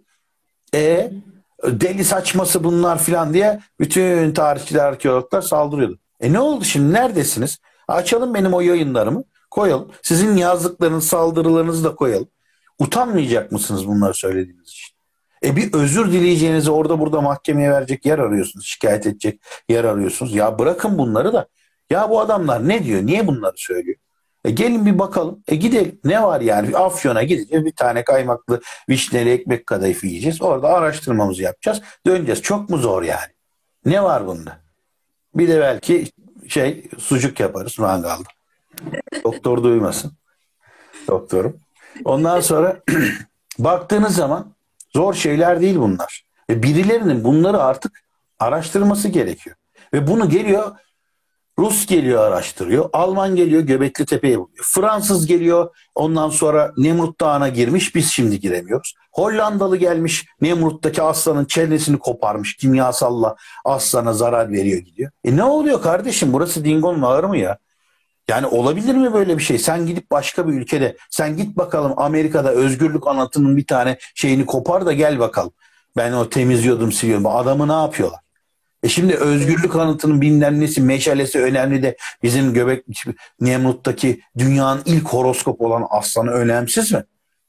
[SPEAKER 2] E deli saçması bunlar filan diye bütün tarihçiler, arkeologlar saldırıyordu. E ne oldu şimdi? Neredesiniz? Açalım benim o yayınlarımı. Koyalım. Sizin yazdıklarınız, saldırılarınızı da koyalım. Utanmayacak mısınız bunları söylediğiniz için? E bir özür dileyeceğinizi orada burada mahkemeye verecek yer arıyorsunuz. Şikayet edecek yer arıyorsunuz. Ya bırakın bunları da. Ya bu adamlar ne diyor? Niye bunları söylüyor? E gelin bir bakalım. E gidelim. Ne var yani? Afyon'a gideceğiz. Bir tane kaymaklı vişneli ekmek kadayıfı yiyeceğiz. Orada araştırmamızı yapacağız. Döneceğiz. Çok mu zor yani? Ne var bunda? Bir de belki şey sucuk yaparız mangalda. Doktor duymasın. Doktorum. Ondan sonra baktığınız zaman zor şeyler değil bunlar. Ve birilerinin bunları artık araştırması gerekiyor. Ve bunu geliyor Rus geliyor araştırıyor. Alman geliyor Göbekli Tepe'ye buluyor. Fransız geliyor ondan sonra Nemrut Dağı'na girmiş. Biz şimdi giremiyoruz. Hollandalı gelmiş Nemrut'taki aslanın çenesini koparmış. Kimyasalla aslana zarar veriyor gidiyor. E ne oluyor kardeşim? Burası Dingo'nun ağrı mı ya? Yani olabilir mi böyle bir şey? Sen gidip başka bir ülkede, sen git bakalım Amerika'da özgürlük anıtının bir tane şeyini kopar da gel bakalım. Ben o temizliyordum, siliyordum. Adamı ne yapıyorlar? E şimdi özgürlük anıtının bilmem nesi, meşalesi önemli de bizim Göbek Nemrut'taki dünyanın ilk horoskopu olan aslanı önemsiz mi?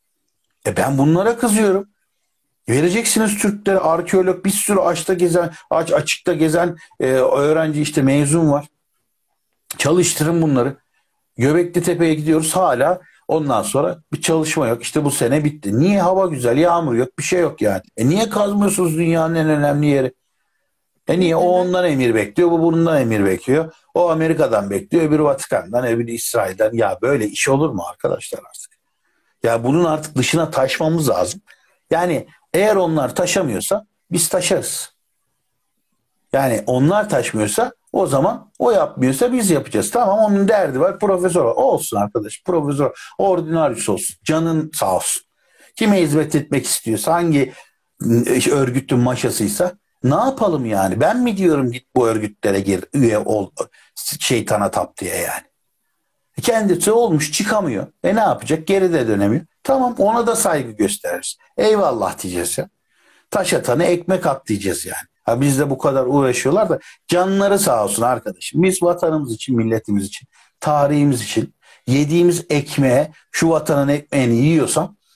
[SPEAKER 2] E ben bunlara kızıyorum. Vereceksiniz Türklere, arkeolog, bir sürü açta gezen, aç açıkta gezen e, öğrenci işte mezun var. Çalıştırın bunları. Göbekli Tepe'ye gidiyoruz hala. Ondan sonra bir çalışma yok. İşte bu sene bitti. Niye? Hava güzel, yağmur yok, bir şey yok yani. E niye kazmıyorsunuz dünyanın en önemli yeri? E niye? O ondan emir bekliyor, bu bundan emir bekliyor. O Amerika'dan bekliyor, öbürü Vatikan'dan, öbürü İsrail'den. Ya böyle iş olur mu arkadaşlar artık? Ya bunun artık dışına taşmamız lazım. Yani eğer onlar taşamıyorsa biz taşarız. Yani onlar taşmıyorsa o zaman o yapmıyorsa biz yapacağız. Tamam, onun derdi var, profesör olsun arkadaş. Profesör, ordinarius olsun. Canın sağ olsun. Kime hizmet etmek istiyorsa, hangi örgütün maşasıysa ne yapalım yani? Ben mi diyorum git bu örgütlere gir, üye ol, şeytana tap diye yani. Kendisi olmuş, çıkamıyor. E ne yapacak? Geri de dönemiyor. Tamam, ona da saygı gösteririz. Eyvallah diyeceğiz ya. Taş atana ekmek at diyeceğiz yani. Ha biz de bu kadar uğraşıyorlar da canları sağ olsun arkadaşım. Biz vatanımız için, milletimiz için, tarihimiz için yediğimiz ekmeğe, şu vatanın ekmeğini yiyorsam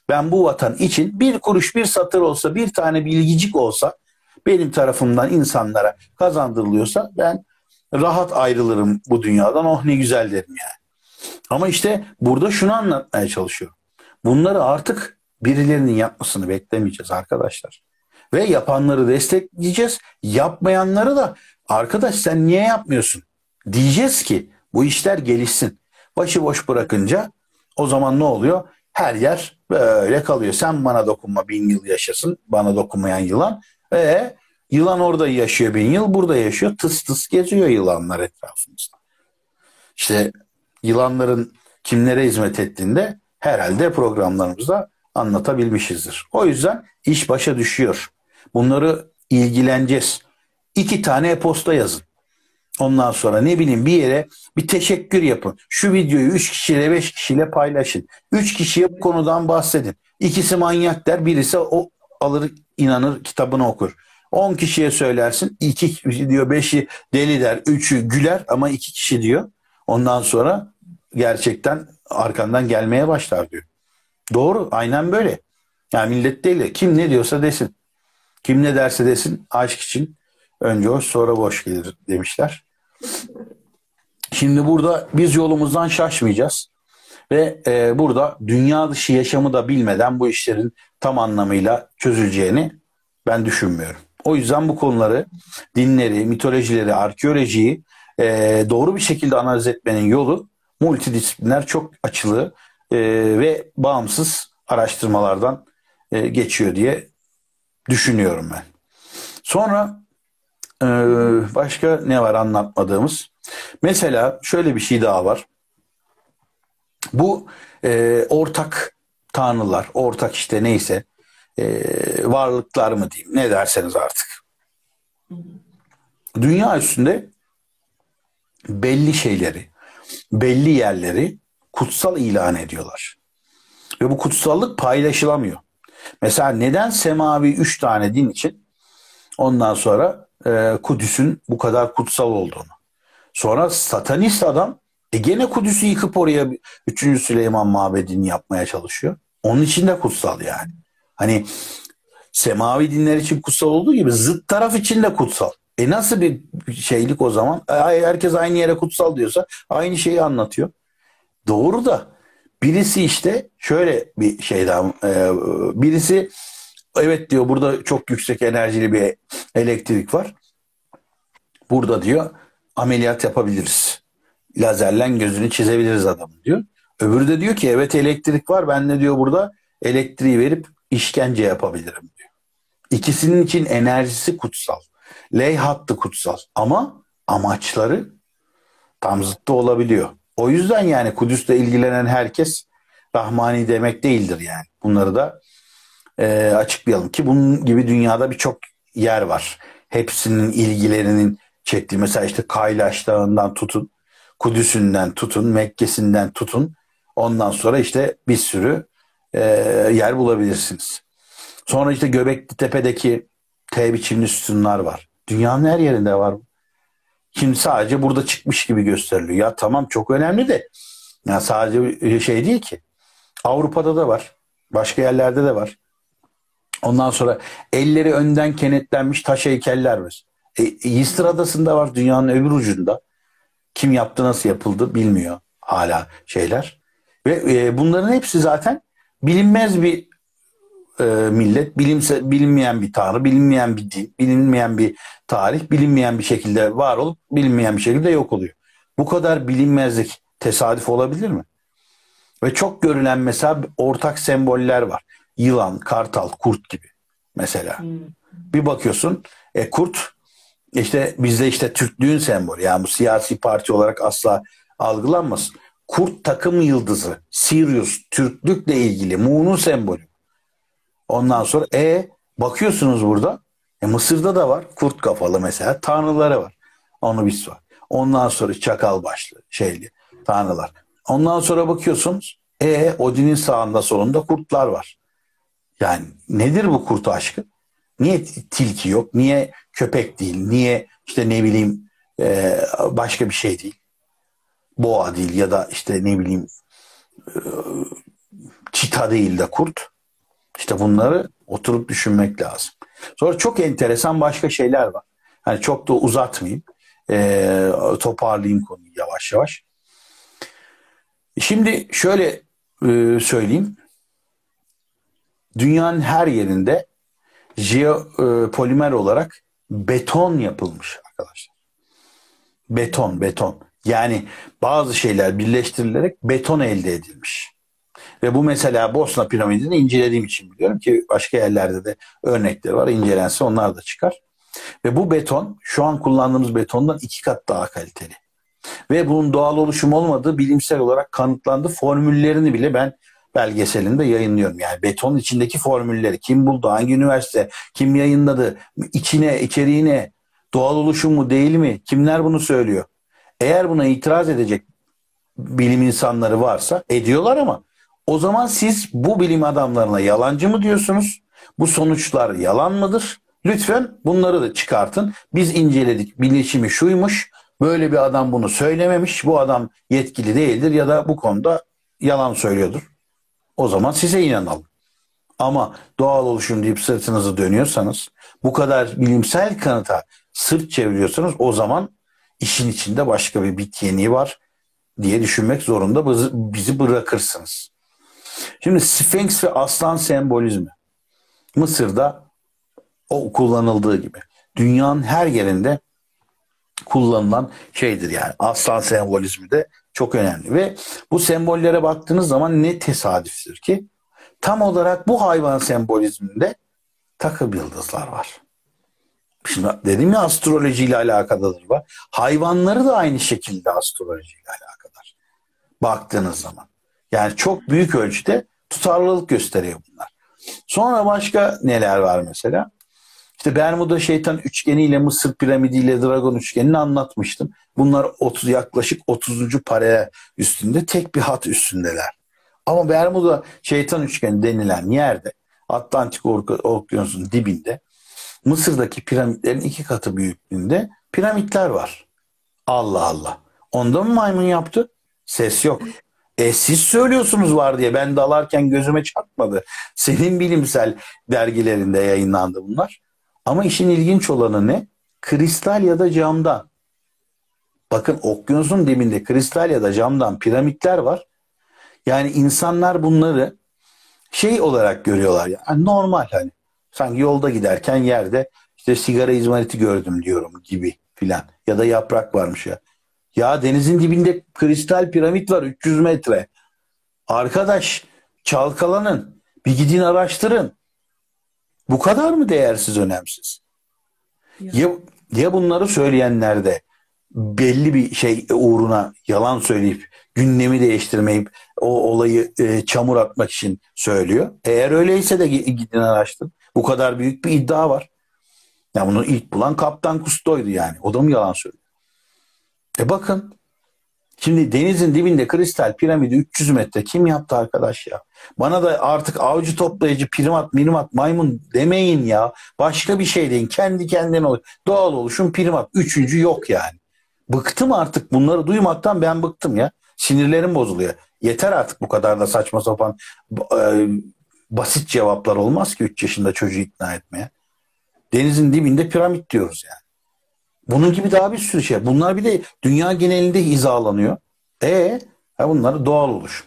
[SPEAKER 2] Ben bu vatan için bir kuruş bir satır olsa, bir tane bilgicik olsa benim tarafımdan insanlara kazandırılıyorsa ben rahat ayrılırım bu dünyadan. Oh ne güzel derim yani. Ama işte burada şunu anlatmaya çalışıyorum. Bunları artık birilerinin yapmasını beklemeyeceğiz arkadaşlar. Ve yapanları destekleyeceğiz. Yapmayanları da arkadaş sen niye yapmıyorsun diyeceğiz ki bu işler gelişsin. Başıboş bırakınca o zaman ne oluyor? Her yer böyle kalıyor. Sen bana dokunma bin yıl yaşasın. Bana dokunmayan yılan. E yılan orada yaşıyor bin yıl. Burada yaşıyor. Tıs tıs geziyor yılanlar etrafımızda. İşte yılanların kimlere hizmet ettiğinde herhalde programlarımızda anlatabilmişizdir. O yüzden iş başa düşüyor. Bunları ilgileneceğiz. İki tane e-posta yazın. Ondan sonra ne bileyim bir yere bir teşekkür yapın. Şu videoyu üç kişiyle beş kişiyle paylaşın. Üç kişiye bu konudan bahsedin. İkisi manyak der, birisi o alır inanır kitabını okur. On kişiye söylersin. iki diyor, beşi deli der, üçü güler ama iki kişi diyor. Ondan sonra gerçekten arkandan gelmeye başlar diyor. Doğru, aynen böyle. Yani millet değil, kim ne diyorsa desin. Kim ne derse desin, aşk için önce hoş sonra boş gelir demişler. Şimdi burada biz yolumuzdan şaşmayacağız. Ve e, burada dünya dışı yaşamı da bilmeden bu işlerin tam anlamıyla çözüleceğini ben düşünmüyorum. O yüzden bu konuları, dinleri, mitolojileri, arkeolojiyi e, doğru bir şekilde analiz etmenin yolu multidisipliner, çok açılı e, ve bağımsız araştırmalardan e, geçiyor diye düşünüyorum ben. Sonra e, başka ne var anlatmadığımız? Mesela şöyle bir şey daha var. Bu e, ortak tanrılar, ortak işte neyse e, varlıklar mı diyeyim, ne derseniz artık. Dünya üstünde belli şeyleri, belli yerleri kutsal ilan ediyorlar. Ve bu kutsallık paylaşılamıyor. Mesela neden semavi üç tane din için ondan sonra e, Kudüs'ün bu kadar kutsal olduğunu. Sonra satanist adam e gene Kudüs'ü yıkıp oraya üçüncü Süleyman Mabedi'ni yapmaya çalışıyor. Onun için de kutsal yani. Hani semavi dinler için kutsal olduğu gibi zıt taraf için de kutsal. E nasıl bir şeylik o zaman? E, herkes aynı yere kutsal diyorsa aynı şeyi anlatıyor. Doğru da birisi işte şöyle bir şeyden e, birisi evet diyor burada çok yüksek enerjili bir elektrik var. Burada diyor ameliyat yapabiliriz. Lazerle gözünü çizebiliriz adamın diyor. Öbürü de diyor ki evet elektrik var, ben de diyor burada elektriği verip işkence yapabilirim diyor. İkisinin için enerjisi kutsal. Ley hattı kutsal ama amaçları tam zıttı olabiliyor. O yüzden yani Kudüs'le ilgilenen herkes Rahmani demek değildir yani. Bunları da e, açıklayalım ki bunun gibi dünyada birçok yer var. Hepsinin ilgilerinin çektiği mesela işte Kaylaş Dağı'ndan tutun, Kudüs'ünden tutun, Mekke'sinden tutun. Ondan sonra işte bir sürü e, yer bulabilirsiniz. Sonra işte Göbekli Tepe'deki T biçimli sütunlar var. Dünyanın her yerinde var. Şimdi sadece burada çıkmış gibi gösteriliyor. Ya tamam çok önemli de ya sadece bir şey değil ki. Avrupa'da da var. Başka yerlerde de var. Ondan sonra elleri önden kenetlenmiş taş heykeller var. E, Easter Adası'nda var, dünyanın öbür ucunda. Kim yaptı, nasıl yapıldı bilmiyor hala şeyler. Ve e, bunların hepsi zaten bilinmez bir e, millet, bilimse, bilinmeyen bir tanrı, bilinmeyen bir din, bilinmeyen bir tarih, bilinmeyen bir şekilde var olup bilinmeyen bir şekilde yok oluyor. Bu kadar bilinmezlik tesadüf olabilir mi? Ve çok görülen mesela ortak semboller var. Yılan, kartal, kurt gibi mesela. Hmm. Bir bakıyorsun e, kurt işte bizde işte Türklüğün sembolü. Yani bu siyasi parti olarak asla algılanmasın. Kurt takım yıldızı, Sirius, Türklükle ilgili Mu'nun sembolü. Ondan sonra e bakıyorsunuz burada e, Mısır'da da var kurt kafalı mesela tanrıları var. Anubis var. Ondan sonra çakal başlı şeyli tanrılar. Ondan sonra bakıyorsunuz e Odin'in sağında solunda kurtlar var. Yani nedir bu kurt aşkı? Niye tilki yok? Niye köpek değil? Niye işte ne bileyim e, başka bir şey değil? Boğa değil ya da işte ne bileyim e, çita değil de kurt. İşte bunları oturup düşünmek lazım. Sonra çok enteresan başka şeyler var. Hani çok da uzatmayayım. Ee, toparlayayım konuyu yavaş yavaş. Şimdi şöyle e, söyleyeyim. Dünyanın her yerinde jeopolimer olarak beton yapılmış arkadaşlar. Beton, beton. Yani bazı şeyler birleştirilerek beton elde edilmiş. Ve bu mesela Bosna piramidini incelediğim için biliyorum ki başka yerlerde de örnekleri var. İncelense onlar da çıkar. Ve bu beton şu an kullandığımız betondan iki kat daha kaliteli. Ve bunun doğal oluşum olmadığı bilimsel olarak kanıtlandı. Formüllerini bile ben belgeselinde yayınlıyorum. Yani betonun içindeki formülleri kim buldu, hangi üniversite, kim yayınladı, içine, içeriğine, doğal oluşum mu değil mi, kimler bunu söylüyor. Eğer buna itiraz edecek bilim insanları varsa ediyorlar ama o zaman siz bu bilim adamlarına yalancı mı diyorsunuz? Bu sonuçlar yalan mıdır? Lütfen bunları da çıkartın. Biz inceledik, bilişimi şuymuş, böyle bir adam bunu söylememiş, bu adam yetkili değildir ya da bu konuda yalan söylüyordur. O zaman size inanalım. Ama doğal oluşum deyip sırtınızı dönüyorsanız, bu kadar bilimsel kanıta sırt çeviriyorsanız o zaman işin içinde başka bir bit yeniği var diye düşünmek zorunda bizi bırakırsınız. Şimdi Sphinx ve aslan sembolizmi Mısır'da o kullanıldığı gibi dünyanın her yerinde kullanılan şeydir yani. Aslan sembolizmi de çok önemli ve bu sembollere baktığınız zaman ne tesadüftür ki tam olarak bu hayvan sembolizminde takım yıldızlar var. Şimdi dedim ya astrolojiyle alakadadır var. Hayvanları da aynı şekilde astrolojiyle alakadar. Baktığınız zaman. Yani çok büyük ölçüde tutarlılık gösteriyor bunlar. Sonra başka neler var mesela? İşte Bermuda şeytan üçgeniyle Mısır piramidiyle Dragon üçgenini anlatmıştım. Bunlar otuz yaklaşık otuzuncu paralel üstünde tek bir hat üstündeler. Ama Bermuda şeytan üçgeni denilen yerde Atlantik Okyanusu'nun dibinde Mısır'daki piramitlerin iki katı büyüklüğünde piramitler var. Allah Allah. Onda mı maymun yaptı? Ses yok. E siz söylüyorsunuz var diye ben dalarken gözüme çarpmadı. Senin bilimsel dergilerinde yayınlandı bunlar. Ama işin ilginç olanı ne? Kristal ya da camdan. Bakın okyanusun dibinde kristal ya da camdan piramitler var. Yani insanlar bunları şey olarak görüyorlar. Yani normal hani. Sanki yolda giderken yerde işte sigara izmariti gördüm diyorum gibi filan. Ya da yaprak varmış ya. Ya denizin dibinde kristal piramit var üç yüz metre. Arkadaş çalkalanın. Bir gidin araştırın. Bu kadar mı değersiz, önemsiz? Ya, ya, ya bunları söyleyenler de belli bir şey uğruna yalan söyleyip gündemi değiştirmeyip o olayı e, çamur atmak için söylüyor. Eğer öyleyse de gidin araştırın. Bu kadar büyük bir iddia var. Ya bunu ilk bulan Kaptan Kusto'ydu yani. O da mı yalan söylüyor? E bakın. Şimdi denizin dibinde kristal piramidi üç yüz metre kim yaptı arkadaş ya? Bana da artık avcı toplayıcı primat, minimat, maymun demeyin ya. Başka bir şey deyin. Kendi kendine ol. Doğal oluşum primat. Üçüncü yok yani. Bıktım artık bunları duymaktan, ben bıktım ya. Sinirlerim bozuluyor. Yeter artık bu kadar da saçma sapan e, basit cevaplar olmaz ki üç yaşında çocuğu ikna etmeye. Denizin dibinde piramit diyoruz yani. Bunun gibi daha bir sürü şey. Bunlar bir de dünya genelinde hizalanıyor. E bunları doğal oluşum.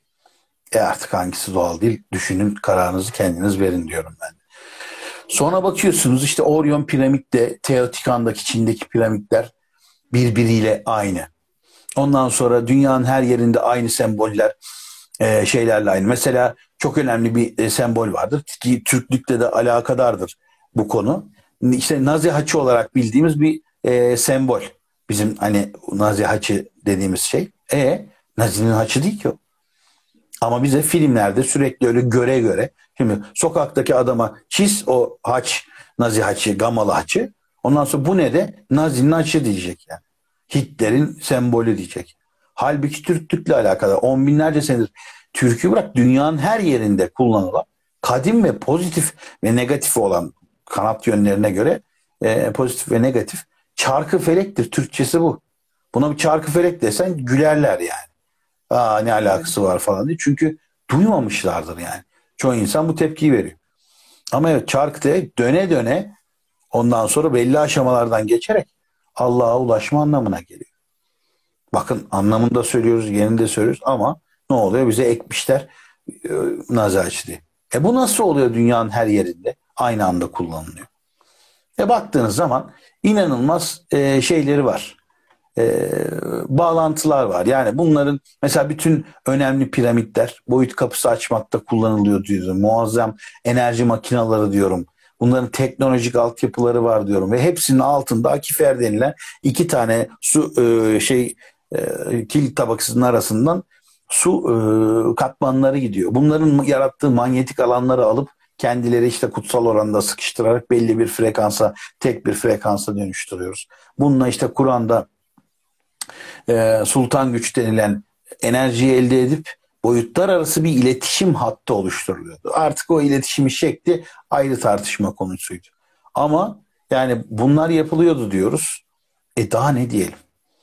[SPEAKER 2] E artık hangisi doğal değil? Düşünün, kararınızı kendiniz verin diyorum ben. Sonra bakıyorsunuz işte Orion piramitle Teotihuacan'daki Çin'deki piramitler birbiriyle aynı. Ondan sonra dünyanın her yerinde aynı semboller e, şeylerle aynı. Mesela çok önemli bir e, sembol vardır ki Türklükle de alakadardır bu konu. İşte Nazi haçı olarak bildiğimiz bir e, sembol. Bizim hani Nazi haçı dediğimiz şey. E Nazi'nin haçı değil ki o. Ama bize filmlerde sürekli öyle göre göre. Şimdi sokaktaki adama çiz o haç, Nazi haçı, Gamalı haçı. Ondan sonra bu ne de Nazi'nin haçı diyecek yani. Hitler'in sembolü diyecek. Halbuki Türklükle alakalı on binlerce senedir Türk'ü bırak dünyanın her yerinde kullanılan kadim ve pozitif ve negatif olan kanat yönlerine göre e, pozitif ve negatif çarkı felektir. Türkçesi bu. Buna bir çarkı felek desen gülerler yani. Aa ne alakası var falan diye. Çünkü duymamışlardır yani. Çoğu insan bu tepkiyi veriyor. Ama evet, çarkte döne döne ondan sonra belli aşamalardan geçerek Allah'a ulaşma anlamına geliyor. Bakın, anlamında söylüyoruz, yerinde söylüyoruz ama ne oluyor? Bize ekmişler e, nazaçlı. E bu nasıl oluyor dünyanın her yerinde? Aynı anda kullanılıyor. E baktığınız zaman inanılmaz e, şeyleri var. E, bağlantılar var. Yani bunların mesela bütün önemli piramitler boyut kapısı açmakta kullanılıyor diyorum. Muazzam enerji makineleri diyorum. Bunların teknolojik altyapıları var diyorum ve hepsinin altında akifer denilen iki tane su e, şey e, kilit tabakasının arasından su e, katmanları gidiyor. Bunların yarattığı manyetik alanları alıp kendileri işte kutsal oranda sıkıştırarak belli bir frekansa, tek bir frekansa dönüştürüyoruz. Bununla işte Kur'an'da e, sultan güç denilen enerjiyi elde edip boyutlar arası bir iletişim hattı oluşturuluyordu. Artık o iletişimin şekli ayrı tartışma konusuydu. Ama yani bunlar yapılıyordu diyoruz. E daha ne diyelim?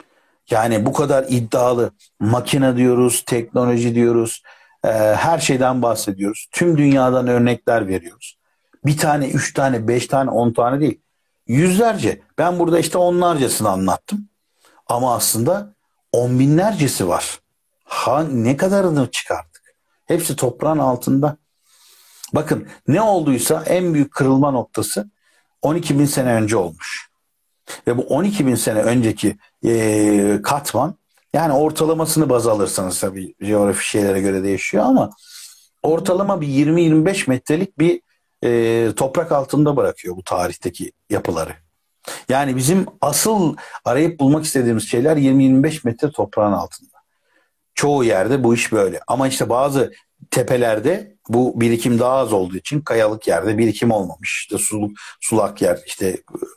[SPEAKER 2] Yani bu kadar iddialı makine diyoruz, teknoloji diyoruz, e, her şeyden bahsediyoruz. Tüm dünyadan örnekler veriyoruz. Bir tane, üç tane, beş tane, on tane değil. Yüzlerce. Ben burada işte onlarcasını anlattım. Ama aslında on binlercesi var. Ha, ne kadarını çıkarttık? Hepsi toprağın altında. Bakın, ne olduysa en büyük kırılma noktası on iki bin sene önce olmuş. Ve bu on iki bin sene önceki e, katman, yani ortalamasını baz alırsanız tabii coğrafi şeylere göre değişiyor ama ortalama bir yirmi yirmi beş metrelik bir e, toprak altında bırakıyor bu tarihteki yapıları. Yani bizim asıl arayıp bulmak istediğimiz şeyler yirmi yirmi beş metre toprağın altında. Çoğu yerde bu iş böyle. Ama işte bazı tepelerde bu birikim daha az olduğu için kayalık yerde birikim olmamış. İşte suluk, sulak yer, işte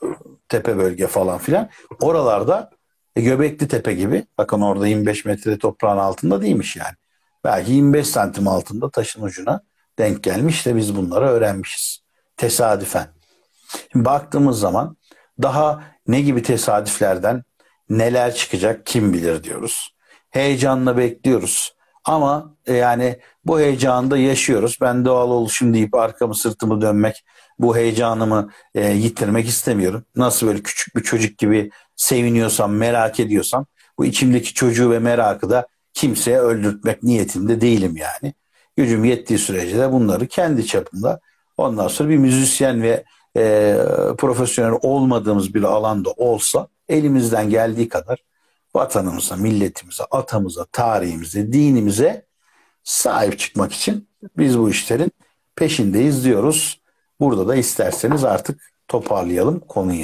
[SPEAKER 2] tepe bölge falan filan. Oralarda e, Göbekli Tepe gibi, bakın orada yirmi beş metre toprağın altında değilmiş yani. Belki yirmi beş santim altında taşın ucuna denk gelmiş de biz bunları öğrenmişiz. Tesadüfen. Şimdi baktığımız zaman daha ne gibi tesadüflerden neler çıkacak kim bilir diyoruz. Heyecanla bekliyoruz. Ama yani bu heyecanı da yaşıyoruz. Ben doğal oluşum deyip arkamı sırtımı dönmek, bu heyecanımı e, yitirmek istemiyorum. Nasıl böyle küçük bir çocuk gibi seviniyorsam, merak ediyorsam, bu içimdeki çocuğu ve merakı da kimseye öldürtmek niyetinde değilim yani. Gücüm yettiği sürece de bunları kendi çapımda, ondan sonra bir müzisyen ve e, profesyonel olmadığımız bir alanda olsa elimizden geldiği kadar vatanımıza, milletimize, atamıza, tarihimize, dinimize sahip çıkmak için biz bu işlerin peşindeyiz diyoruz. Burada da isterseniz artık toparlayalım konuyu.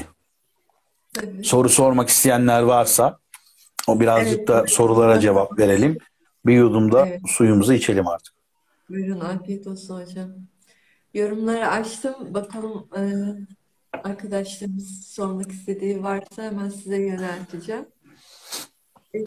[SPEAKER 1] Evet.
[SPEAKER 2] Soru sormak isteyenler varsa o birazcık
[SPEAKER 1] Evet,
[SPEAKER 2] da
[SPEAKER 1] evet.
[SPEAKER 2] sorulara cevap verelim. Bir yudum da
[SPEAKER 1] Evet.
[SPEAKER 2] suyumuzu içelim artık.
[SPEAKER 1] Buyurun, afiyet olsun hocam. Yorumları açtım. Bakalım e, arkadaşlarımız sormak istediği varsa hemen size yönelteceğim. E,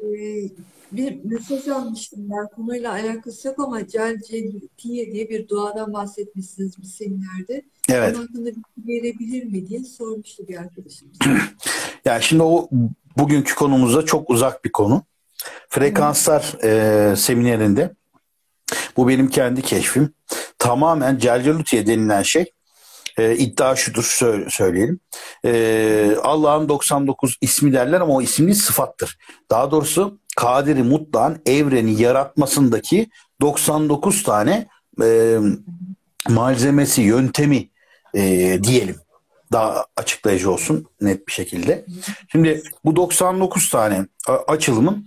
[SPEAKER 1] bir mesaj almıştım ben. Konuyla alakası yok ama Cel Celutiye diye bir duadan bahsetmişsiniz bir seminerde.
[SPEAKER 2] Evet.
[SPEAKER 1] Onun hakkında bilgi verebilir mi diye sormuştu bir arkadaşımız.
[SPEAKER 2] Yani şimdi o bugünkü konumuza çok uzak bir konu. Frekanslar e, seminerinde, bu benim kendi keşfim. Tamamen Cel Celutiye denilen şey, e, iddia şudur, sö- söyleyelim. E, Allah'ın doksan dokuz ismi derler ama o isimli sıfattır. Daha doğrusu Kadiri Mutlak'ın evreni yaratmasındaki doksan dokuz tane e, malzemesi, yöntemi e, diyelim. Daha açıklayıcı olsun net bir şekilde. Şimdi bu doksan dokuz tane açılımın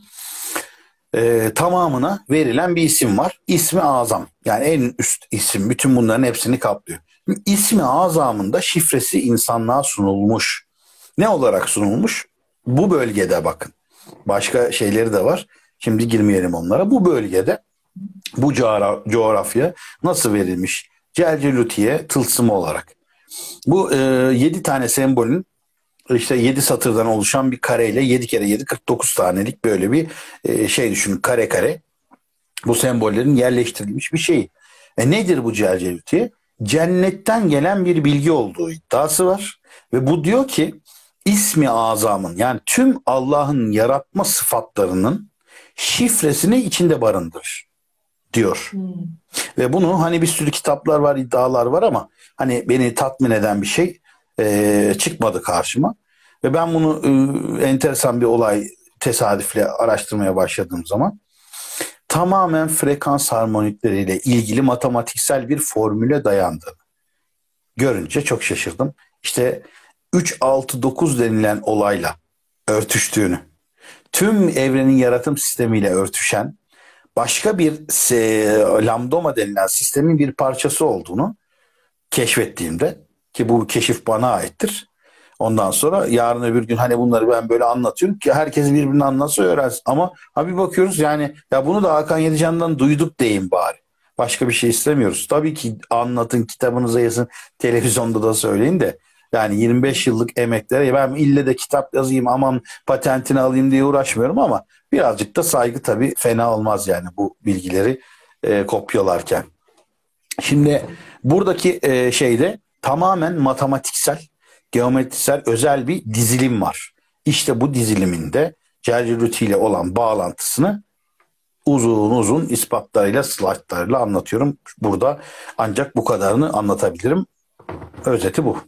[SPEAKER 2] e, tamamına verilen bir isim var. İsmi Azam. Yani en üst isim. Bütün bunların hepsini kaplıyor. Şimdi İsmi Azam'ın da şifresi insanlığa sunulmuş. Ne olarak sunulmuş? Bu bölgede bakın. Başka şeyleri de var. Şimdi girmeyelim onlara. Bu bölgede, bu coğra- coğrafya nasıl verilmiş? Cel Celutiye tılsımı olarak. Bu e, yedi tane sembolün işte yedi satırdan oluşan bir kareyle yedi kere yedi kırk dokuz tanelik böyle bir e, şey düşünün, kare kare. Bu sembollerin yerleştirilmiş bir şey. E nedir bu Cel Celutiye? Cennetten gelen bir bilgi olduğu iddiası var. Ve bu diyor ki ismi azamın, yani tüm Allah'ın yaratma sıfatlarının şifresini içinde barındırır. diyor.
[SPEAKER 1] Hmm.
[SPEAKER 2] Ve bunu hani bir sürü kitaplar var, iddialar var ama hani beni tatmin eden bir şey e, çıkmadı karşıma. Ve ben bunu e, enteresan bir olay tesadüfle araştırmaya başladığım zaman tamamen frekans harmonikleriyle ilgili matematiksel bir formüle dayandığını görünce çok şaşırdım. İşte üç altı dokuz denilen olayla örtüştüğünü, tüm evrenin yaratım sistemiyle örtüşen başka bir e, lambdoma denilen sistemin bir parçası olduğunu keşfettiğimde, ki bu keşif bana aittir. Ondan sonra yarın öbür gün hani bunları ben böyle anlatıyorum ki herkes birbirini anlatsa öğrensin. Ama abi bakıyoruz yani ya bunu da Hakan Yedican'dan duyduk deyin bari. Başka bir şey istemiyoruz. Tabii ki anlatın, kitabınıza yazın, televizyonda da söyleyin de. Yani yirmi beş yıllık emeklere ben ille de kitap yazayım aman patentini alayım diye uğraşmıyorum ama birazcık da saygı tabii fena olmaz yani bu bilgileri e, kopyalarken. Şimdi buradaki e, şeyde tamamen matematiksel, geometrisel özel bir dizilim var. İşte bu diziliminde Celil ile olan bağlantısını uzun uzun ispatlarıyla, slaytlarıyla anlatıyorum. Burada ancak bu kadarını anlatabilirim. Özeti bu.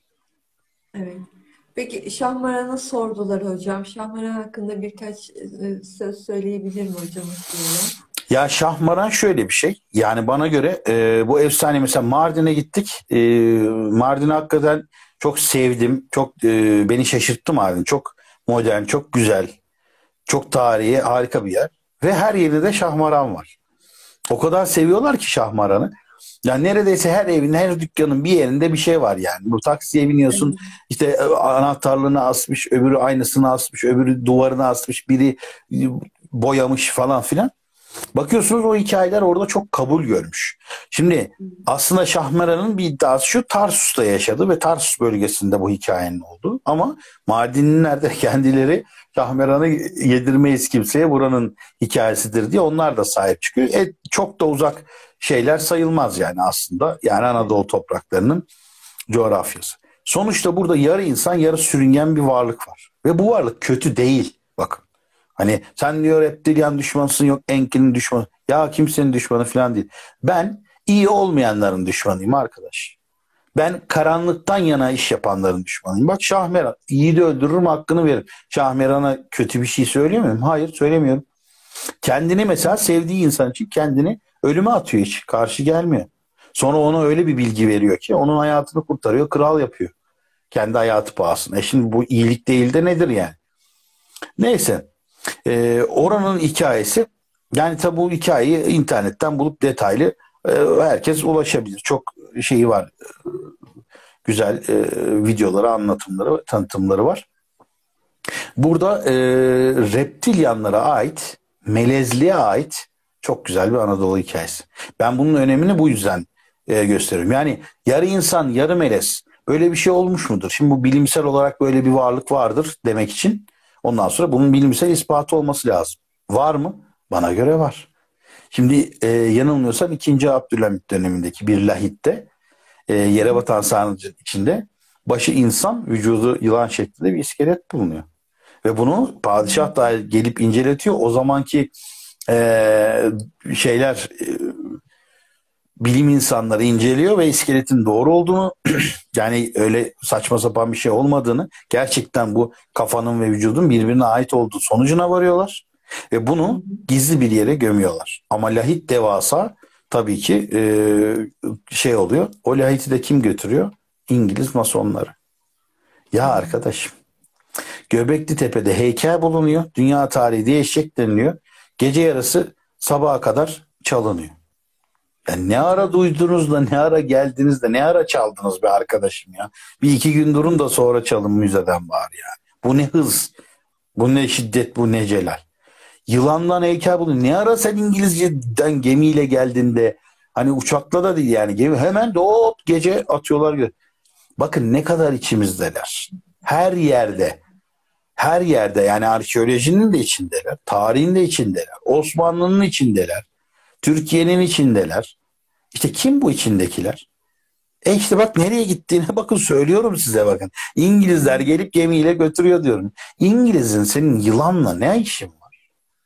[SPEAKER 1] Evet. Peki Şahmaran'a sordular hocam. Şahmaran hakkında birkaç e, söz söyleyebilir mi hocamız diye.
[SPEAKER 2] Ya Şahmaran şöyle bir şey. Yani bana göre e, bu efsane mesela Mardin'e gittik. E, Mardin'i hakikaten çok sevdim. Çok e, beni şaşırttı Mardin. Çok modern, çok güzel, çok tarihi, harika bir yer. Ve her yerinde de Şahmaran var. O kadar seviyorlar ki Şahmaran'ı. Yani neredeyse her evin, her dükkanın bir yerinde bir şey var yani. Bu taksiye biniyorsun,
[SPEAKER 1] Evet.
[SPEAKER 2] işte anahtarlığını asmış, öbürü aynısını asmış, öbürü duvarını asmış, biri boyamış falan filan. Bakıyorsunuz o hikayeler orada çok kabul görmüş. Şimdi aslında Şahmaran'ın bir iddiası şu: Tarsus'ta yaşadı ve Tarsus bölgesinde bu hikayenin oldu. Ama Mardinliler de kendileri Şahmaran'ı yedirmeyiz kimseye, buranın hikayesidir diye onlar da sahip çıkıyor. E, çok da uzak şeyler sayılmaz yani aslında. Yani Anadolu topraklarının coğrafyası. Sonuçta burada yarı insan yarı sürüngen bir varlık var. Ve bu varlık kötü değil. Bakın. Hani sen diyor reptilyan düşmansın, yok Enki'nin düşmanı. Ya kimsenin düşmanı falan değil. Ben iyi olmayanların düşmanıyım arkadaş. Ben karanlıktan yana iş yapanların düşmanıyım. Bak Şahmeran, iyi de öldürürüm, hakkını veririm. Şahmeran'a kötü bir şey söylüyor muyum? Hayır, söylemiyorum. Kendini mesela sevdiği insan için kendini ölüme atıyor, hiç karşı gelmiyor. Sonra ona öyle bir bilgi veriyor ki onun hayatını kurtarıyor, kral yapıyor. Kendi hayatı pahasına. E şimdi bu iyilik değil de nedir yani? Neyse. Ee, oranın hikayesi, yani tabi bu hikayeyi internetten bulup detaylı e, herkes ulaşabilir. Çok şeyi var, güzel e, videoları, anlatımları, tanıtımları var. Burada e, reptilyanlara ait, melezliğe ait çok güzel bir Anadolu hikayesi. Ben bunun önemini bu yüzden e, gösteriyorum. Yani yarı insan, yarı melez, böyle bir şey olmuş mudur? Şimdi bu bilimsel olarak böyle bir varlık vardır demek için ondan sonra bunun bilimsel ispatı olması lazım. Var mı? Bana göre var. Şimdi e, yanılmıyorsam ikinci Abdülhamit dönemindeki bir lahitte e, yere batan sarnıcın içinde başı insan, vücudu yılan şeklinde bir iskelet bulunuyor. Ve bunu padişah da gelip inceletiyor. O zamanki e, şeyler e, bilim insanları inceliyor ve iskeletin doğru olduğunu, yani öyle saçma sapan bir şey olmadığını, gerçekten bu kafanın ve vücudun birbirine ait olduğu sonucuna varıyorlar. Ve bunu gizli bir yere gömüyorlar. Ama lahit devasa tabii ki e, şey oluyor. O lahiti de kim götürüyor? İngiliz masonları. Ya arkadaşım, Göbekli Tepe'de heykel bulunuyor. Dünya tarihi diye eşek deniliyor. Gece yarısı sabaha kadar çalınıyor. Yani ne ara duydunuz da, ne ara geldiniz de, ne ara çaldınız be arkadaşım ya. Bir iki gün durun da sonra çalın müzeden bari yani. Bu ne hız, bu ne şiddet, bu ne celal. Yılandan heykel bulunuyor. Ne ara sen İngilizceden gemiyle geldin de, hani uçakla da değil yani, gemi hemen de hop gece atıyorlar. Bakın ne kadar içimizdeler. Her yerde. Her yerde, yani arkeolojinin de içindeler, tarihin de içindeler, Osmanlı'nın içindeler, Türkiye'nin içindeler. İşte kim bu içindekiler? E işte bak nereye gittiğine bakın, söylüyorum size bakın. İngilizler gelip gemiyle götürüyor diyorum. İngiliz'in senin yılanla ne işin var?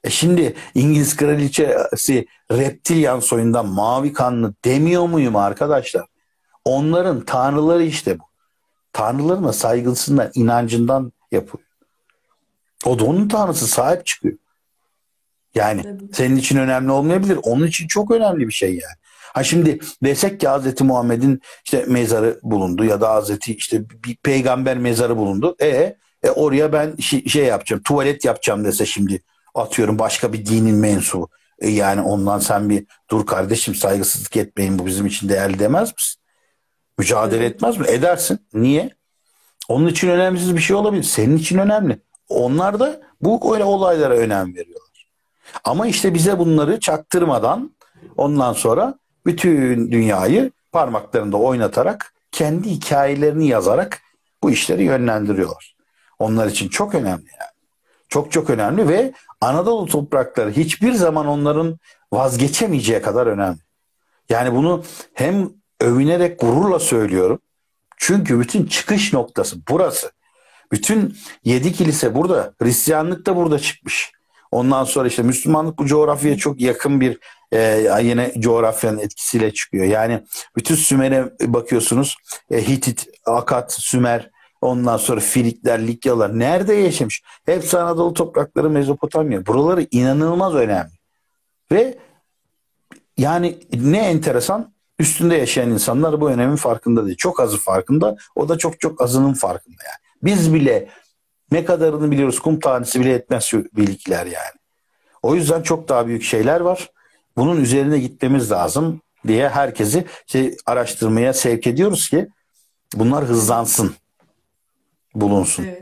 [SPEAKER 2] E şimdi İngiliz kraliçesi reptilyan soyundan mavi kanlı demiyor muyum arkadaşlar? Onların tanrıları işte bu. Tanrılarına saygısından, inancından yapıyor. O da onun tanrısı, sahip çıkıyor. Yani
[SPEAKER 1] Tabii.
[SPEAKER 2] senin için önemli olmayabilir. Onun için çok önemli bir şey yani. Ha şimdi desek ki Hazreti Muhammed'in işte mezarı bulundu ya da Hazreti işte bir peygamber mezarı bulundu. E, e oraya ben şey, şey yapacağım, tuvalet yapacağım dese şimdi, atıyorum başka bir dinin mensubu. E yani ondan sen bir dur kardeşim, saygısızlık etmeyin, bu bizim için değerli demez misin? Mücadele
[SPEAKER 1] Evet.
[SPEAKER 2] etmez mi? Edersin. Niye? Onun için önemsiz bir şey olabilir. Senin için önemli. Onlar da bu öyle olaylara önem veriyorlar. Ama işte bize bunları çaktırmadan ondan sonra bütün dünyayı parmaklarında oynatarak, kendi hikayelerini yazarak bu işleri yönlendiriyorlar. Onlar için çok önemli yani. Çok çok önemli ve Anadolu toprakları hiçbir zaman onların vazgeçemeyeceği kadar önemli. Yani bunu hem övünerek gururla söylüyorum. Çünkü bütün çıkış noktası burası. Bütün yedi kilise burada. Hristiyanlık da burada çıkmış. Ondan sonra işte Müslümanlık bu coğrafyaya çok yakın bir e, yine coğrafyanın etkisiyle çıkıyor. Yani bütün Sümer'e bakıyorsunuz. E, Hitit, Akat, Sümer, ondan sonra Filikler, Likyalılar nerede yaşamış? Hepsi Anadolu toprakları, Mezopotamya. Buraları inanılmaz önemli. Ve yani ne enteresan, üstünde yaşayan insanlar bu önemin farkında değil. Çok azı farkında. O da çok çok azının farkında yani. Biz bile ne kadarını biliyoruz, kum tanesi bile etmez şu bilgiler yani. O yüzden çok daha büyük şeyler var. Bunun üzerine gitmemiz lazım diye herkesi şey, araştırmaya sevk ediyoruz ki bunlar hızlansın, bulunsun.
[SPEAKER 1] Evet.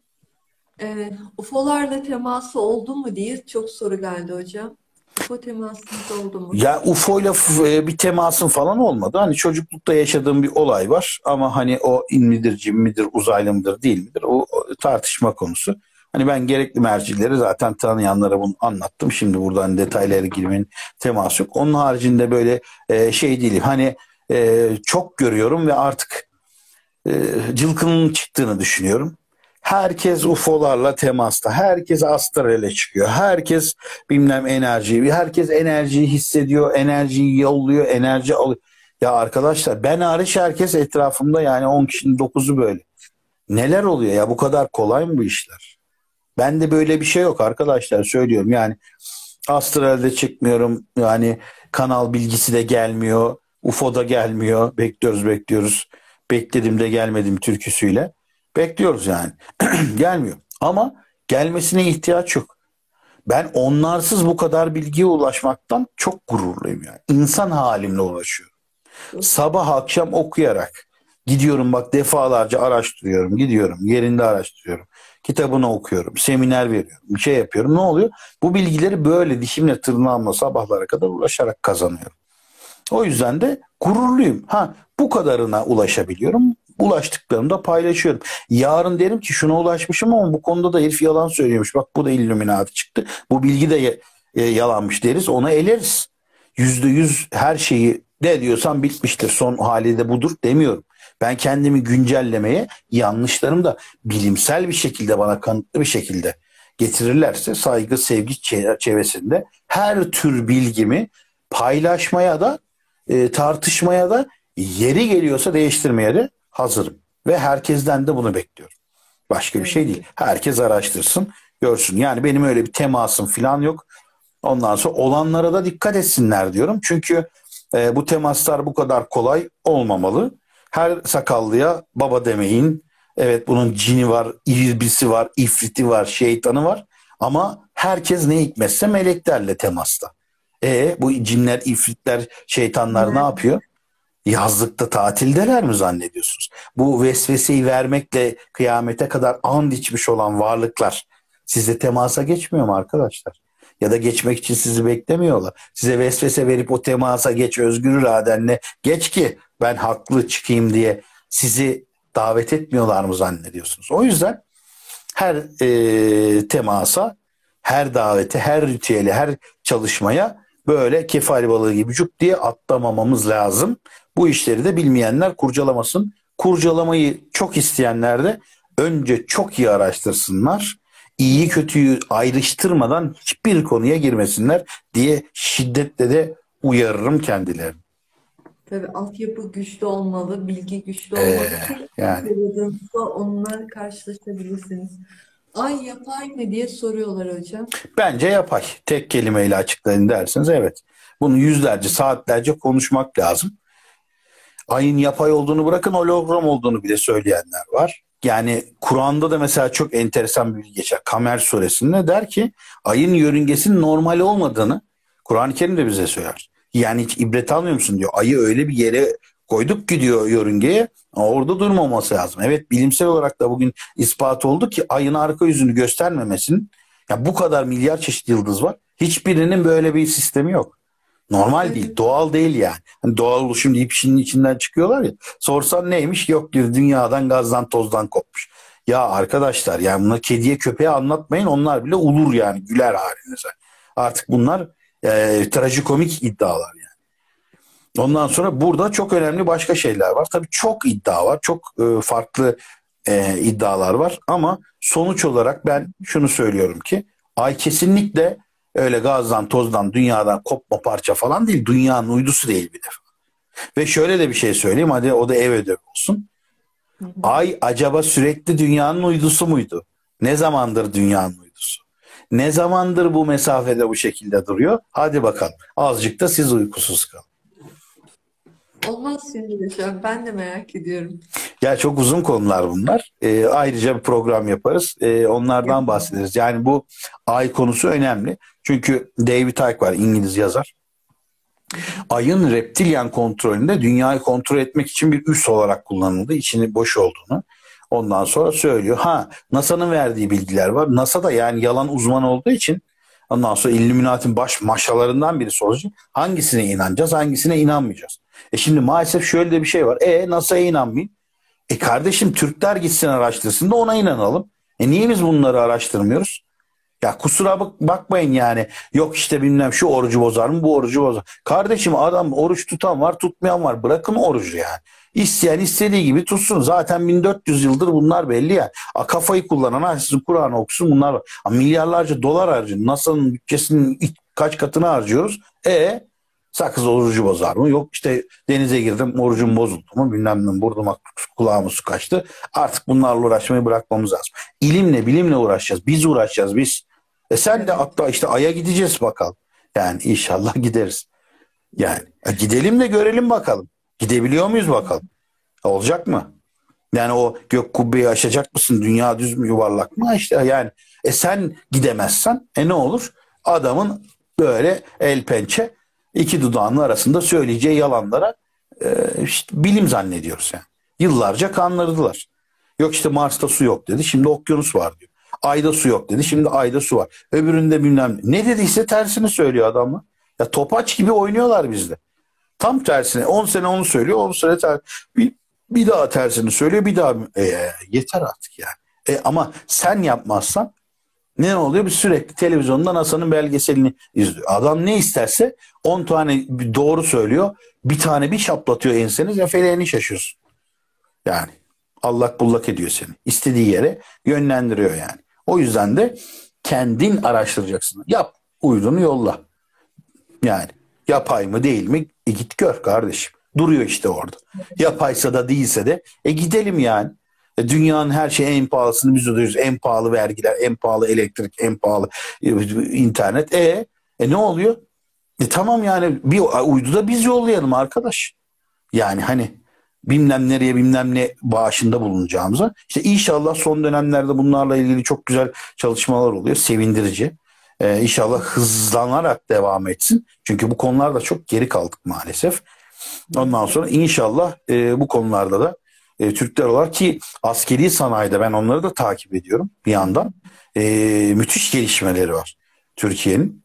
[SPEAKER 1] Ee, U F O'larla teması oldu mu diye çok soru geldi hocam. U F O temasınız oldu mu?
[SPEAKER 2] Ya U F O ile e, bir temasın falan olmadı. Hani çocuklukta yaşadığım bir olay var ama hani o in midir, cin midir, uzaylı mıdır, değil midir? O, o tartışma konusu. Hani ben gerekli mercileri zaten tanıyanlara bunu anlattım. Şimdi buradan detaylara girmenin teması yok. Onun haricinde böyle e, şey değilim. Hani e, çok görüyorum ve artık e, cılkının çıktığını düşünüyorum. Herkes U F O'larla temasta. Herkes astrale çıkıyor. Herkes bilmem enerjiyi. Herkes enerjiyi hissediyor. Enerjiyi yolluyor. Enerji alıyor. Ya arkadaşlar, ben hariç herkes etrafımda, yani on kişinin dokuzu böyle. Neler oluyor ya, bu kadar kolay mı bu işler? Bende böyle bir şey yok arkadaşlar, söylüyorum. Yani astralde çıkmıyorum. Yani kanal bilgisi de gelmiyor. U F O da gelmiyor. Bekliyoruz bekliyoruz. Bekledim de gelmedim türküsüyle. Bekliyoruz yani. Gelmiyor. Ama gelmesine ihtiyaç yok. Ben onlarsız bu kadar bilgiye ulaşmaktan çok gururluyum yani. İnsan halimle ulaşıyorum. Sabah akşam okuyarak gidiyorum, bak defalarca araştırıyorum. Gidiyorum, yerinde araştırıyorum. Kitabını okuyorum, seminer veriyorum, bir şey yapıyorum. Ne oluyor? Bu bilgileri böyle dişimle tırnağımla sabahlara kadar ulaşarak kazanıyorum. O yüzden de gururluyum. Ha, bu kadarına ulaşabiliyorum. Ulaştıklarımı da paylaşıyorum. Yarın derim ki şuna ulaşmışım ama bu konuda da herif yalan söylüyormuş. Bak bu da Illuminati çıktı. Bu bilgi de e, yalanmış deriz. Ona eleriz. Yüzde yüz her şeyi ne diyorsam bitmiştir. Son hali de budur demiyorum. Ben kendimi güncellemeye, yanlışlarımı da bilimsel bir şekilde, bana kanıtlı bir şekilde getirirlerse saygı, sevgi çerçevesinde her tür bilgimi paylaşmaya da e, tartışmaya da, yeri geliyorsa değiştirmeye de hazırım. Ve herkesten de bunu bekliyorum. Başka bir şey değil. Herkes araştırsın, görsün. Yani benim öyle bir temasım falan yok. Ondan sonra olanlara da dikkat etsinler diyorum. Çünkü e, bu temaslar bu kadar kolay olmamalı. Her sakallıya baba demeyin. Evet, bunun cini var, irbisi var, ifriti var, şeytanı var. Ama herkes ne hikmetse meleklerle temasta. E bu cinler, ifritler, şeytanlar ne yapıyor? Yazlıkta tatildeler mi zannediyorsunuz? Bu vesveseyi vermekle kıyamete kadar and içmiş olan varlıklar size temasa geçmiyor mu arkadaşlar? Ya da geçmek için sizi beklemiyorlar. Size vesvese verip o temasa geç, özgür iradenle geç ki ben haklı çıkayım diye sizi davet etmiyorlar mı zannediyorsunuz? O yüzden her e, temasa, her davete, her ritüele, her çalışmaya böyle kefal balığı gibi cuk diye atlamamamız lazım. Bu işleri de bilmeyenler kurcalamasın. Kurcalamayı çok isteyenler de önce çok iyi araştırsınlar. İyiyi kötüyü ayrıştırmadan hiçbir konuya girmesinler diye şiddetle de uyarırım kendilerini.
[SPEAKER 1] Tabii altyapı güçlü olmalı, bilgi güçlü
[SPEAKER 2] Ee,
[SPEAKER 1] olmalı ki
[SPEAKER 2] yani
[SPEAKER 1] aradığınızda onunla karşılaşabilirsiniz. Ay yapay mı diye soruyorlar hocam.
[SPEAKER 2] bence yapay. Tek kelimeyle açıklayın derseniz evet. Bunu yüzlerce, saatlerce konuşmak lazım. Ayın yapay olduğunu bırakın, hologram olduğunu bile söyleyenler var. Yani Kur'an'da da mesela çok enteresan bir bilgi geçer. Kamer suresinde der ki ayın yörüngesinin normal olmadığını Kur'an-ı Kerim de bize söyler. Yani hiç ibret almıyor musun diyor. Ayı öyle bir yere koyduk ki diyor yörüngeye, orada durmaması lazım. Evet, bilimsel olarak da bugün ispat oldu ki ayın arka yüzünü göstermemesinin, ya bu kadar milyar çeşit yıldız var. Hiçbirinin böyle bir sistemi yok. Normal değil,
[SPEAKER 1] Evet.
[SPEAKER 2] doğal değil yani. Hani doğal oluşum deyip işin içinden çıkıyorlar ya. Sorsan neymiş? Yok diyor, dünyadan gazdan tozdan kopmuş. Ya arkadaşlar, yani bunu kediye köpeğe anlatmayın, onlar bile ulur yani, güler halinize. Artık bunlar e, trajikomik iddialar yani. Ondan sonra burada çok önemli başka şeyler var. Tabii çok iddia var, çok e, farklı e, iddialar var ama sonuç olarak ben şunu söylüyorum ki ay kesinlikle öyle gazdan tozdan dünyadan kopma parça falan değil. Dünyanın uydusu değil bir defa. Ve şöyle de bir şey söyleyeyim, hadi o da ev ödevi olsun.
[SPEAKER 1] Hı hı.
[SPEAKER 2] Ay acaba sürekli dünyanın uydusu muydu? Ne zamandır dünyanın uydusu? Ne zamandır bu mesafede bu şekilde duruyor? Hadi bakalım. Azıcık da siz uykusuz kalın.
[SPEAKER 1] Olmaz şimdi hocam. Ben de merak ediyorum.
[SPEAKER 2] Ya çok uzun konular bunlar. Ee, ayrıca bir program yaparız. Ee, onlardan
[SPEAKER 1] Yapalım.
[SPEAKER 2] bahsederiz. Yani bu ay konusu önemli. Çünkü David Icke var, İngiliz yazar.
[SPEAKER 1] Hı hı.
[SPEAKER 2] Ayın reptilyan kontrolünde dünyayı kontrol etmek için bir üs olarak kullanıldı. İçini boş olduğunu. Ondan sonra söylüyor. Ha, NASA'nın verdiği bilgiler var. NASA da yani yalan uzmanı olduğu için ondan sonra Illuminati'nin baş maşalarından birisi olacak. Hangisine inanacağız, hangisine inanmayacağız? E şimdi maalesef şöyle de bir şey var. E NASA'ya inanmayın. E kardeşim, Türkler gitsin araştırsın da ona inanalım. E niye biz bunları araştırmıyoruz? Ya kusura bak bakmayın yani. Yok işte bilmem şu orucu bozar mı, bu orucu bozar. Kardeşim, adam oruç tutan var, tutmayan var. Bırakın orucu yani. İsteyen istediği gibi tutsun. Zaten bin dört yüz yıldır bunlar belli ya. A, kafayı kullanan açsın Kur'an'ı okusun, bunlar var. A, milyarlarca dolar harcıyor. NASA'nın bütçesinin kaç katını harcıyoruz. E sakız orucu bozar mı? Yok işte denize girdim, orucum bozuldu mu? Bilmem ne, burnuma kulağıma su kaçtı. Artık bunlarla uğraşmayı bırakmamız lazım. İlimle bilimle uğraşacağız. Biz uğraşacağız biz. E sen de
[SPEAKER 1] Evet.
[SPEAKER 2] hatta işte Ay'a gideceğiz bakalım. Yani inşallah gideriz. Yani e gidelim de görelim bakalım. Gidebiliyor muyuz bakalım. Olacak mı? Yani o gök kubbeyi aşacak mısın? Dünya düz mü, yuvarlak mı? İşte yani e sen gidemezsen e ne olur? Adamın böyle el pençe iki dudağının arasında söyleyeceği yalanlara e, işte bilim zannediyoruz yani. Yıllarca kandırdılar. Yok işte Mars'ta su yok dedi. Şimdi okyanus var diyor. Ayda su yok dedi. Şimdi ayda su var. Öbüründe bilmem ne. Ne dediyse tersini söylüyor adamlar. Ya topaç gibi oynuyorlar bizde. Tam tersine. on sene onu söylüyor. on sene ter bir, bir daha tersini söylüyor. Bir daha e, yeter artık yani. E, ama sen yapmazsan ne oluyor? Biz sürekli televizyonda NASA'nın belgeselini izliyor. Adam ne isterse on tane doğru söylüyor. Bir tane bir şaplatıyor enseniz ya, feleğini şaşıyorsun. Yani allak bullak ediyor seni. İstediği yere yönlendiriyor yani. O yüzden de kendin araştıracaksın. Yap, uydunu yolla. Yani yapay mı değil mi? E git gör kardeşim. Duruyor işte orada. Yapaysa da değilse de e gidelim yani. E dünyanın her şeyi en pahalısını biz ödüyoruz. En pahalı vergiler, en pahalı elektrik, en pahalı e, internet. E, e ne oluyor? E tamam yani bir uydu da biz yollayalım arkadaş. Yani hani bilmem nereye bilmem ne bağışında bulunacağımıza. İşte inşallah son dönemlerde bunlarla ilgili çok güzel çalışmalar oluyor. Sevindirici. Ee, inşallah hızlanarak devam etsin. Çünkü bu konularda çok geri kaldık maalesef. Ondan sonra inşallah e, bu konularda da e, Türkler olarak, ki askeri sanayide ben onları da takip ediyorum bir yandan. E, müthiş gelişmeleri var Türkiye'nin.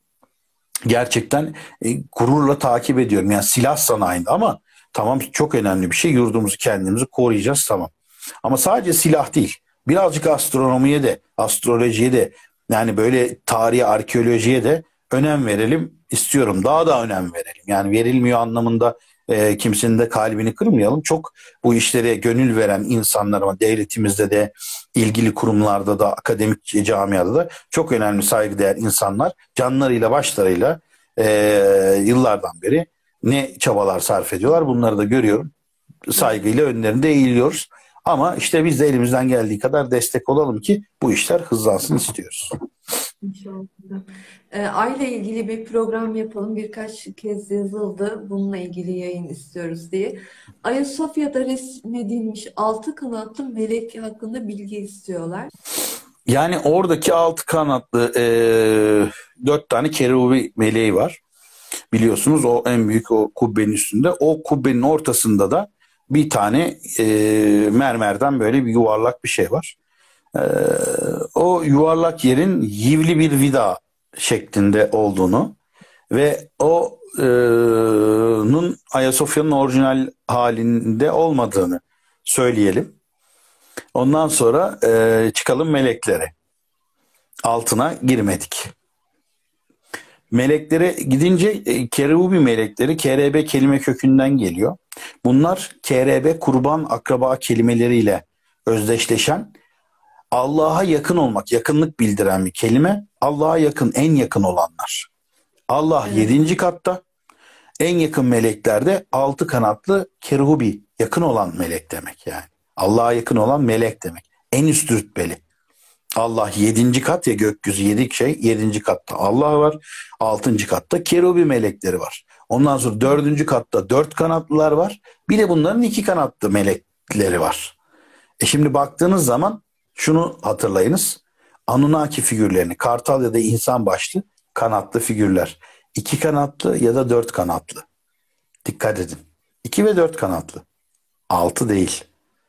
[SPEAKER 2] Gerçekten e, gururla takip ediyorum. Yani silah sanayinde, ama tamam, çok önemli bir şey. Yurdumuzu kendimizi koruyacağız, tamam. Ama sadece silah değil. Birazcık astronomiye de, astrolojiye de, yani böyle tarihe, arkeolojiye de önem verelim istiyorum. Daha da önem verelim. Yani verilmiyor anlamında E, kimsenin de kalbini kırmayalım. Çok bu işlere gönül veren insanlar ama devletimizde de, ilgili kurumlarda da, akademik camiada da çok önemli, saygıdeğer insanlar canlarıyla başlarıyla e, yıllardan beri ne çabalar sarf ediyorlar. Bunları da görüyorum. Saygıyla önlerinde eğiliyoruz. Ama işte biz de elimizden geldiği kadar destek olalım ki bu işler hızlansın istiyoruz.
[SPEAKER 1] İnşallah. E, Ayla ilgili bir program yapalım. Birkaç kez yazıldı. Bununla ilgili yayın istiyoruz diye. Ayasofya'da resmedilmiş altı kanatlı melek hakkında bilgi istiyorlar.
[SPEAKER 2] Yani oradaki altı kanatlı e, dört tane kerubi meleği var. Biliyorsunuz o en büyük o kubbenin üstünde. O kubbenin ortasında da bir tane e, mermerden böyle bir yuvarlak bir şey var. E, o yuvarlak yerin yivli bir vida şeklinde olduğunu ve o e, nun Ayasofya'nın orijinal halinde olmadığını söyleyelim. Ondan sonra e, çıkalım meleklere. Altına girmedik. Meleklere gidince e, kerubi melekleri K R B kelime kökünden geliyor. Bunlar K R B kurban akraba kelimeleriyle özdeşleşen, Allah'a yakın olmak, yakınlık bildiren bir kelime. Allah'a yakın, en yakın olanlar. Allah
[SPEAKER 1] Evet.
[SPEAKER 2] yedinci katta, en yakın melekler de altı kanatlı kerubi, yakın olan melek demek yani. Allah'a yakın olan melek demek. En üst rütbeli. Allah yedinci kat ya, gökyüzü yedi şey, yedinci katta Allah var. Altıncı katta kerubi melekleri var. Ondan sonra dördüncü katta dört kanatlılar var. Bir de bunların iki kanatlı melekleri var. E şimdi baktığınız zaman şunu hatırlayınız. Anunnaki figürlerini, kartal ya da insan başlı kanatlı figürler. İki kanatlı ya da dört kanatlı. Dikkat edin. İki ve dört kanatlı. Altı değil.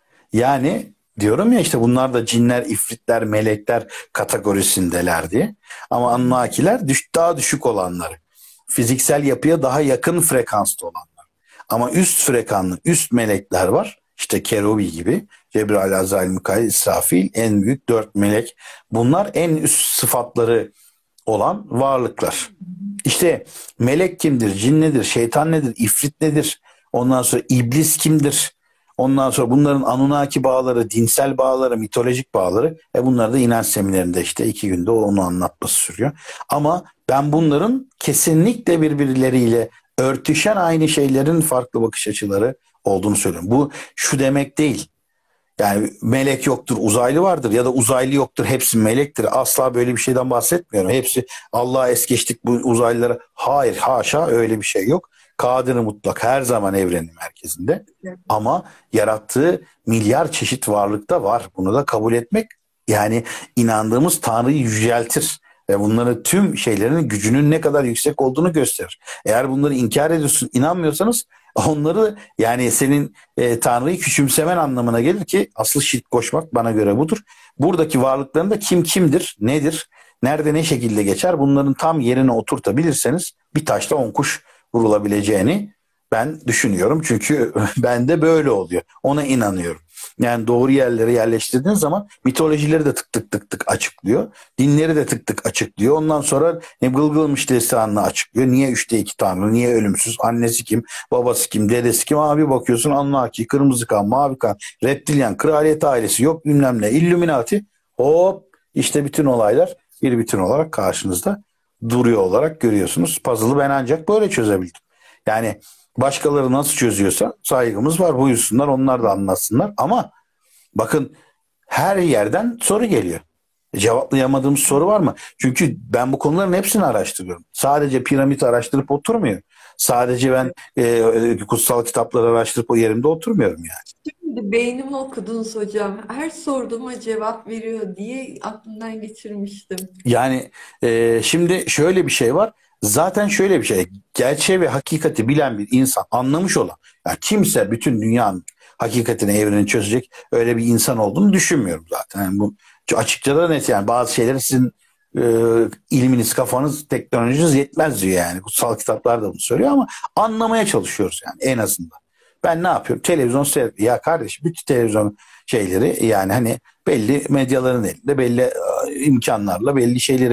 [SPEAKER 2] Yani diyorum ya işte bunlar da cinler, ifritler, melekler kategorisindeler diye. Ama Anunnakiler düş, daha düşük olanları. Fiziksel yapıya daha yakın frekansta olanlar. Ama üst frekanlı, üst melekler var. İşte kerubi gibi. Cebrail, Azrail, Mikail, İsrafil, en büyük dört melek. Bunlar en üst sıfatları olan varlıklar. İşte melek kimdir, cin nedir, şeytan nedir, ifrit nedir? Ondan sonra iblis kimdir? Ondan sonra bunların Anunnaki bağları, dinsel bağları, mitolojik bağları. E bunlar da inanç seminerinde işte iki günde onu anlatması sürüyor. Ama ben bunların kesinlikle birbirleriyle örtüşen aynı şeylerin farklı bakış açıları olduğunu söylüyorum. Bu şu demek değil. Yani melek yoktur, uzaylı vardır ya da uzaylı yoktur, hepsi melektir. Asla böyle bir şeyden bahsetmiyorum. Hepsi Allah'a es geçtik bu uzaylılara. Hayır, haşa, öyle bir şey yok. Kadir-i mutlak her zaman evrenin merkezinde.
[SPEAKER 1] Evet.
[SPEAKER 2] Ama yarattığı milyar çeşit varlıkta var. Bunu da kabul etmek, yani inandığımız Tanrı'yı yüceltir. Ve bunların tüm şeylerin gücünün ne kadar yüksek olduğunu gösterir. Eğer bunları inkar ediyorsun, inanmıyorsanız onları, yani senin e, Tanrı'yı küçümsemen anlamına gelir ki asıl şirk koşmak bana göre budur. Buradaki varlıkların da kim kimdir, nedir, nerede ne şekilde geçer, bunların tam yerine oturtabilirseniz bir taşla on kuş vurulabileceğini ben düşünüyorum. Çünkü bende böyle oluyor. Ona inanıyorum. Yani doğru yerlere yerleştirdiğin zaman mitolojileri de tık tık tık tık açıklıyor. Dinleri de tık tık açıklıyor. Ondan sonra ne Gılgılmış destanını açıklıyor. Niye üçte iki tanrı? Niye ölümsüz? Annesi kim? Babası kim? Dedesi kim? Abi bakıyorsun Anunnaki, kırmızı kan, mavi kan, reptilyan, kraliyet ailesi, yok bilmem ne, Illuminati. Hop, işte bütün olaylar bir bütün olarak karşınızda duruyor olarak görüyorsunuz. Puzzle'ı ben ancak böyle çözebildim. Yani başkaları nasıl çözüyorsa saygımız var, buyursunlar, onlar da anlatsınlar. Ama bakın her yerden soru geliyor. Cevaplayamadığımız soru var mı? Çünkü ben bu konuların hepsini araştırıyorum. Sadece piramit araştırıp oturmuyorum. Sadece ben e, kutsal kitapları araştırıp o yerimde oturmuyorum yani.
[SPEAKER 1] Şimdi beynimi okudunuz hocam. Her sorduğuma cevap veriyor diye aklımdan geçirmiştim.
[SPEAKER 2] Yani e, şimdi şöyle bir şey var. Zaten şöyle bir şey. Gerçeği ve hakikati bilen bir insan, anlamış olan. Yani kimse bütün dünyanın hakikatini, evrenini çözecek öyle bir insan olduğunu düşünmüyorum zaten. Yani bu açıkça da net, yani bazı şeyleri sizin e, ilminiz, kafanız, teknolojiniz yetmez diyor yani. Kutsal kitaplar da bunu söylüyor ama anlamaya çalışıyoruz yani en azından. Ben ne yapıyorum? Televizyon seyrediyorum. Ya kardeşim, bütün televizyon şeyleri, yani hani belli medyaların elinde belli e, imkanlarla belli şeyleri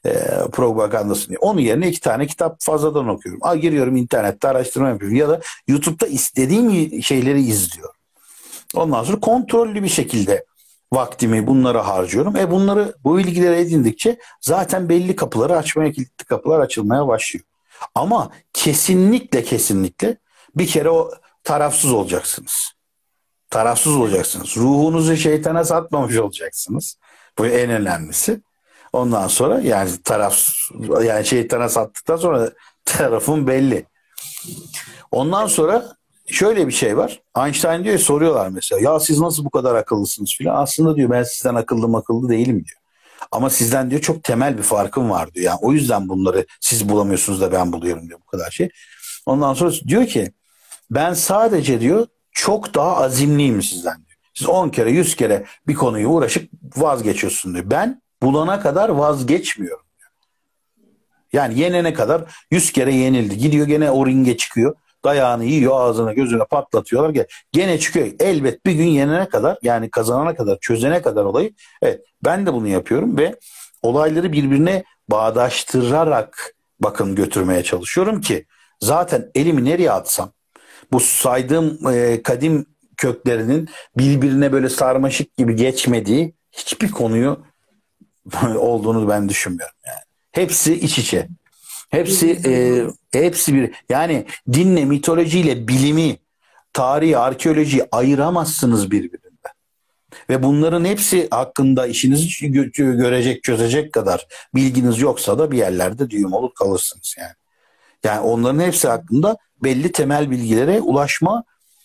[SPEAKER 2] e, propagandasını diye. Onun yerine iki tane kitap fazladan okuyorum. Aa, giriyorum internette araştırma yapıyorum ya da YouTube'da istediğim şeyleri izliyorum. Ondan sonra kontrollü bir şekilde vaktimi bunlara harcıyorum. E bunları, bu bilgileri edindikçe zaten belli kapıları açmaya, kilitli kapılar açılmaya başlıyor. Ama kesinlikle kesinlikle bir kere o tarafsız olacaksınız. Tarafsız olacaksınız. Ruhunuzu şeytana satmamış olacaksınız. Bu en önemlisi. Ondan sonra yani tarafsız, yani şeytana sattıktan sonra tarafın belli. Ondan sonra şöyle bir şey var. Einstein diyor, soruyorlar mesela, ya siz nasıl bu kadar akıllısınız filan. Aslında diyor ben sizden akıllı akıllı değilim diyor. Ama sizden diyor çok temel bir farkım var diyor. Yani o yüzden bunları siz bulamıyorsunuz da ben buluyorum diyor, bu kadar şey. Ondan sonra diyor ki ben sadece diyor çok daha azimliyim sizden diyor. Siz on kere yüz kere bir konuyu uğraşıp vazgeçiyorsun diyor. Ben bulana kadar vazgeçmiyorum diyor. Yani yenene kadar yüz kere yenildi. Gidiyor gene o ringe çıkıyor. Dayağını yiyor, ağzına gözüne patlatıyorlar. Gene çıkıyor. Elbet bir gün yenene kadar, yani kazanana kadar, çözene kadar olayı. Evet, ben de bunu yapıyorum ve olayları birbirine bağdaştırarak bakın götürmeye çalışıyorum ki zaten elimi nereye atsam bu saydığım e, kadim köklerinin birbirine böyle sarmaşık gibi geçmediği hiçbir konuyu olduğunu ben düşünmüyorum yani. Hepsi iç içe. Hepsi e, hepsi bir, yani dinle, mitolojiyle bilimi, tarihi, arkeolojiyi ayıramazsınız birbirinden. Ve bunların hepsi hakkında işinizi gö- görecek, çözecek kadar bilginiz yoksa da bir yerlerde düğüm olup kalırsınız yani. Yani onların hepsi hakkında belli temel bilgilere ulaşma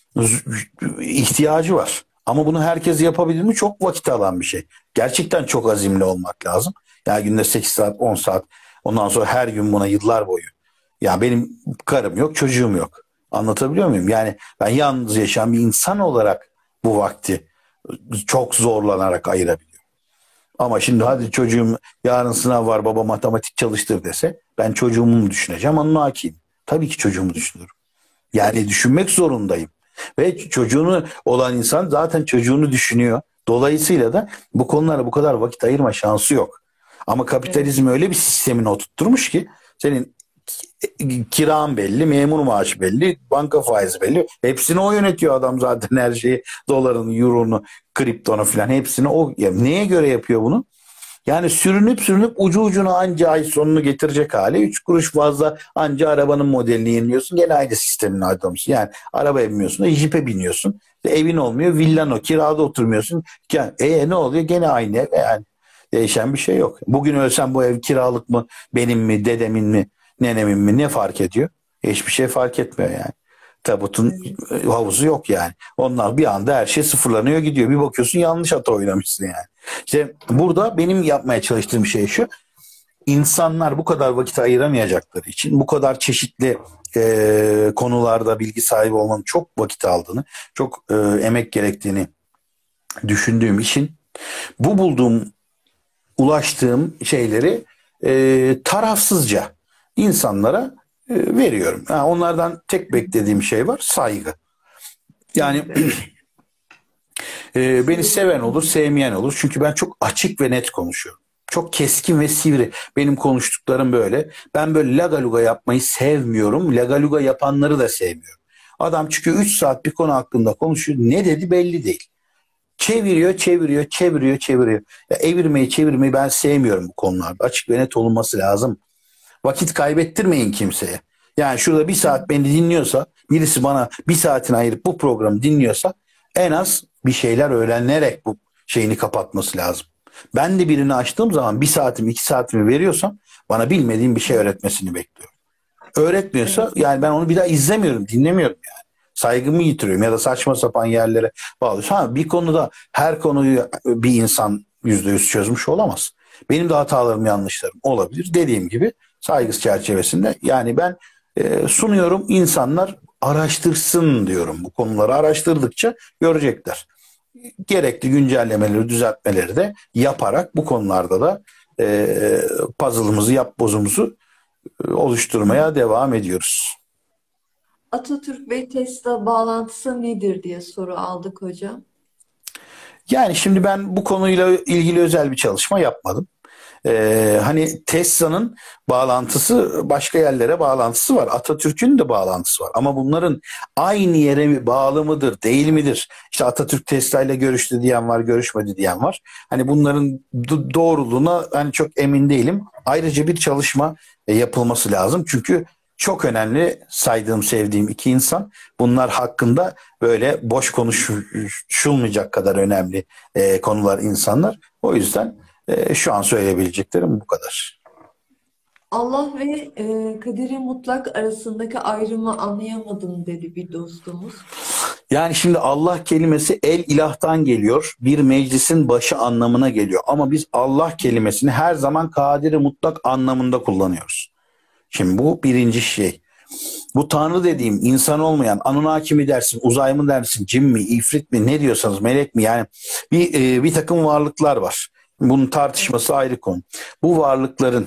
[SPEAKER 2] ihtiyacı var. Ama bunu herkes yapabilir mi? Çok vakit alan bir şey. Gerçekten çok azimli olmak lazım. Yani günde sekiz saat, on saat, ondan sonra her gün buna yıllar boyu. Ya benim karım yok, çocuğum yok. Anlatabiliyor muyum? Yani ben yalnız yaşayan bir insan olarak bu vakti çok zorlanarak ayırabiliyorum. Ama şimdi hadi çocuğum yarın sınav var, baba matematik çalıştır dese ben çocuğumu mu düşüneceğim, onun hakiyim. Tabii ki çocuğumu düşünürüm. Yani düşünmek zorundayım. Ve çocuğunu olan insan zaten çocuğunu düşünüyor. Dolayısıyla da bu konulara bu kadar vakit ayırma şansı yok. Ama kapitalizm öyle bir sistemin oturtturmuş ki senin kiran belli, memur maaşı belli, banka faizi belli. Hepsini o yönetiyor adam zaten, her şeyi, dolarını, euronu, kriptonu falan hepsini o. Ya neye göre yapıyor bunu? Yani sürünüp sürünüp ucu ucuna anca ay sonunu getirecek hale. Üç kuruş fazla anca arabanın modelini yeniliyorsun. Gene aynı sistemin adamısın. Yani araba binmiyorsun da jipe biniyorsun. Evin olmuyor, villan o, kirada oturmuyorsun. Yani, e ne oluyor? Gene aynı ev. Yani değişen bir şey yok. Bugün ölsem bu ev kiralık mı, benim mi, dedemin mi, nenemin mi, ne fark ediyor? Hiçbir şey fark etmiyor yani. Tabutun havuzu yok yani. Onlar bir anda her şey sıfırlanıyor gidiyor. Bir bakıyorsun yanlış ata oynamışsın yani. İşte burada benim yapmaya çalıştığım şey şu. İnsanlar bu kadar vakit ayıramayacakları için, bu kadar çeşitli e, konularda bilgi sahibi olmanın çok vakit aldığını, çok e, emek gerektiğini düşündüğüm için bu bulduğum, ulaştığım şeyleri e, tarafsızca insanlara e, veriyorum. Yani onlardan tek beklediğim şey var, saygı. Yani e, beni seven olur, sevmeyen olur. Çünkü ben çok açık ve net konuşuyorum. Çok keskin ve sivri. Benim konuştuklarım böyle. Ben böyle lagaluga yapmayı sevmiyorum. Lagaluga yapanları da sevmiyorum. Adam çıkıyor üç saat bir konu hakkında konuşuyor. Ne dedi belli değil. Çeviriyor, çeviriyor, çeviriyor, çeviriyor. Ya evirmeyi, çevirmeyi ben sevmiyorum bu konularda. Açık ve net olunması lazım. Vakit kaybettirmeyin kimseye. Yani şurada bir saat beni dinliyorsa, birisi bana bir saatini ayırıp bu programı dinliyorsa en az bir şeyler öğrenerek bu şeyini kapatması lazım. Ben de birini açtığım zaman bir saatimi, iki saatimi veriyorsam bana bilmediğim bir şey öğretmesini bekliyorum. Öğretmiyorsa yani ben onu bir daha izlemiyorum, dinlemiyorum yani. Saygımı yitiriyorum ya da saçma sapan yerlere bağlıyorsun. Ha, bir konuda her konuyu bir insan yüzde yüz çözmüş olamaz. Benim de hatalarım, yanlışlarım olabilir. Dediğim gibi saygı çerçevesinde yani ben e, sunuyorum, insanlar araştırsın diyorum. Bu konuları araştırdıkça görecekler. Gerekli güncellemeleri, düzeltmeleri de yaparak bu konularda da e, puzzle'ımızı, yapbozumuzu e, oluşturmaya devam ediyoruz.
[SPEAKER 1] Atatürk ve Tesla bağlantısı nedir diye soru aldık hocam.
[SPEAKER 2] Yani şimdi ben bu konuyla ilgili özel bir çalışma yapmadım. Ee, hani Tesla'nın bağlantısı başka yerlere bağlantısı var. Atatürk'ün de bağlantısı var. Ama bunların aynı yere mi bağlı mıdır, değil midir? İşte Atatürk Tesla ile görüştü diyen var, görüşmedi diyen var. Hani bunların do- doğruluğuna hani çok emin değilim. Ayrıca bir çalışma e, yapılması lazım. Çünkü çok önemli saydığım, sevdiğim iki insan. Bunlar hakkında böyle boş konuşulmayacak kadar önemli e, konular, insanlar. O yüzden e, şu an söyleyebileceklerim bu kadar.
[SPEAKER 1] Allah ve e, kaderi mutlak arasındaki ayrımı anlayamadım dedi bir dostumuz.
[SPEAKER 2] Yani şimdi Allah kelimesi el ilahtan geliyor. Bir meclisin başı anlamına geliyor. Ama biz Allah kelimesini her zaman kadiri mutlak anlamında kullanıyoruz. Şimdi bu birinci şey. Bu Tanrı dediğim insan olmayan, Anunnaki mi dersin, uzay mı dersin, cin mi, ifrit mi, ne diyorsanız, melek mi, yani bir, e, bir takım varlıklar var. Bunun tartışması ayrı konu. Bu varlıkların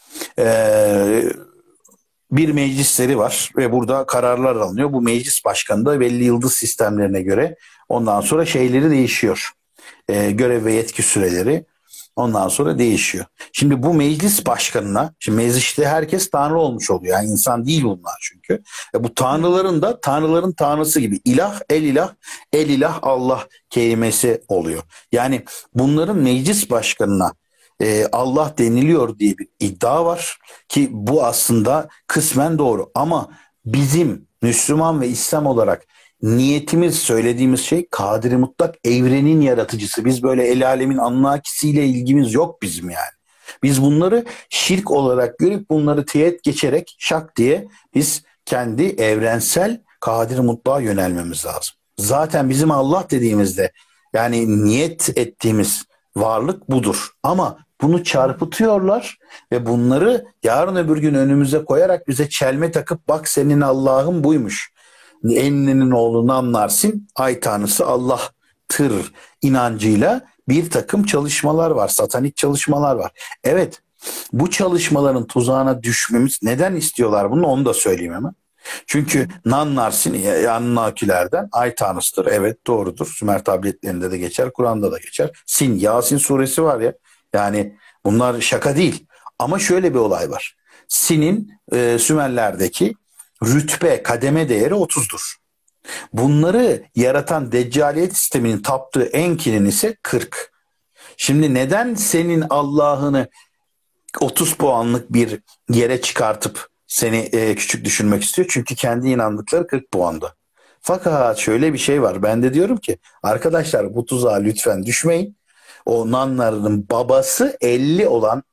[SPEAKER 2] e, bir meclisleri var ve burada kararlar alınıyor. Bu meclis başkanı da belli yıldız sistemlerine göre ondan sonra şeyleri değişiyor. E, görev ve yetki süreleri ondan sonra değişiyor. Şimdi bu meclis başkanına, şimdi mecliste herkes tanrı olmuş oluyor. Yani insan değil bunlar çünkü. E bu tanrıların da tanrıların tanrısı gibi ilah, el ilah, el ilah Allah kelimesi oluyor. Yani bunların meclis başkanına e, Allah deniliyor diye bir iddia var ki bu aslında kısmen doğru. Ama bizim Müslüman ve İslam olarak niyetimiz, söylediğimiz şey kadiri mutlak evrenin yaratıcısı. Biz böyle el alemin Anunnakisiyle ilgimiz yok bizim yani. Biz bunları şirk olarak görüp bunları teyit geçerek şak diye biz kendi evrensel kadir mutluğa yönelmemiz lazım. Zaten bizim Allah dediğimizde yani niyet ettiğimiz varlık budur. Ama bunu çarpıtıyorlar ve bunları yarın öbür gün önümüze koyarak bize çelme takıp bak senin Allah'ın buymuş. Enlinin oğlunu anlarsın, ay tanrısı Allah'tır inancıyla bir takım çalışmalar var, satanik çalışmalar var. Evet, bu çalışmaların tuzağına düşmemiz, neden istiyorlar bunu, onu da söyleyeyim hemen. Çünkü Nan-Narsin, Anunnakilerden ay tanrısıdır. Evet, doğrudur. Sümer tabletlerinde de geçer, Kur'an'da da geçer. Sin, Yasin suresi var ya. Yani bunlar şaka değil. Ama şöyle bir olay var. Sin'in e, Sümerlerdeki rütbe, kademe değeri otuzdur. Bunları yaratan deccaliyet sisteminin taptığı enkinin ise kırk. Şimdi neden senin Allah'ını otuz puanlık bir yere çıkartıp seni e, küçük düşürmek istiyor? Çünkü kendi inandıkları kırk puanda. Fakat şöyle bir şey var. Ben de diyorum ki arkadaşlar bu tuzağa lütfen düşmeyin. O Nanların babası elli olan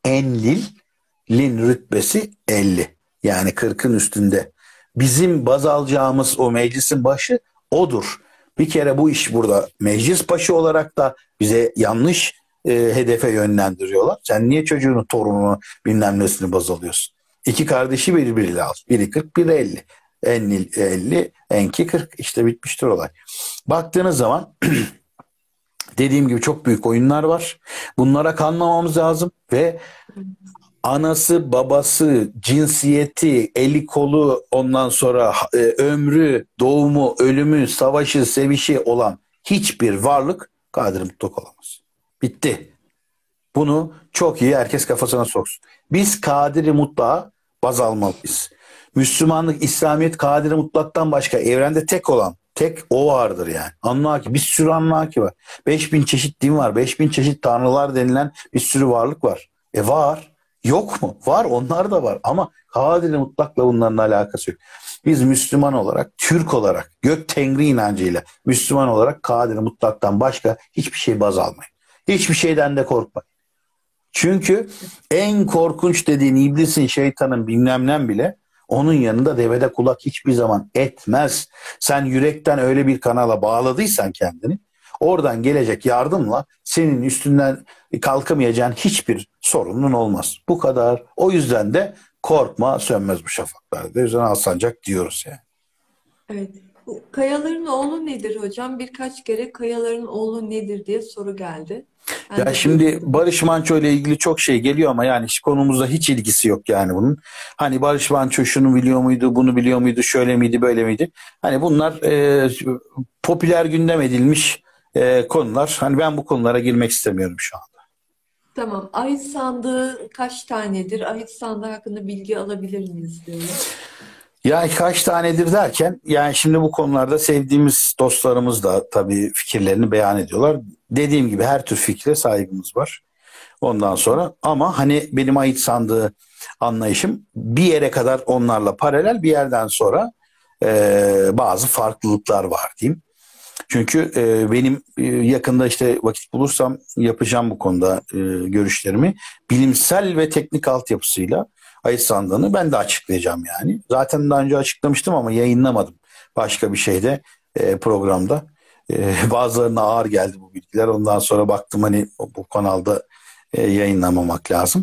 [SPEAKER 2] Enlil'in rütbesi elli. Yani kırkın üstünde. Bizim baz alacağımız o meclisin başı odur. Bir kere bu iş burada meclis başı olarak da bize yanlış e, hedefe yönlendiriyorlar. Sen niye çocuğunu, torununu bilmem nesini baz alıyorsun? İki kardeşi birbiriyle al. Biri kırk, biri elli. Enlil elli, enki kırk. İşte bitmiştir olay. Baktığınız zaman dediğim gibi çok büyük oyunlar var. Bunlara kanmamamız lazım ve anası, babası, cinsiyeti, eli kolu, ondan sonra e, ömrü, doğumu, ölümü, savaşı, sevişi olan hiçbir varlık kadir mutlak olamaz. Bitti. Bunu çok iyi herkes kafasına soksun. Biz kadiri mutlağa baz almalıyız. Müslümanlık, İslamiyet kadiri mutlaktan başka evrende tek olan, tek o vardır yani. Anunnaki, bir sürü Anunnaki var. beş bin çeşit din var. beş bin çeşit tanrılar denilen bir sürü varlık var. E var. Yok mu? Var, onlar da var. Ama kadiri mutlakla bunların alakası yok. Biz Müslüman olarak, Türk olarak, gök tengri inancıyla Müslüman olarak kadiri mutlaktan başka hiçbir şey baz almayın. Hiçbir şeyden de korkmayın. Çünkü en korkunç dediğin iblisin, şeytanın bilmem ne bile onun yanında devede kulak hiçbir zaman etmez. Sen yürekten öyle bir kanala bağladıysan kendini, oradan gelecek yardımla senin üstünden kalkamayacağın hiçbir sorunun olmaz. Bu kadar. O yüzden de korkma, sönmez bu şafaklarda. O yüzden Alsancak diyoruz yani.
[SPEAKER 1] Evet. Bu Kayaların oğlu nedir hocam? Birkaç kere Kayaların oğlu nedir diye soru geldi. Ben
[SPEAKER 2] Ya
[SPEAKER 1] de
[SPEAKER 2] şimdi
[SPEAKER 1] duydum.
[SPEAKER 2] Barış Manço ile ilgili çok şey geliyor ama yani hiç konumuzda hiç ilgisi yok yani bunun. Hani Barış Manço şunu biliyor muydu, bunu biliyor muydu, şöyle miydi, böyle miydi? Hani bunlar e, popüler gündem edilmiş e, konular. Hani ben bu konulara girmek istemiyorum şu anda.
[SPEAKER 1] Tamam. Ahit sandığı kaç tanedir? Ahit sandığı hakkında bilgi alabilir miyiz diyorlar.
[SPEAKER 2] Ya kaç tanedir derken yani şimdi bu konularda sevdiğimiz dostlarımız da tabii fikirlerini beyan ediyorlar. Dediğim gibi her tür fikre saygımız var. Ondan sonra ama hani benim ait sandığı anlayışım bir yere kadar onlarla paralel, bir yerden sonra e, bazı farklılıklar var diyeyim. Çünkü e, benim e, yakında işte vakit bulursam yapacağım bu konuda e, görüşlerimi. Bilimsel ve teknik altyapısıyla ait sandığını ben de açıklayacağım yani. Zaten daha önce açıklamıştım ama yayınlamadım başka bir şeyde, e, programda. E, bazılarına ağır geldi bu bilgiler. Ondan sonra baktım hani bu kanalda e, yayınlamamak lazım.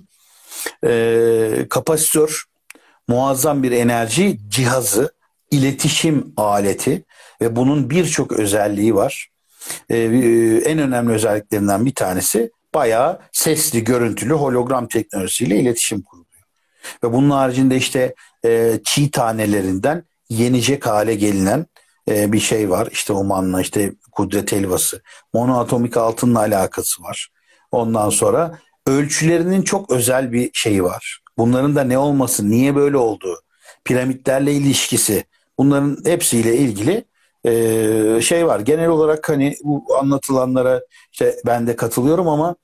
[SPEAKER 2] E, kapasitör muazzam bir enerji cihazı, iletişim aleti ve bunun birçok özelliği var. Ee, en önemli özelliklerinden bir tanesi bayağı sesli, görüntülü hologram teknolojisiyle iletişim kuruluyor. Ve bunun haricinde işte e, çiğ tanelerinden yenecek hale gelinen e, bir şey var. İşte Oman'la işte kudret helvası, monoatomik altınla alakası var. Ondan sonra ölçülerinin çok özel bir şeyi var. Bunların da ne olması, niye böyle olduğu, piramitlerle ilişkisi, bunların hepsiyle ilgili e, şey var. Genel olarak hani bu anlatılanlara işte ben de katılıyorum ama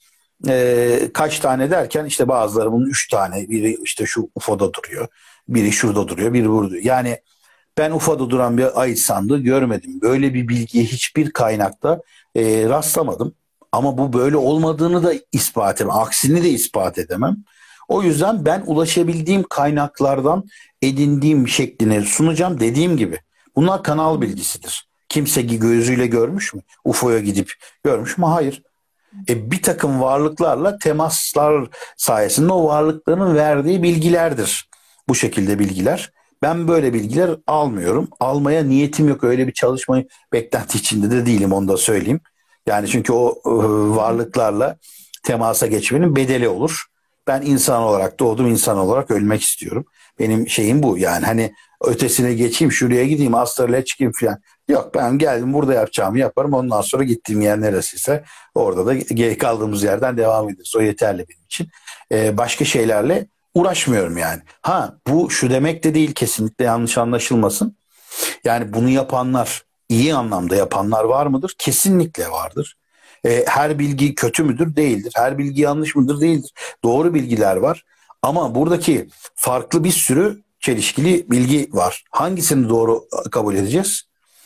[SPEAKER 2] e, kaç tane derken işte bazıları bunun üç tane, biri işte şu U F O'da duruyor, biri şurada duruyor, biri burada. Yani ben U F O'da duran bir ait sandığı görmedim. Böyle bir bilgiye hiçbir kaynakta e, rastlamadım. Ama bu böyle olmadığını da ispat edemem. Aksini de ispat edemem. O yüzden ben ulaşabildiğim kaynaklardan edindiğim şeklini sunacağım. Dediğim gibi bunlar kanal bilgisidir. Kimse gözüyle görmüş mü? U F O'ya gidip görmüş mü? Hayır. E, bir takım varlıklarla temaslar sayesinde o varlıkların verdiği bilgilerdir. Bu şekilde bilgiler. Ben böyle bilgiler almıyorum. Almaya niyetim yok. Öyle bir çalışmayı beklenti içinde de değilim, onu da söyleyeyim. Yani çünkü o e, varlıklarla temasa geçmenin bedeli olur. Ben insan olarak doğdum, insan olarak ölmek istiyorum. Benim şeyim bu yani, hani ötesine geçeyim, şuraya gideyim, astrale çıkayım falan. Yok, ben geldim burada yapacağımı yaparım, ondan sonra gittiğim yer neresiyse orada da geri kaldığımız yerden devam ederiz. O yeterli benim için. Ee, başka şeylerle uğraşmıyorum yani. Ha, bu şu demek de değil, kesinlikle yanlış anlaşılmasın. Yani bunu yapanlar, iyi anlamda yapanlar var mıdır? Kesinlikle vardır. E, her bilgi kötü müdür? Değildir. Her bilgi yanlış mıdır? Değildir. Doğru bilgiler var. Ama buradaki farklı bir sürü çelişkili bilgi var. Hangisini doğru kabul edeceğiz?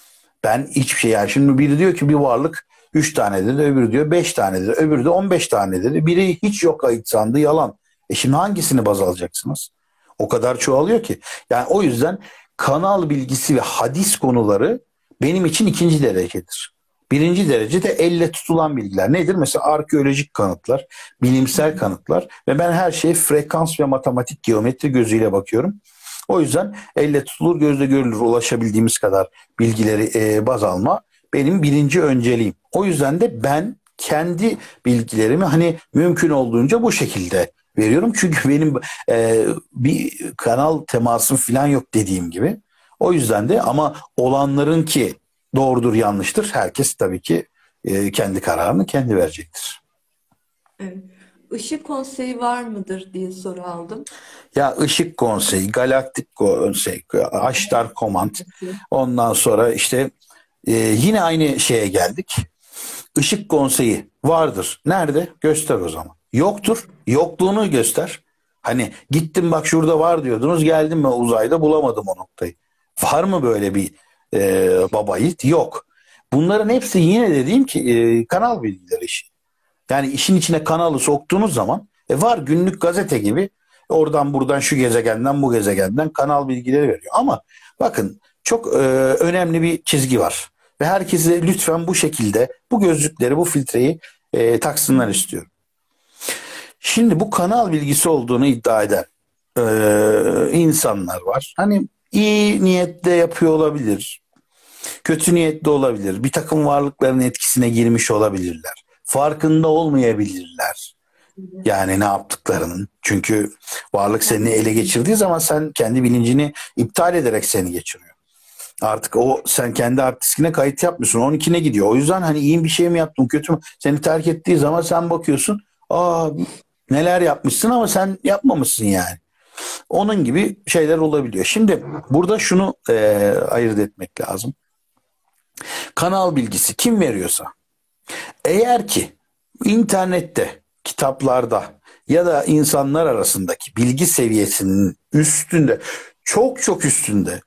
[SPEAKER 2] Ben hiçbir şey, yani şimdi biri diyor ki bir varlık üç tanedir, öbürü diyor beş tanedir, öbürü de on beş tanedir. Biri hiç yok ait sandığı, yalan. E şimdi hangisini baz alacaksınız? O kadar çoğalıyor ki. Yani o yüzden kanal bilgisi ve hadis konuları benim için ikinci derecedir. Birinci derecede elle tutulan bilgiler nedir? Mesela arkeolojik kanıtlar, bilimsel kanıtlar ve ben her şeye frekans ve matematik geometri gözüyle bakıyorum. O yüzden elle tutulur, gözle görülür ulaşabildiğimiz kadar bilgileri e, baz alma benim birinci önceliğim. O yüzden de ben kendi bilgilerimi hani mümkün olduğunca bu şekilde veriyorum. Çünkü benim e, bir kanal temasım falan yok dediğim gibi. O yüzden de ama olanların ki doğrudur yanlıştır, herkes tabii ki e, kendi kararını kendi verecektir.
[SPEAKER 1] Evet. Işık konseyi var mıdır diye soru aldım.
[SPEAKER 2] Ya ışık konseyi, galaktik konsey, Aştar Command, ondan sonra işte e, yine aynı şeye geldik. Işık konseyi vardır. Nerede? Göster o zaman. Yoktur. Yokluğunu göster. Hani gittim bak şurada var diyordunuz, geldim ben uzayda bulamadım o noktayı. Var mı böyle bir e, baba yiğit? Yok. Bunların hepsi yine dediğim ki e, kanal bilgileri işi. Yani işin içine kanalı soktuğunuz zaman e, var günlük gazete gibi oradan buradan şu gezegenden bu gezegenden kanal bilgileri veriyor. Ama bakın çok e, önemli bir çizgi var. Ve herkese lütfen bu şekilde bu gözlükleri, bu filtreyi e, taksınlar istiyorum. Şimdi bu kanal bilgisi olduğunu iddia eden e, insanlar var. Hani iyi niyetle yapıyor olabilir. Kötü niyetli olabilir. Bir takım varlıkların etkisine girmiş olabilirler. Farkında olmayabilirler. Yani ne yaptıklarının. Çünkü varlık seni ele geçirdiği zaman sen kendi bilincini iptal ederek seni geçiriyor. Artık o sen kendi hard diskine kayıt yapmıyorsun. on ikine gidiyor. O yüzden hani iyi bir şey mi yaptın, kötü mü? Seni terk ettiği zaman sen bakıyorsun. Aa, neler yapmışsın ama sen yapmamışsın yani. Onun gibi şeyler olabiliyor. Şimdi burada şunu e, ayırt etmek lazım. Kanal bilgisi kim veriyorsa, eğer ki internette, kitaplarda ya da insanlar arasındaki bilgi seviyesinin üstünde, çok çok üstünde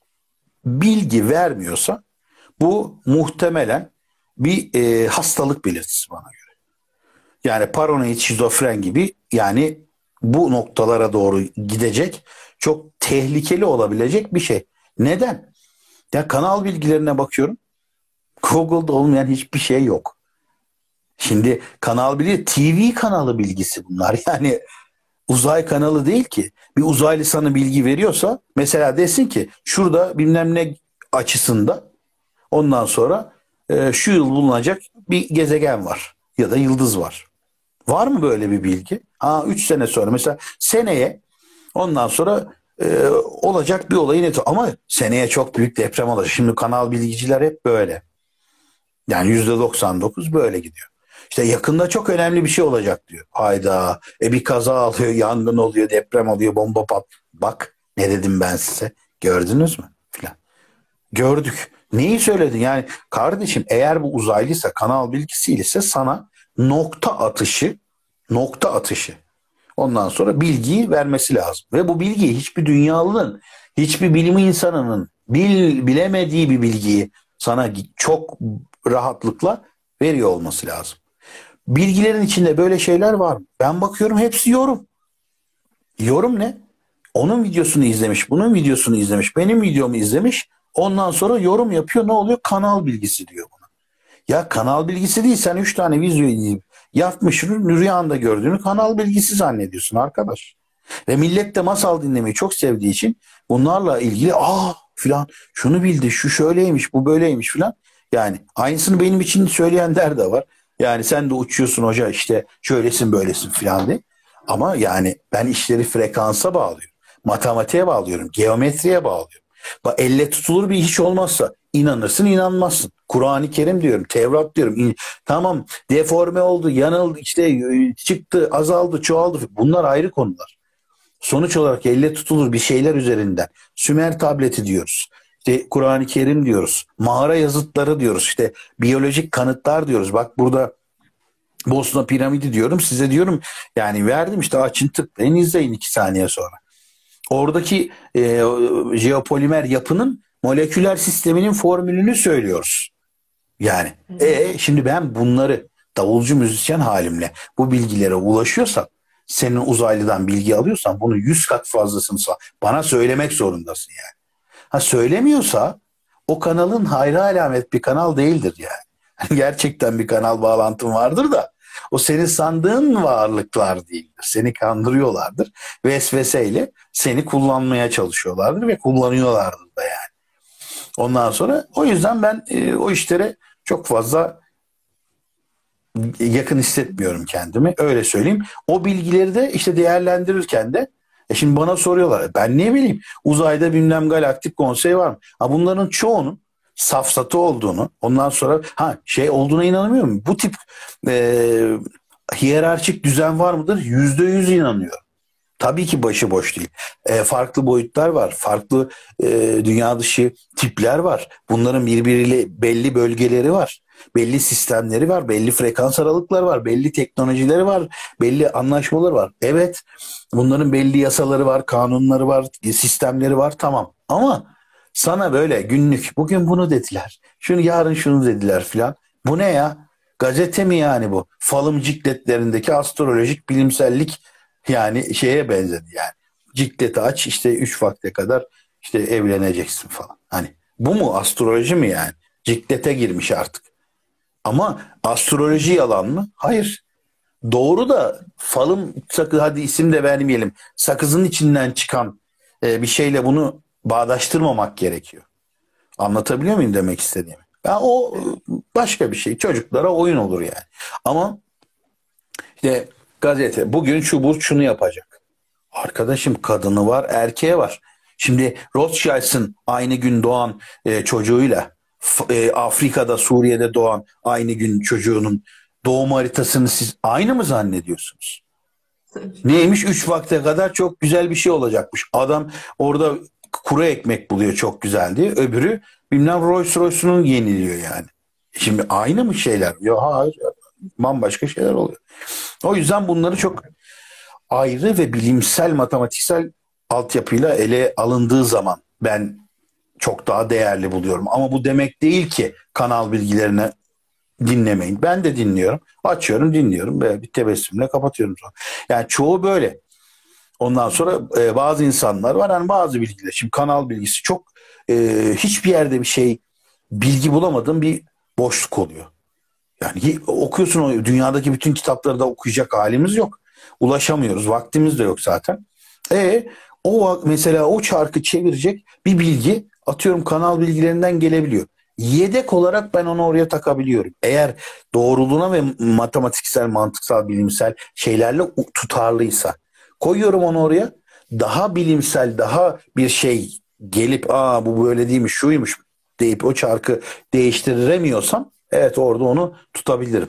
[SPEAKER 2] bilgi vermiyorsa, bu muhtemelen bir e, hastalık belirtisi bana göre. Yani paranoid, şizofren gibi, yani bu noktalara doğru gidecek, çok tehlikeli olabilecek bir şey. Neden? Ya kanal bilgilerine bakıyorum. Google'da olmayan hiçbir şey yok. Şimdi kanal bilgi, T V kanalı bilgisi bunlar. Yani uzay kanalı değil ki. Bir uzaylı sana bilgi veriyorsa, mesela desin ki şurada bilmem ne açısında, ondan sonra e, şu yıl bulunacak bir gezegen var ya da yıldız var. Var mı böyle bir bilgi? Ha, üç sene sonra mesela, seneye ondan sonra e, olacak bir olayı net. Ama seneye çok büyük deprem olacak. Şimdi kanal bilgiciler hep böyle. Yani yüzde doksan dokuz böyle gidiyor. İşte yakında çok önemli bir şey olacak diyor. Hayda. E bir kaza oluyor, yangın oluyor, deprem oluyor, bomba pat. Bak ne dedim ben size. Gördünüz mü? Falan. Gördük. Neyi söyledin? Yani kardeşim, eğer bu uzaylıysa, kanal bilgisiyle sana nokta atışı, nokta atışı, ondan sonra bilgiyi vermesi lazım. Ve bu bilgiyi hiçbir dünyalının, hiçbir bilim insanının bil, bilemediği bir bilgiyi sana çok rahatlıkla veriyor olması lazım. Bilgilerin içinde böyle şeyler var mı? Ben bakıyorum, hepsi yorum. Yorum ne? Onun videosunu izlemiş, bunun videosunu izlemiş, benim videomu izlemiş. Ondan sonra yorum yapıyor. Ne oluyor? Kanal bilgisi diyor buna. Ya kanal bilgisi değil, sen üç tane video izleyip yapmış rüyanda gördüğünü kanal bilgisi zannediyorsun arkadaş. Ve millet de masal dinlemeyi çok sevdiği için bunlarla ilgili aa filan, şunu bildi, şu şöyleymiş, bu böyleymiş filan. Yani aynısını benim için söyleyenler de var. Yani sen de uçuyorsun hoca, işte şöylesin böylesin filan diye. Ama yani ben işleri frekansa bağlıyorum. Matematiğe bağlıyorum. Geometriye bağlıyorum. Bak, elle tutulur bir hiç olmazsa inanırsın, inanmazsın. Kur'an-ı Kerim diyorum, Tevrat diyorum. İn- tamam, deforme oldu, yanıldı, işte çıktı, azaldı, çoğaldı. Bunlar ayrı konular. Sonuç olarak elle tutulur bir şeyler üzerinden. Sümer tableti diyoruz. İşte Kur'an-ı Kerim diyoruz. Mağara yazıtları diyoruz. İşte biyolojik kanıtlar diyoruz. Bak burada Bosna piramidi diyorum. Size diyorum yani, verdim işte, açın tıklayın izleyin iki saniye sonra. Oradaki e, jeopolimer yapının moleküler sisteminin formülünü söylüyoruz. Yani e, şimdi ben bunları davulcu müzisyen halimle bu bilgilere ulaşıyorsam, senin uzaylıdan bilgi alıyorsan bunu yüz kat fazlasını bana söylemek zorundasın yani. Ha, söylemiyorsa o kanalın hayra alamet bir kanal değildir yani. Gerçekten bir kanal bağlantın vardır da o senin sandığın varlıklar değildir. Seni kandırıyorlardır. Vesveseyle seni kullanmaya çalışıyorlardır ve kullanıyorlardır da yani. Ondan sonra o yüzden ben e, o işlere çok fazla yakın hissetmiyorum kendimi. Öyle söyleyeyim. O bilgileri de işte değerlendirirken de e şimdi bana soruyorlar. Ben ne bileyim, uzayda bilmem galaktik konsey var mı? Ha, bunların çoğunun safsatı olduğunu, ondan sonra ha şey olduğuna inanamıyorum. Bu tip e, hiyerarşik düzen var mıdır? Yüzde yüz inanıyorum. Tabii ki başıboş değil. E, farklı boyutlar var. Farklı e, dünya dışı tipler var. Bunların birbiriyle belli bölgeleri var. Belli sistemleri var. Belli frekans aralıkları var. Belli teknolojileri var. Belli anlaşmaları var. Evet, bunların belli yasaları var, kanunları var, sistemleri var. Tamam. Ama sana böyle günlük bugün bunu dediler, şunu yarın şunu dediler filan. Bu ne ya? Gazete mi yani bu? Falım cikletlerindeki astrolojik bilimsellik yani şeye benzedi yani. Cikleti aç işte üç vakte kadar işte evleneceksin falan. Hani bu mu, astroloji mi yani? Ciklete girmiş artık. Ama astroloji yalan mı? Hayır. Doğru da falım sakız, hadi isim de vermeyelim. Sakızın içinden çıkan e, bir şeyle bunu bağdaştırmamak gerekiyor. Anlatabiliyor muyum demek istediğimi? Ya o başka bir şey. Çocuklara oyun olur yani. Ama işte gazete bugün şu burç şunu yapacak. Arkadaşım, kadını var, erkeğe var. Şimdi Rothschild's'ın aynı gün doğan e, çocuğuyla e, Afrika'da, Suriye'de doğan aynı gün çocuğunun doğum haritasını siz aynı mı zannediyorsunuz? Neymiş? Üç vakte kadar çok güzel bir şey olacakmış. Adam orada kuru ekmek buluyor çok güzel diye. Öbürü bilmem Rolls Royce'unu yeniliyor yani. Şimdi aynı mı şeyler? Ya hayır. Bambaşka şeyler oluyor. O yüzden bunları çok ayrı ve bilimsel, matematiksel altyapıyla ele alındığı zaman ben çok daha değerli buluyorum. Ama bu demek değil ki kanal bilgilerini dinlemeyin. Ben de dinliyorum. Açıyorum, dinliyorum ve bir tebessümle kapatıyorum sonra. Yani çoğu böyle. Ondan sonra e, bazı insanlar var. Yani bazı bilgiler. Şimdi kanal bilgisi çok e, hiçbir yerde bir şey bilgi bulamadığım bir boşluk oluyor. Yani okuyorsun o dünyadaki bütün kitapları da okuyacak halimiz yok. Ulaşamıyoruz. Vaktimiz de yok zaten. E o mesela o çarkı çevirecek bir bilgi atıyorum kanal bilgilerinden gelebiliyor. Yedek olarak ben onu oraya takabiliyorum. Eğer doğruluğuna ve matematiksel, mantıksal, bilimsel şeylerle tutarlıysa. Koyuyorum onu oraya. Daha bilimsel, daha bir şey gelip aa bu böyle değilmiş, şuymuş deyip o çarkı değiştiremiyorsam evet orada onu tutabilirim.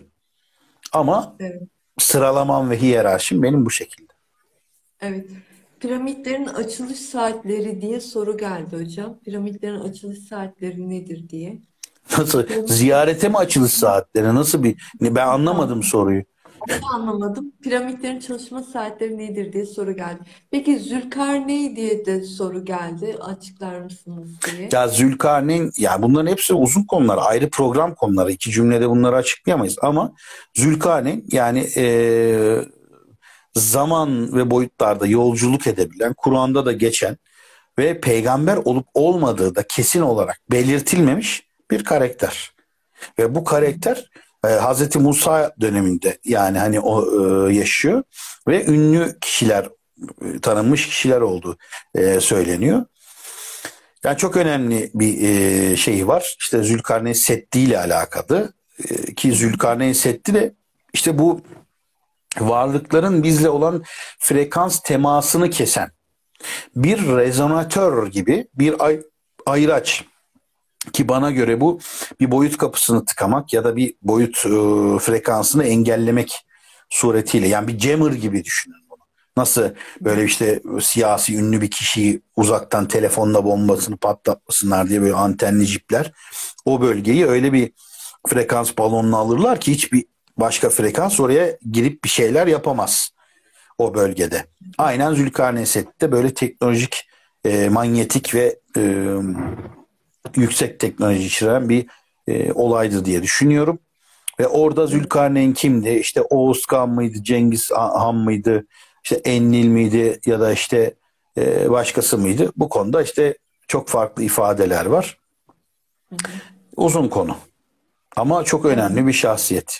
[SPEAKER 2] Ama
[SPEAKER 1] Evet.
[SPEAKER 2] sıralamam ve hiyerarşim benim bu şekilde.
[SPEAKER 1] Evet. Piramitlerin açılış saatleri diye soru geldi hocam. Piramitlerin açılış saatleri nedir diye.
[SPEAKER 2] Nasıl?
[SPEAKER 1] Piramit...
[SPEAKER 2] Ziyarete mi açılış saatleri? Nasıl bir... Ben anlamadım soruyu.
[SPEAKER 1] Ben de anlamadım. Piramitlerin çalışma saatleri nedir diye soru geldi. Peki Zülkarneyn diye de soru geldi. Açıklar mısınız diye.
[SPEAKER 2] Ya Zülkarneyn, ya bunların hepsi uzun konular, ayrı program konuları. İki cümlede bunları açıklayamayız ama Zülkarneyn yani e, zaman ve boyutlarda yolculuk edebilen, Kur'an'da da geçen ve peygamber olup olmadığı da kesin olarak belirtilmemiş bir karakter. Ve bu karakter e, Hazreti Musa döneminde yani hani o e, yaşıyor ve ünlü kişiler, e, tanınmış kişiler olduğu e, söyleniyor. Yani çok önemli bir e, şey var. İşte Zülkarneyn Seddi ile alakalı. E, ki Zülkarneyn Seddi de işte bu varlıkların bizle olan frekans temasını kesen bir rezonatör gibi bir ay, ayraç. Ki bana göre bu bir boyut kapısını tıkamak ya da bir boyut e, frekansını engellemek suretiyle. Yani bir jammer gibi düşünün bunu. Nasıl böyle işte siyasi ünlü bir kişiyi uzaktan telefonla bombasını patlatmasınlar diye böyle antenli jipler. O bölgeyi öyle bir frekans balonuna alırlar ki hiçbir başka frekans oraya girip bir şeyler yapamaz o bölgede. Aynen Zülkarneyn Seddi'de böyle teknolojik, e, manyetik ve e, yüksek teknoloji içeren bir e, olaydı diye düşünüyorum. Ve orada Zülkarneyn kimdi? İşte Oğuz Kağan mıydı? Cengiz Han mıydı? İşte Ennil miydi? Ya da işte e, başkası mıydı? Bu konuda işte çok farklı ifadeler var.
[SPEAKER 1] Hı hı.
[SPEAKER 2] Uzun konu. Ama çok önemli
[SPEAKER 1] Evet.
[SPEAKER 2] bir şahsiyet.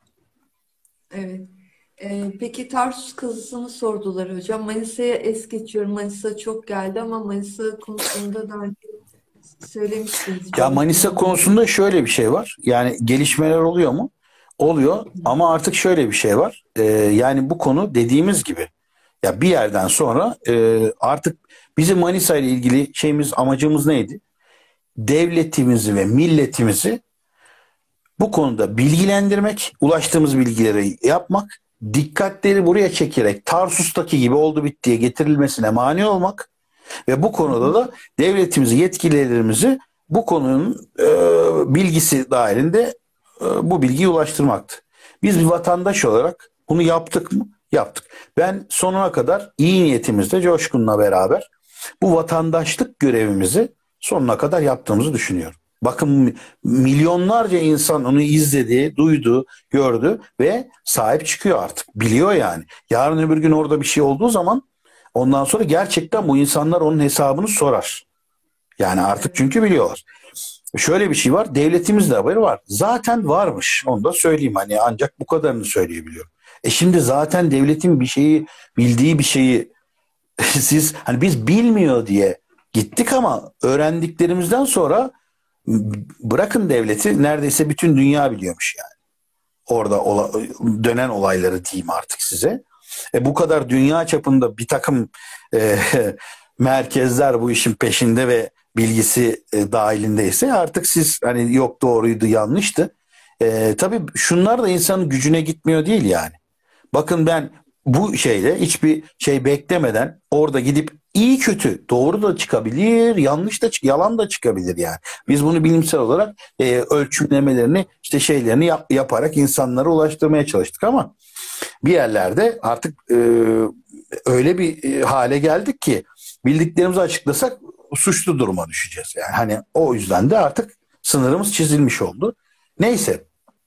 [SPEAKER 1] Evet. Ee, peki Tarsus kazısını sordular hocam. Manisa'ya es geçiyorum. Manisa çok geldi ama Manisa konusunda daha önce söylemiştiniz
[SPEAKER 2] Ya
[SPEAKER 1] bana
[SPEAKER 2] Manisa
[SPEAKER 1] sanırım.
[SPEAKER 2] konusunda şöyle bir şey var. Yani gelişmeler oluyor mu? Oluyor ama artık şöyle bir şey var. Ee, yani bu konu dediğimiz gibi ya bir yerden sonra e, artık bizim Manisa ile ilgili şeyimiz, amacımız neydi? Devletimizi ve milletimizi bu konuda bilgilendirmek, ulaştığımız bilgileri yapmak, dikkatleri buraya çekerek Tarsus'taki gibi oldu bittiye getirilmesine mani olmak ve bu
[SPEAKER 1] Hı
[SPEAKER 2] konuda
[SPEAKER 1] hı.
[SPEAKER 2] da devletimizi, yetkililerimizi bu konunun e, bilgisi dahilinde e, bu bilgiyi ulaştırmaktı. Biz bir vatandaş olarak bunu yaptık mı? Yaptık. Ben sonuna kadar iyi niyetimizle Coşkun'la beraber bu vatandaşlık görevimizi sonuna kadar yaptığımızı düşünüyorum. Bakın milyonlarca insan onu izledi, duydu, gördü ve sahip çıkıyor artık. Biliyor yani. Yarın öbür gün orada bir şey olduğu zaman ondan sonra gerçekten bu insanlar onun hesabını sorar. Yani artık
[SPEAKER 1] Evet.
[SPEAKER 2] çünkü biliyorlar. Şöyle bir şey var. Devletimizde haberi var. Zaten varmış. Onu da söyleyeyim. Hani ancak bu kadarını söyleyebiliyorum. E şimdi zaten devletin bir şeyi bildiği bir şeyi siz hani biz bilmiyor diye gittik ama öğrendiklerimizden sonra bırakın devleti neredeyse bütün dünya biliyormuş yani. Orada ola, dönen olayları diyeyim artık size. E bu kadar dünya çapında bir takım e, merkezler bu işin peşinde ve bilgisi e, dahilindeyse artık siz hani yok doğruydu yanlıştı. E, tabii şunlar da insanın gücüne gitmiyor değil yani. Bakın ben bu şeyle hiçbir şey beklemeden orada gidip iyi kötü doğru da çıkabilir, yanlış da yalan da çıkabilir yani. Biz bunu bilimsel olarak e, ölçümlemelerini işte şeylerini yap, yaparak insanlara ulaştırmaya çalıştık ama bir yerlerde artık e, öyle bir e, hale geldik ki bildiklerimizi açıklasak suçlu duruma düşeceğiz. Yani hani o yüzden de artık sınırımız çizilmiş oldu. Neyse.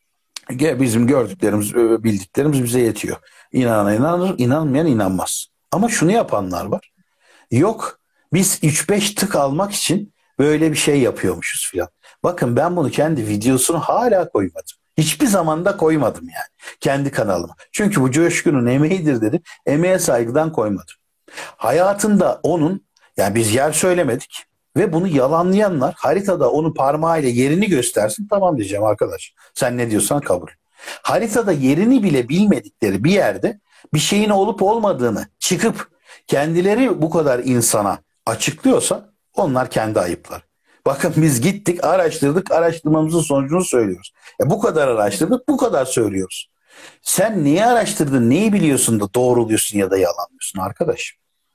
[SPEAKER 2] Bizim gördüklerimiz, bildiklerimiz bize yetiyor. İnanan inanır, inanmayan inanmaz. Ama şunu yapanlar var. Yok, biz üç beş tık almak için böyle bir şey yapıyormuşuz filan. Bakın ben bunu kendi videosunu hala koymadım. Hiçbir zaman da koymadım yani. Kendi kanalıma. Çünkü bu Coşkun'un emeğidir dedim. Emeğe saygıdan koymadım. Hayatında onun, yani biz yer söylemedik. Ve bunu yalanlayanlar haritada onun parmağıyla yerini göstersin. Tamam diyeceğim arkadaş. Sen ne diyorsan kabul. Haritada yerini bile bilmedikleri bir yerde bir şeyin olup olmadığını çıkıp kendileri bu kadar insana açıklıyorsa onlar kendi ayıplar. Bakın biz gittik, araştırdık, araştırmamızın sonucunu söylüyoruz. E bu kadar araştırdık, bu kadar söylüyoruz. Sen neyi araştırdın, neyi biliyorsun da doğruluyorsun ya da yalanlıyorsun arkadaş?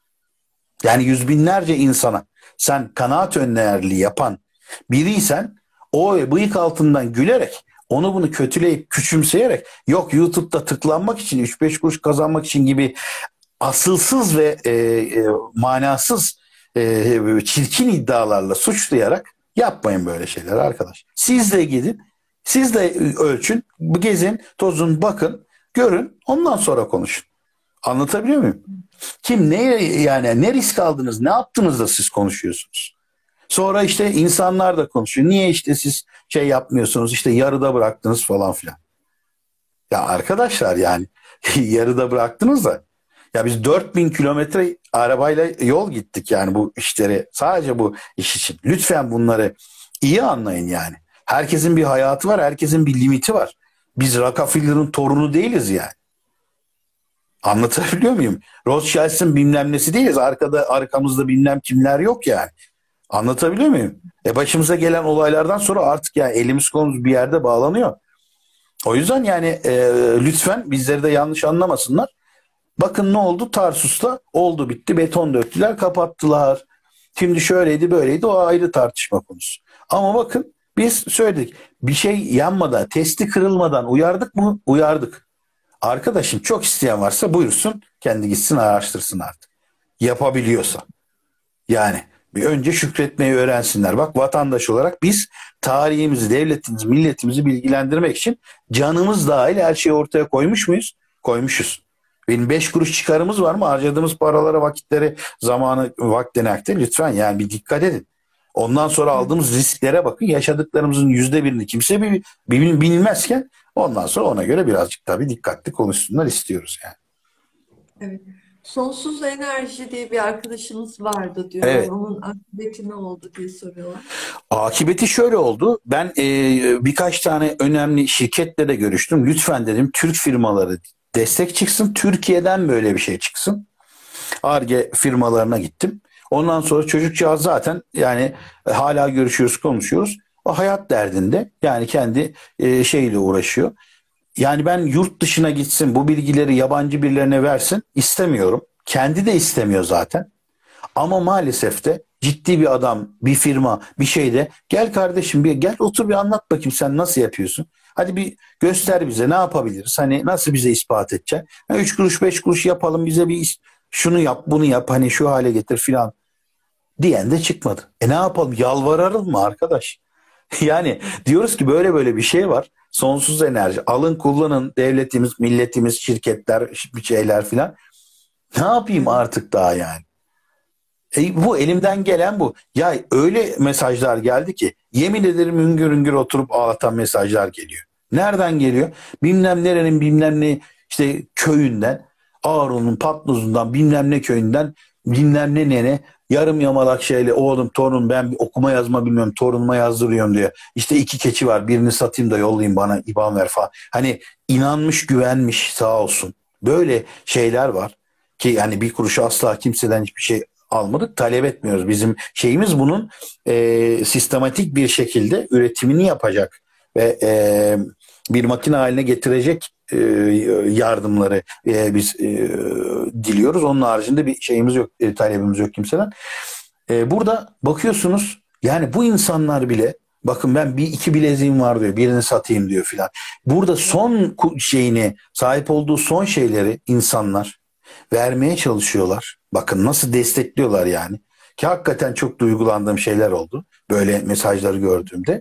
[SPEAKER 2] Yani yüz binlerce insana sen kanaat önderliği yapan biriysen o bıyık altından gülerek onu bunu kötüleyip küçümseyerek yok YouTube'da tıklanmak için üç beş kuruş kazanmak için gibi asılsız ve e, e, manasız e, çirkin iddialarla suçlayarak yapmayın böyle şeyler arkadaş. Siz de gidin, siz de ölçün, gezin, tozun, bakın, görün, ondan sonra konuşun. Anlatabiliyor muyum? Kim ne yani ne risk aldınız, ne yaptınız da siz konuşuyorsunuz? Sonra işte insanlar da konuşuyor. Niye işte siz şey yapmıyorsunuz, işte yarıda bıraktınız falan filan. Ya arkadaşlar yani yarıda bıraktınız da ya biz dört bin kilometre arabayla yol gittik yani bu işleri, sadece bu iş için. Lütfen bunları iyi anlayın yani. Herkesin bir hayatı var, herkesin bir limiti var. Biz Rockefeller'ın torunu değiliz yani. Anlatabiliyor muyum? Rothschild'in bilmem nesi değiliz. Arkada, arkamızda bilmem kimler yok yani. Anlatabiliyor muyum? E başımıza gelen olaylardan sonra artık yani elimiz kolumuz bir yerde bağlanıyor. O yüzden yani e, lütfen bizleri de yanlış anlamasınlar. Bakın ne oldu? Tarsus'ta oldu bitti, beton döktüler, kapattılar. Şimdi şöyleydi böyleydi, o ayrı tartışma konusu. Ama bakın biz söyledik, bir şey yanmadan, testi kırılmadan uyardık mı? Uyardık. Arkadaşım çok isteyen varsa buyursun, kendi gitsin araştırsın artık. Yapabiliyorsa. Yani bir önce şükretmeyi öğrensinler. Bak vatandaş olarak biz tarihimizi, devletimizi, milletimizi bilgilendirmek için canımız dahil her şeyi ortaya koymuş muyuz? Koymuşuz. Benim beş kuruş çıkarımız var mı? Harcadığımız paralara, vakitleri, zamanı, vaktini aktar. Lütfen yani bir dikkat edin. Ondan sonra aldığımız risklere bakın. Yaşadıklarımızın yüzde birini kimse bil, bil, bilmezken ondan sonra ona göre birazcık tabii dikkatli konuşsunlar istiyoruz yani.
[SPEAKER 1] Evet. Sonsuz enerji diye bir arkadaşımız vardı diyor.
[SPEAKER 2] Evet.
[SPEAKER 1] Onun akıbeti ne oldu diye soruyorlar.
[SPEAKER 2] Akıbeti şöyle oldu. Ben e, birkaç tane önemli şirketle de görüştüm. Lütfen dedim Türk firmaları destek çıksın. Türkiye'den böyle bir şey çıksın. Ar-Ge firmalarına gittim. Ondan sonra çocukcağız zaten yani hala görüşüyoruz, konuşuyoruz. O hayat derdinde yani kendi e, şeyle uğraşıyor. Yani ben yurt dışına gitsin, bu bilgileri yabancı birilerine versin istemiyorum. Kendi de istemiyor zaten. Ama maalesef de ciddi bir adam, bir firma, bir şeyde gel kardeşim bir gel otur bir anlat bakayım sen nasıl yapıyorsun. Hadi bir göster bize ne yapabiliriz? Hani nasıl bize ispat edeceksin? Yani üç kuruş beş kuruş yapalım bize bir şunu yap bunu yap hani şu hale getir filan diyen de çıkmadı. E ne yapalım yalvaralım mı arkadaş? Yani diyoruz ki böyle böyle bir şey var. Sonsuz enerji. Alın kullanın devletimiz, milletimiz, şirketler, bir şeyler filan. Ne yapayım artık daha yani? E, bu elimden gelen bu. Ya öyle mesajlar geldi ki yemin ederim hüngür hüngür oturup ağlatan mesajlar geliyor. Nereden geliyor? Bilmem nerenin bilmem ne işte köyünden, Ağrı'nın Patluz'undan bilmem ne köyünden bilmem ne nene yarım yamalak şeyle oğlum torunum ben bir okuma yazma bilmiyorum torunuma yazdırıyorum diyor. İşte iki keçi var birini satayım da yollayayım bana İban ver falan. Hani inanmış güvenmiş sağ olsun. Böyle şeyler var ki yani bir kuruşu asla kimseden hiçbir şey almadık, talep etmiyoruz. Bizim şeyimiz bunun e, sistematik bir şekilde üretimini yapacak ve e, bir makine haline getirecek e, yardımları e, biz e, diliyoruz. Onun haricinde bir şeyimiz yok, e, talebimiz yok kimseden. E, burada bakıyorsunuz yani bu insanlar bile bakın ben bir iki bileziğim var diyor, birini satayım diyor filan. Burada son şeyini, sahip olduğu son şeyleri insanlar vermeye çalışıyorlar. Bakın nasıl destekliyorlar yani. Ki hakikaten çok duygulandığım şeyler oldu. Böyle mesajları gördüğümde.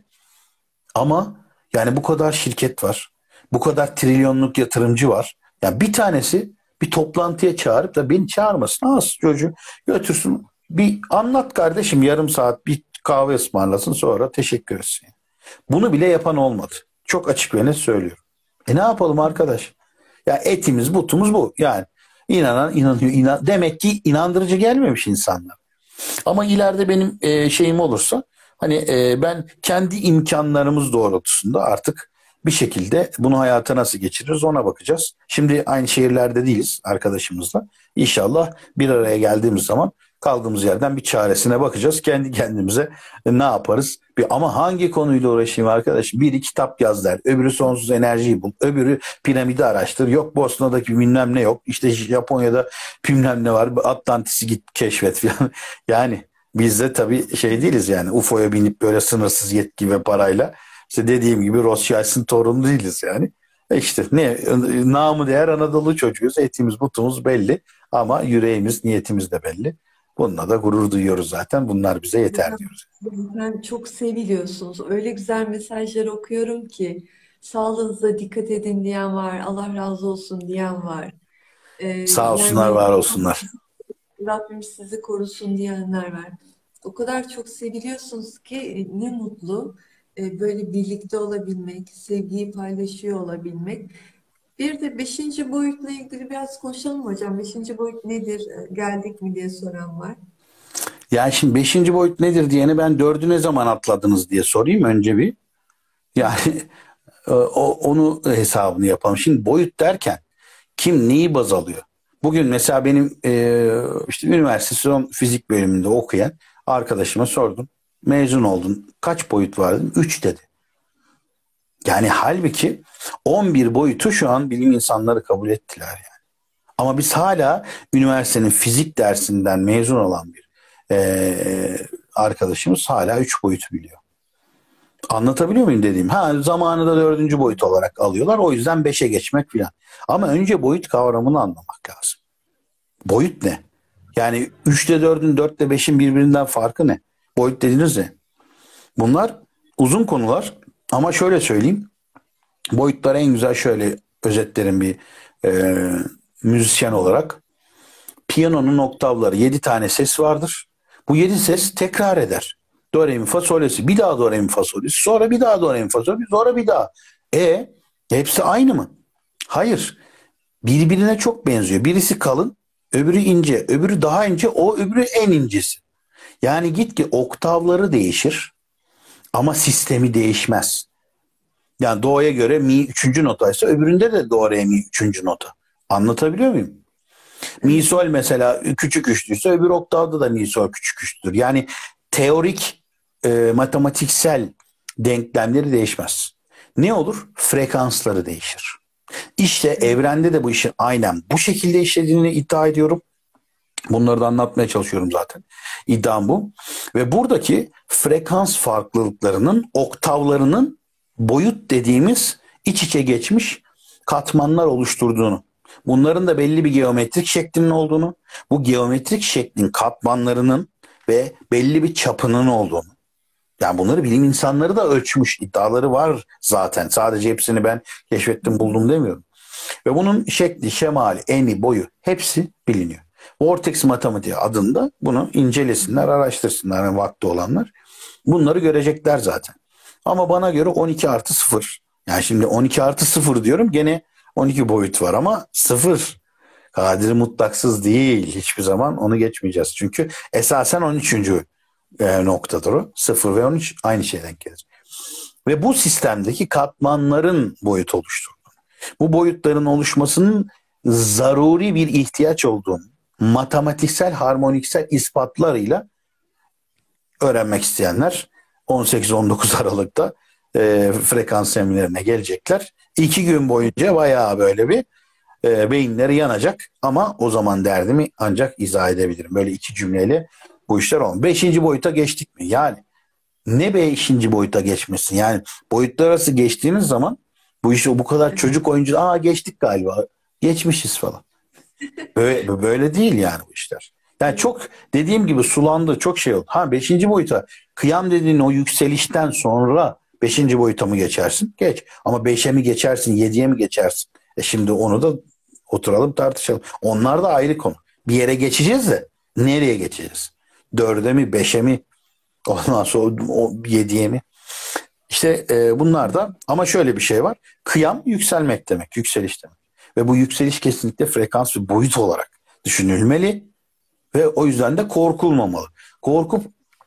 [SPEAKER 2] Ama yani bu kadar şirket var. Bu kadar trilyonluk yatırımcı var. Yani bir tanesi bir toplantıya çağırıp da beni çağırmasın. Az çocuğu götürsün. Bir anlat kardeşim yarım saat bir kahve ısmarlasın sonra teşekkür etsin. Bunu bile yapan olmadı. Çok açık ve net söylüyorum. E ne yapalım arkadaş? Ya etimiz butumuz bu. Yani inanan inanıyor. İnan Demek ki inandırıcı gelmemiş insanlar. Ama ileride benim e, şeyim olursa hani e, ben kendi imkanlarımız doğrultusunda artık bir şekilde bunu hayata nasıl geçiririz ona bakacağız. Şimdi aynı şehirlerde değiliz arkadaşımızla. İnşallah bir araya geldiğimiz zaman kaldığımız yerden bir çaresine bakacağız. Kendi kendimize e, ne yaparız? Bir, ama hangi konuyla uğraşayım arkadaş? Biri kitap yaz der. Öbürü sonsuz enerjiyi bul. Öbürü piramidi araştır. Yok Bosna'daki bilmem ne yok. İşte Japonya'da bilmem ne var. Atlantis'i git keşfet falan. Yani biz de tabii şey değiliz yani. U F O'ya binip böyle sınırsız yetki ve parayla işte dediğim gibi Rothschild'in torunu değiliz yani. E işte ne namı değer Anadolu çocuğuyuz. Etimiz butumuz belli ama yüreğimiz niyetimiz de belli. Bununla da gurur duyuyoruz zaten. Bunlar bize yeter diyoruz.
[SPEAKER 1] Ben çok seviliyorsunuz. Öyle güzel mesajlar okuyorum ki sağlığınıza dikkat edin diyen var, Allah razı olsun diyen var. Ee,
[SPEAKER 2] Sağ olsunlar,
[SPEAKER 1] yani
[SPEAKER 2] var olsunlar.
[SPEAKER 1] Rabbim sizi korusun diyenler var. O kadar çok seviliyorsunuz ki e, ne mutlu e, böyle birlikte olabilmek, sevgiyi paylaşıyor olabilmek. Bir de beşinci boyutla ilgili biraz konuşalım hocam. Beşinci boyut nedir? E, Geldik mi diye soran var.
[SPEAKER 2] Yani şimdi beşinci boyut nedir diyene ben dördü ne zaman atladınız diye sorayım önce bir. Yani e, o, onu hesabını yapalım. Şimdi boyut derken kim neyi baz alıyor? Bugün mesela benim e, işte üniversite son fizik bölümünde okuyan arkadaşıma sordum. Mezun oldun. Kaç boyut var dedim. Üç dedi. Yani halbuki on bir boyutu şu an bilim insanları kabul ettiler yani. Ama biz hala üniversitenin fizik dersinden mezun olan bir e, arkadaşımız hala üç boyutu biliyor. Anlatabiliyor muyum dediğim? Ha, zamanında dördüncü boyut olarak alıyorlar. O yüzden beşe geçmek filan. Ama önce boyut kavramını anlamak lazım. Boyut ne? Yani üçte dördün, dörtte beşin birbirinden farkı ne? Boyut dediniz ne? Bunlar uzun konular ama şöyle söyleyeyim. Boyutları en güzel şöyle özetlerim bir e, müzisyen olarak. Piyanonun oktavları yedi tane ses vardır. Bu yedi ses tekrar eder. Do, re, mi, fa, sol, la, si. Bir daha do, re, mi, fa, sol, la, si. Sonra bir daha do, re, mi, fa, sol, la, si. Sonra bir daha. E hepsi aynı mı? Hayır. Birbirine çok benziyor. Birisi kalın, öbürü ince, öbürü daha ince, o öbürü en incesi. Yani git ki oktavları değişir ama sistemi değişmez. Yani do'ya göre mi üçüncü notaysa öbüründe de do, re, mi üçüncü nota. Anlatabiliyor muyum? Mi sol mesela küçük üçlüyse öbür oktavda da mi sol küçük üçlüdür. Yani teorik e, matematiksel denklemleri değişmez. Ne olur? Frekansları değişir. İşte evrende de bu işin aynen bu şekilde işlediğini iddia ediyorum. Bunları da anlatmaya çalışıyorum zaten. İddiam bu. Ve buradaki frekans farklılıklarının, oktavlarının boyut dediğimiz iç içe geçmiş katmanlar oluşturduğunu, bunların da belli bir geometrik şeklinin olduğunu, bu geometrik şeklin katmanlarının ve belli bir çapının olduğunu. Yani bunları bilim insanları da ölçmüş, iddiaları var zaten. Sadece hepsini ben keşfettim, buldum demiyorum. Ve bunun şekli, şemali, eni, boyu hepsi biliniyor. Vortex matematiği adında bunu incelesinler, araştırsınlar yani vakti olanlar. Bunları görecekler zaten. Ama bana göre on iki artı sıfır. Yani şimdi on iki artı sıfır diyorum, gene on iki boyut var ama sıfır. Kadir mutlaksız değil. Hiçbir zaman onu geçmeyeceğiz. Çünkü esasen on üçüncü E, noktadır o. sıfır ve on üç aynı şeyden gelir. Ve bu sistemdeki katmanların boyut oluşturduğunu, bu boyutların oluşmasının zaruri bir ihtiyaç olduğunu matematiksel, harmoniksel ispatlarıyla öğrenmek isteyenler on sekiz on dokuz Aralık'ta e, frekans seminerine gelecekler. İki gün boyunca bayağı böyle bir e, beyinleri yanacak ama o zaman derdimi ancak izah edebilirim. Böyle iki cümleyle bu işler olmuyor. Beşinci boyuta geçtik mi? Yani ne beşinci boyuta geçmesin? Yani boyutlar arası geçtiğimiz zaman bu işi bu kadar çocuk oyuncu, aa geçtik galiba, geçmişiz falan. Böyle, böyle değil yani bu işler. Yani çok dediğim gibi sulandı, çok şey oldu. Ha beşinci boyuta kıyam dediğin o yükselişten sonra beşinci boyuta mı geçersin? Geç. Ama beşe mi geçersin, yediye mi geçersin? E şimdi onu da oturalım tartışalım. Onlar da ayrı konu. Bir yere geçeceğiz de nereye geçeceğiz? Dörde mi, beşe mi? Ondan sonra o yediye mi? İşte e, bunlar da, ama şöyle bir şey var. Kıyam yükselmek demek, yükseliş demek. Ve bu yükseliş kesinlikle frekans ve boyut olarak düşünülmeli ve o yüzden de korkulmamalı. Korkup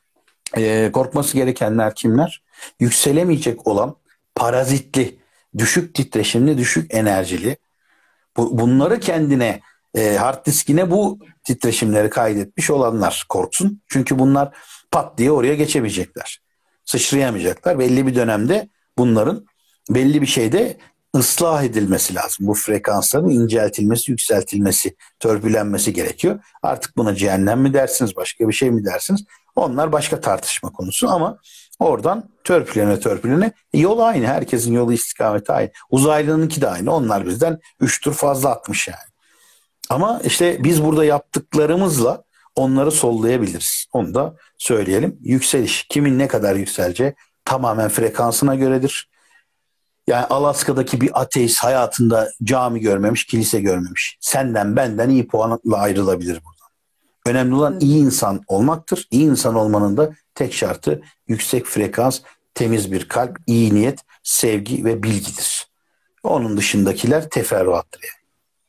[SPEAKER 2] e, korkması gerekenler kimler? Yükselemeyecek olan parazitli, düşük titreşimli, düşük enerjili, bu, bunları kendine e, hard diskine bu titreşimleri kaydetmiş olanlar korksun. Çünkü bunlar pat diye oraya geçemeyecekler. Sıçrayamayacaklar. Belli bir dönemde bunların belli bir şeyde ıslah edilmesi lazım. Bu frekansların inceltilmesi, yükseltilmesi, törpülenmesi gerekiyor. Artık buna cehennem mi dersiniz, başka bir şey mi dersiniz? Onlar başka tartışma konusu ama oradan törpülene törpülene yol aynı. Herkesin yolu, istikameti aynı. Uzaylınınki de aynı. Onlar bizden üç tur fazla atmış yani. Ama işte biz burada yaptıklarımızla onları sollayabiliriz. Onu da söyleyelim. Yükseliş, kimin ne kadar yükseleceği tamamen frekansına göredir. Yani Alaska'daki bir ateist hayatında cami görmemiş, kilise görmemiş. Senden benden iyi puanla ayrılabilir buradan. Önemli olan iyi insan olmaktır. İyi insan olmanın da tek şartı yüksek frekans, temiz bir kalp, iyi niyet, sevgi ve bilgidir. Onun dışındakiler teferruattır yani.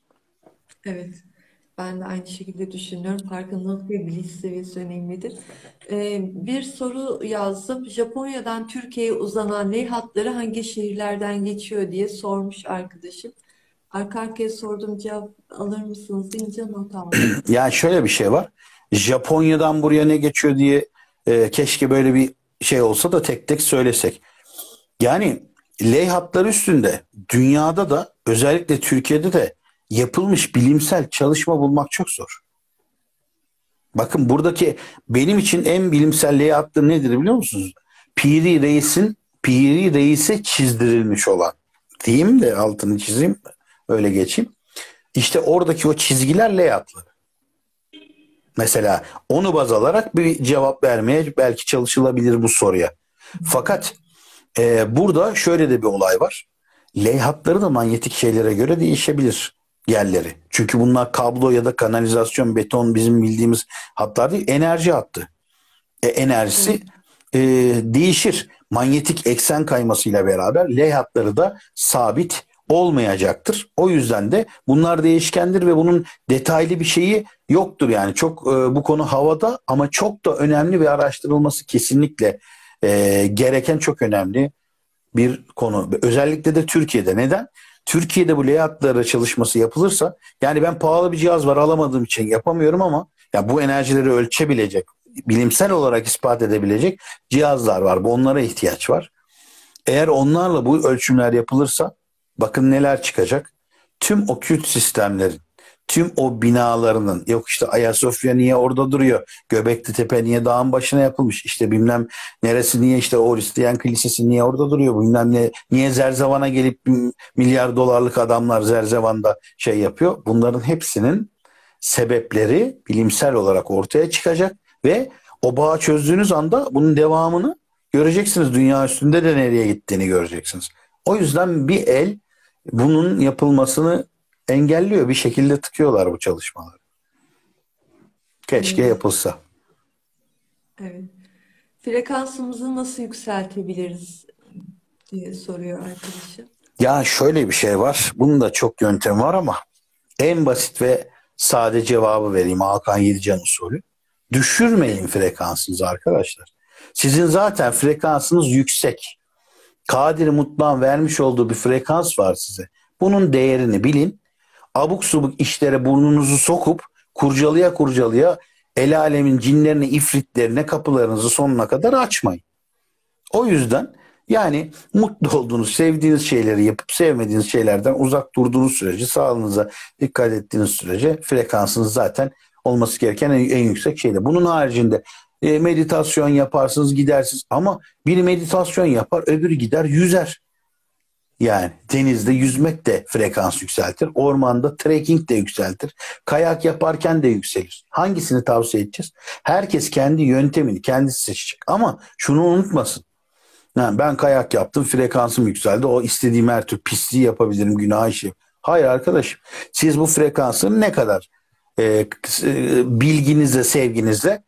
[SPEAKER 1] Evet. Ben de aynı şekilde düşünüyorum. Farkındalık ve bilinç seviyesi önemlidir. Ee, bir soru yazdım. Japonya'dan Türkiye'ye uzanan ney hatları hangi şehirlerden geçiyor diye sormuş arkadaşım. Arka arkaya sordum, cevap alır mısınız deyince not aldım.
[SPEAKER 2] Yani şöyle bir şey var. Japonya'dan buraya ne geçiyor diye e, keşke böyle bir şey olsa da tek tek söylesek. Yani ley hatları üstünde dünyada da özellikle Türkiye'de de yapılmış bilimsel çalışma bulmak çok zor. Bakın buradaki benim için en bilimsel ley hattı nedir biliyor musunuz? Piri Reis'in Piri Reis'e çizdirilmiş olan. Diyeyim de altını çizeyim, öyle geçeyim. İşte oradaki o çizgiler ley hatları. Mesela onu baz alarak bir cevap vermeye belki çalışılabilir bu soruya. Fakat e, burada şöyle de bir olay var. Ley hatları da manyetik şeylere göre değişebilir yerleri. Çünkü bunlar kablo ya da kanalizasyon, beton bizim bildiğimiz hatlar değil, enerji hattı. E, enerjisi e, değişir. Manyetik eksen kaymasıyla beraber ley hatları da sabit olmayacaktır. O yüzden de bunlar değişkendir ve bunun detaylı bir şeyi yoktur. Yani çok e, bu konu havada ama çok da önemli ve araştırılması kesinlikle e, gereken çok önemli bir konu. Özellikle de Türkiye'de. Neden? Türkiye'de bu ley hatları çalışması yapılırsa, yani ben pahalı bir cihaz var alamadığım için yapamıyorum ama ya bu enerjileri ölçebilecek, bilimsel olarak ispat edebilecek cihazlar var. Bu onlara ihtiyaç var. Eğer onlarla bu ölçümler yapılırsa bakın neler çıkacak. Tüm o kült sistemlerin, tüm o binalarının, yok işte Ayasofya niye orada duruyor, Göbekli Tepe niye dağın başına yapılmış, işte bilmem neresi niye, işte o Hristiyan Kilisesi niye orada duruyor, bilmem ne, niye Zerzevan'a gelip milyar dolarlık adamlar Zerzevan'da şey yapıyor. Bunların hepsinin sebepleri bilimsel olarak ortaya çıkacak ve o bağı çözdüğünüz anda bunun devamını göreceksiniz. Dünya üstünde de nereye gittiğini göreceksiniz. O yüzden bir el bunun yapılmasını engelliyor. Bir şekilde tıkıyorlar bu çalışmaları. Keşke
[SPEAKER 1] Evet.
[SPEAKER 2] yapılsa.
[SPEAKER 1] Evet. Frekansımızı nasıl yükseltebiliriz diye soruyor arkadaşım.
[SPEAKER 2] Ya şöyle bir şey var. Bunun da çok yöntemi var ama en basit ve sade cevabı vereyim. Hakan Yedican usulü. Düşürmeyin frekansınızı arkadaşlar. Sizin zaten frekansınız yüksek. Kadir Mutlak'ın vermiş olduğu bir frekans var size. Bunun değerini bilin. Abuk subuk işlere burnunuzu sokup kurcalıya kurcalıya el alemin cinlerine, ifritlerine kapılarınızı sonuna kadar açmayın. O yüzden Yani mutlu olduğunuz, sevdiğiniz şeyleri yapıp sevmediğiniz şeylerden uzak durduğunuz sürece, sağlığınıza dikkat ettiğiniz sürece frekansınız zaten olması gereken en, en yüksek şeyde. Bunun haricinde e, meditasyon yaparsınız, gidersiniz ama biri meditasyon yapar, öbürü gider yüzer. Yani denizde yüzmek de frekans yükseltir. Ormanda trekking de yükseltir. Kayak yaparken de yükselir. Hangisini tavsiye edeceğiz? Herkes kendi yöntemini kendisi seçecek. Ama şunu unutmasın. Yani ben kayak yaptım, frekansım yükseldi. O istediğim her tür pisliği yapabilirim, günah işi. Hayır arkadaşım. Siz bu frekansın ne kadar e, e, bilginizle, sevginizle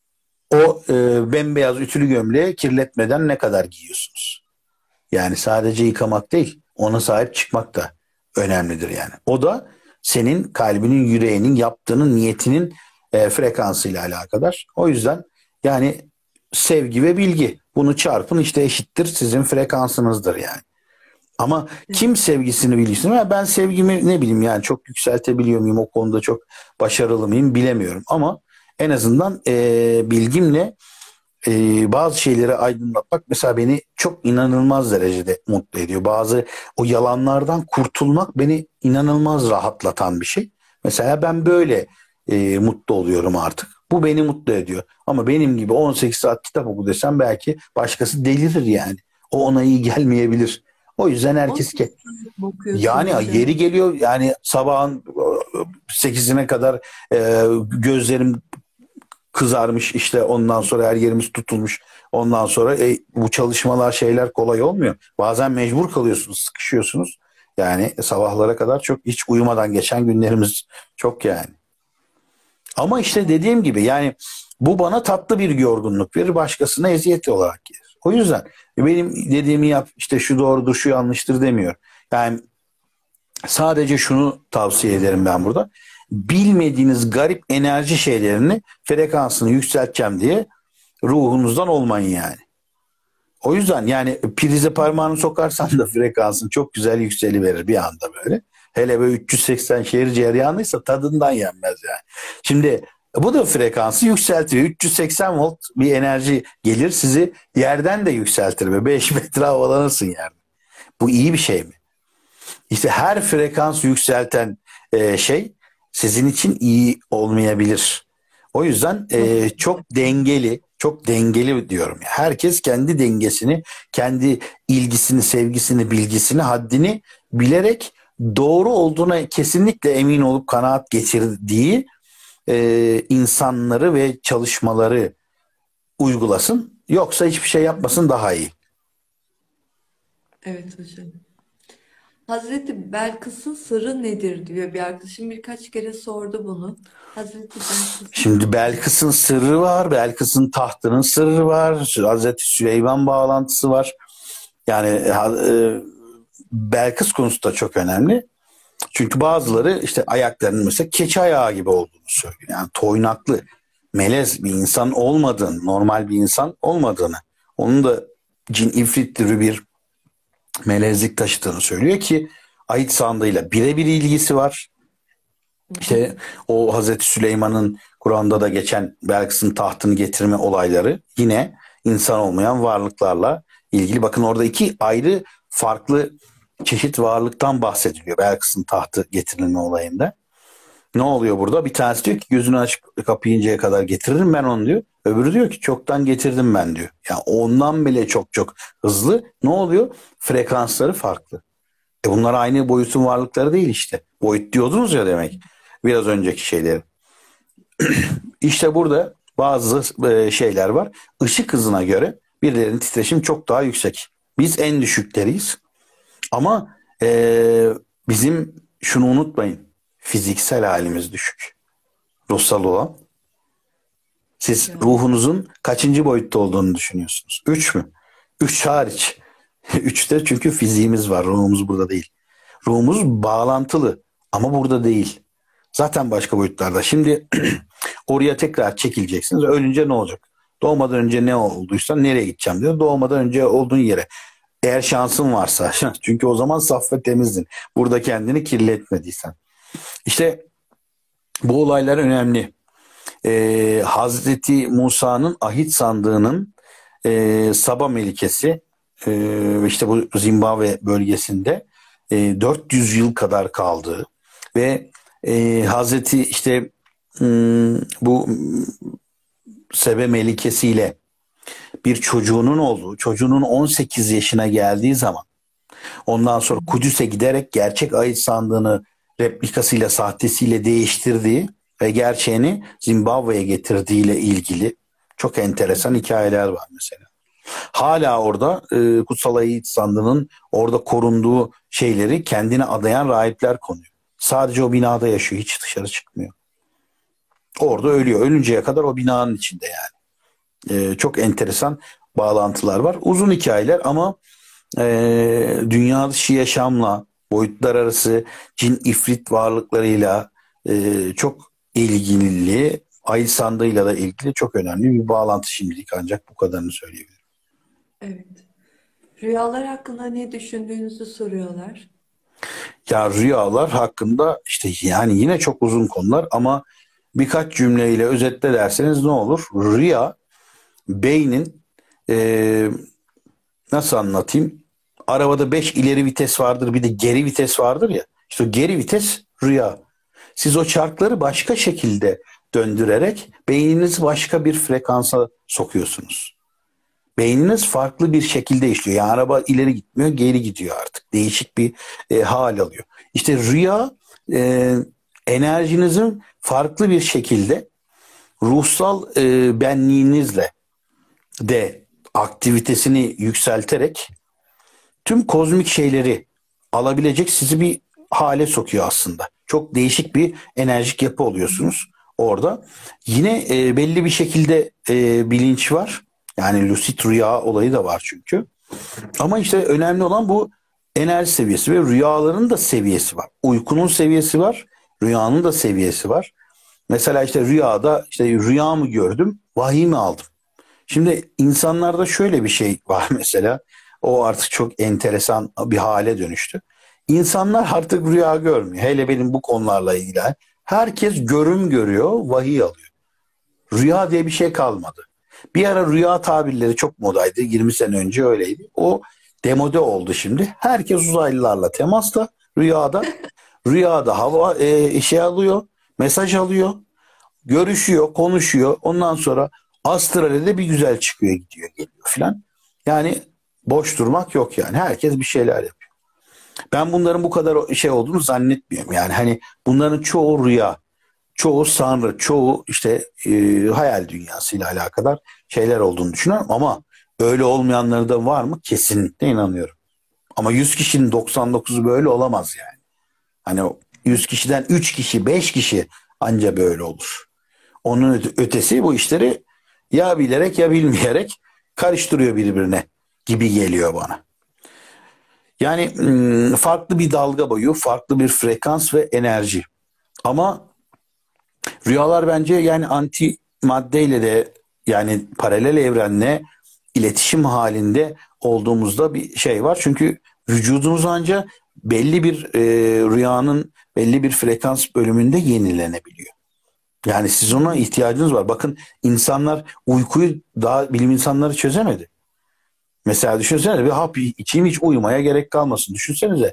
[SPEAKER 2] o e, bembeyaz ütülü gömleği kirletmeden ne kadar giyiyorsunuz? Yani sadece yıkamak değil, ona sahip çıkmak da önemlidir yani. O da senin kalbinin, yüreğinin, yaptığının, niyetinin e, frekansıyla alakadar. O yüzden yani sevgi ve bilgi, bunu çarpın işte eşittir sizin frekansınızdır yani. Ama kim sevgisini bilgisini, ya ben sevgimi ne bileyim yani çok yükseltebiliyor muyum, o konuda çok başarılı mıyım bilemiyorum. Ama en azından e, bilgimle e, bazı şeyleri aydınlatmak mesela beni çok inanılmaz derecede mutlu ediyor. Bazı o yalanlardan kurtulmak beni inanılmaz rahatlatan bir şey. Mesela ben böyle e, mutlu oluyorum artık. Bu beni mutlu ediyor. Ama benim gibi on sekiz saat kitap oku desem belki başkası delirir yani. O ona iyi gelmeyebilir. O yüzden herkes ki yani yeri geliyor yani sabahın sekizine kadar e, gözlerim kızarmış, işte ondan sonra her yerimiz tutulmuş. Ondan sonra e, bu çalışmalar, şeyler kolay olmuyor. Bazen mecbur kalıyorsunuz, sıkışıyorsunuz. Yani sabahlara kadar çok hiç uyumadan geçen günlerimiz çok yani. Ama işte dediğim gibi yani bu bana tatlı bir yorgunluk verir, başkasına eziyet olarak gelir. O yüzden benim dediğimi yap, işte şu doğrudur, şu yanlıştır demiyor. Yani sadece şunu tavsiye ederim ben burada. Bilmediğiniz garip enerji şeylerini, frekansını yükselteceğim diye ruhunuzdan olmayın yani. O yüzden yani prize parmağını sokarsan da frekansın çok güzel yükseliverir bir anda böyle. Hele böyle üç yüz seksen şehir cereyanıysa tadından yenmez yani. Şimdi bu da frekansı yükseltiyor. üç yüz seksen volt bir enerji gelir, sizi yerden de yükseltir ve beş metre havalanırsın yani. Bu iyi bir şey mi? İşte her frekans yükselten e, şey sizin için iyi olmayabilir. O yüzden e, çok dengeli, çok dengeli diyorum. Herkes kendi dengesini, kendi ilgisini, sevgisini, bilgisini, haddini bilerek doğru olduğuna kesinlikle emin olup kanaat getirdiği e, insanları ve çalışmaları uygulasın. Yoksa hiçbir şey yapmasın, daha iyi.
[SPEAKER 1] Evet hocam. Hazreti Belkıs'ın sırrı nedir diyor bir arkadaşım. Birkaç kere sordu bunu. Hazreti Belkıs'ın
[SPEAKER 2] Şimdi Belkıs'ın sırrı var, Belkıs'ın tahtının sırrı var, Hazreti Süleyman bağlantısı var. Yani e, Belkıs konusu da çok önemli. Çünkü bazıları işte ayaklarının mesela keçi ayağı gibi olduğunu söylüyor. Yani toynaklı, melez bir insan olmadığını, normal bir insan olmadığını, onun da cin ifrit türü bir melezlik taşıdığını söylüyor ki Ait sandığıyla birebir ilgisi var. İşte o Hazreti Süleyman'ın Kur'an'da da geçen Belkıs'ın tahtını getirme olayları yine insan olmayan varlıklarla ilgili. Bakın orada iki ayrı farklı çeşit varlıktan bahsediliyor Belkıs'ın tahtı getirilme olayında. Ne oluyor burada? Bir tanesi diyor ki gözünü açıp kapayıncaya kadar getiririm ben onu diyor. Öbürü diyor ki çoktan getirdim ben diyor. Yani ondan bile çok çok hızlı. Ne oluyor? Frekansları farklı. E bunlar aynı boyutun varlıkları değil işte. Boyut diyordunuz ya demek. Biraz önceki şeyleri. İşte burada bazı e, şeyler var. Işık hızına göre birilerinin titreşimi çok daha yüksek. Biz en düşükleriyiz. Ama e, bizim şunu unutmayın. Fiziksel halimiz düşük. Ruhsal olan. Siz
[SPEAKER 1] Evet.
[SPEAKER 2] ruhunuzun kaçıncı boyutta olduğunu düşünüyorsunuz? Üç mü? Üç hariç. Üçte çünkü fiziğimiz var. Ruhumuz burada değil. Ruhumuz bağlantılı ama burada değil. Zaten başka boyutlarda. Şimdi oraya tekrar çekileceksiniz. Ölünce ne olacak? Doğmadan önce ne olduysa nereye gideceğim diyor. Doğmadan önce olduğun yere. Eğer şansın varsa. Çünkü o zaman saf ve temizdin. Burada kendini kirletmediysen. İşte bu olaylar önemli. Ee, Hazreti Musa'nın ahit sandığının e, Saba melikesi e, işte bu Zimbabwe bölgesinde e, dört yüz yıl kadar kaldığı ve e, Hazreti işte hmm, bu Sebe Melikesi'yle bir çocuğunun olduğu, çocuğunun on sekiz yaşına geldiği zaman ondan sonra Kudüs'e giderek gerçek ayet sandığını replikasıyla, sahtesiyle değiştirdiği ve gerçeğini Zimbabwe'ye getirdiğiyle ilgili çok enteresan hikayeler var mesela. Hala orada e, Kutsal Ayet Sandığı'nın orada korunduğu şeyleri kendine adayan rahipler konuyor. Sadece o binada yaşıyor, hiç dışarı çıkmıyor. Orada ölüyor. Ölünceye kadar o binanın içinde yani. E, çok enteresan bağlantılar var. Uzun hikayeler ama e, dünya dışı yaşamla, boyutlar arası cin ifrit varlıklarıyla e, çok ilgili, Ayet Sandığı'yla da ilgili çok önemli bir bağlantı şimdilik, ancak bu kadarını söyleyebilirim.
[SPEAKER 1] Evet. Rüyalar hakkında ne düşündüğünüzü soruyorlar.
[SPEAKER 2] Ya rüyalar hakkında işte yani yine çok uzun konular ama birkaç cümleyle özetle derseniz ne olur? Rüya beynin e, nasıl anlatayım? Arabada beş ileri vites vardır, bir de geri vites vardır ya. İşte o geri vites rüya. Siz o çarkları başka şekilde döndürerek beyninizi başka bir frekansa sokuyorsunuz. Beyniniz farklı bir şekilde işliyor. Yani araba ileri gitmiyor, geri gidiyor artık. Değişik bir e, hal alıyor. İşte rüya e, enerjinizin farklı bir şekilde ruhsal e, benliğinizle de aktivitesini yükselterek tüm kozmik şeyleri alabilecek sizi bir hale sokuyor aslında. Çok değişik bir enerjik yapı oluyorsunuz orada. Yine e, belli bir şekilde e, bilinç var. Yani lucid rüya olayı da var çünkü. Ama işte önemli olan bu enerji seviyesi ve rüyaların da seviyesi var. Uykunun seviyesi var, rüyanın da seviyesi var. Mesela işte rüyada işte rüya mı gördüm, vahiy mi aldım? Şimdi insanlarda şöyle bir şey var mesela. O artık çok enteresan bir hale dönüştü. İnsanlar artık rüya görmüyor. Hele benim bu konularla ilgili. Herkes görüm görüyor, vahiy alıyor. Rüya diye bir şey kalmadı. Bir ara rüya tabirleri çok modaydı. yirmi sene önce öyleydi. O demode oldu şimdi. Herkes uzaylılarla temasta, rüyada. Rüyada hava e, şey alıyor, mesaj alıyor, görüşüyor, konuşuyor. Ondan sonra astrale de bir güzel çıkıyor, gidiyor, geliyor filan. Yani boş durmak yok yani. Herkes bir şeyler yapıyor. Ben bunların bu kadar şey olduğunu zannetmiyorum. Yani hani bunların çoğu rüya, çoğu sanrı, çoğu işte e, hayal dünyasıyla alakadar şeyler olduğunu düşünüyorum. Ama öyle olmayanları da var mı? Kesinlikle inanıyorum. Ama yüz kişinin doksan dokuzu böyle olamaz yani. Hani yüz kişiden üç kişi, beş kişi anca böyle olur. Onun ötesi bu işleri ya bilerek ya bilmeyerek karıştırıyor birbirine gibi geliyor bana. Yani farklı bir dalga boyu, farklı bir frekans ve enerji. Ama rüyalar bence yani anti maddeyle de yani paralel evrenle iletişim halinde olduğumuzda bir şey var. Çünkü vücudumuz ancak belli bir e, rüyanın belli bir frekans bölümünde yenilenebiliyor. Yani siz ona ihtiyacınız var. Bakın insanlar uykuyu daha bilim insanları çözemedi. Mesela düşünsene bir hap içeyim hiç uyumaya gerek kalmasın. Düşünsenize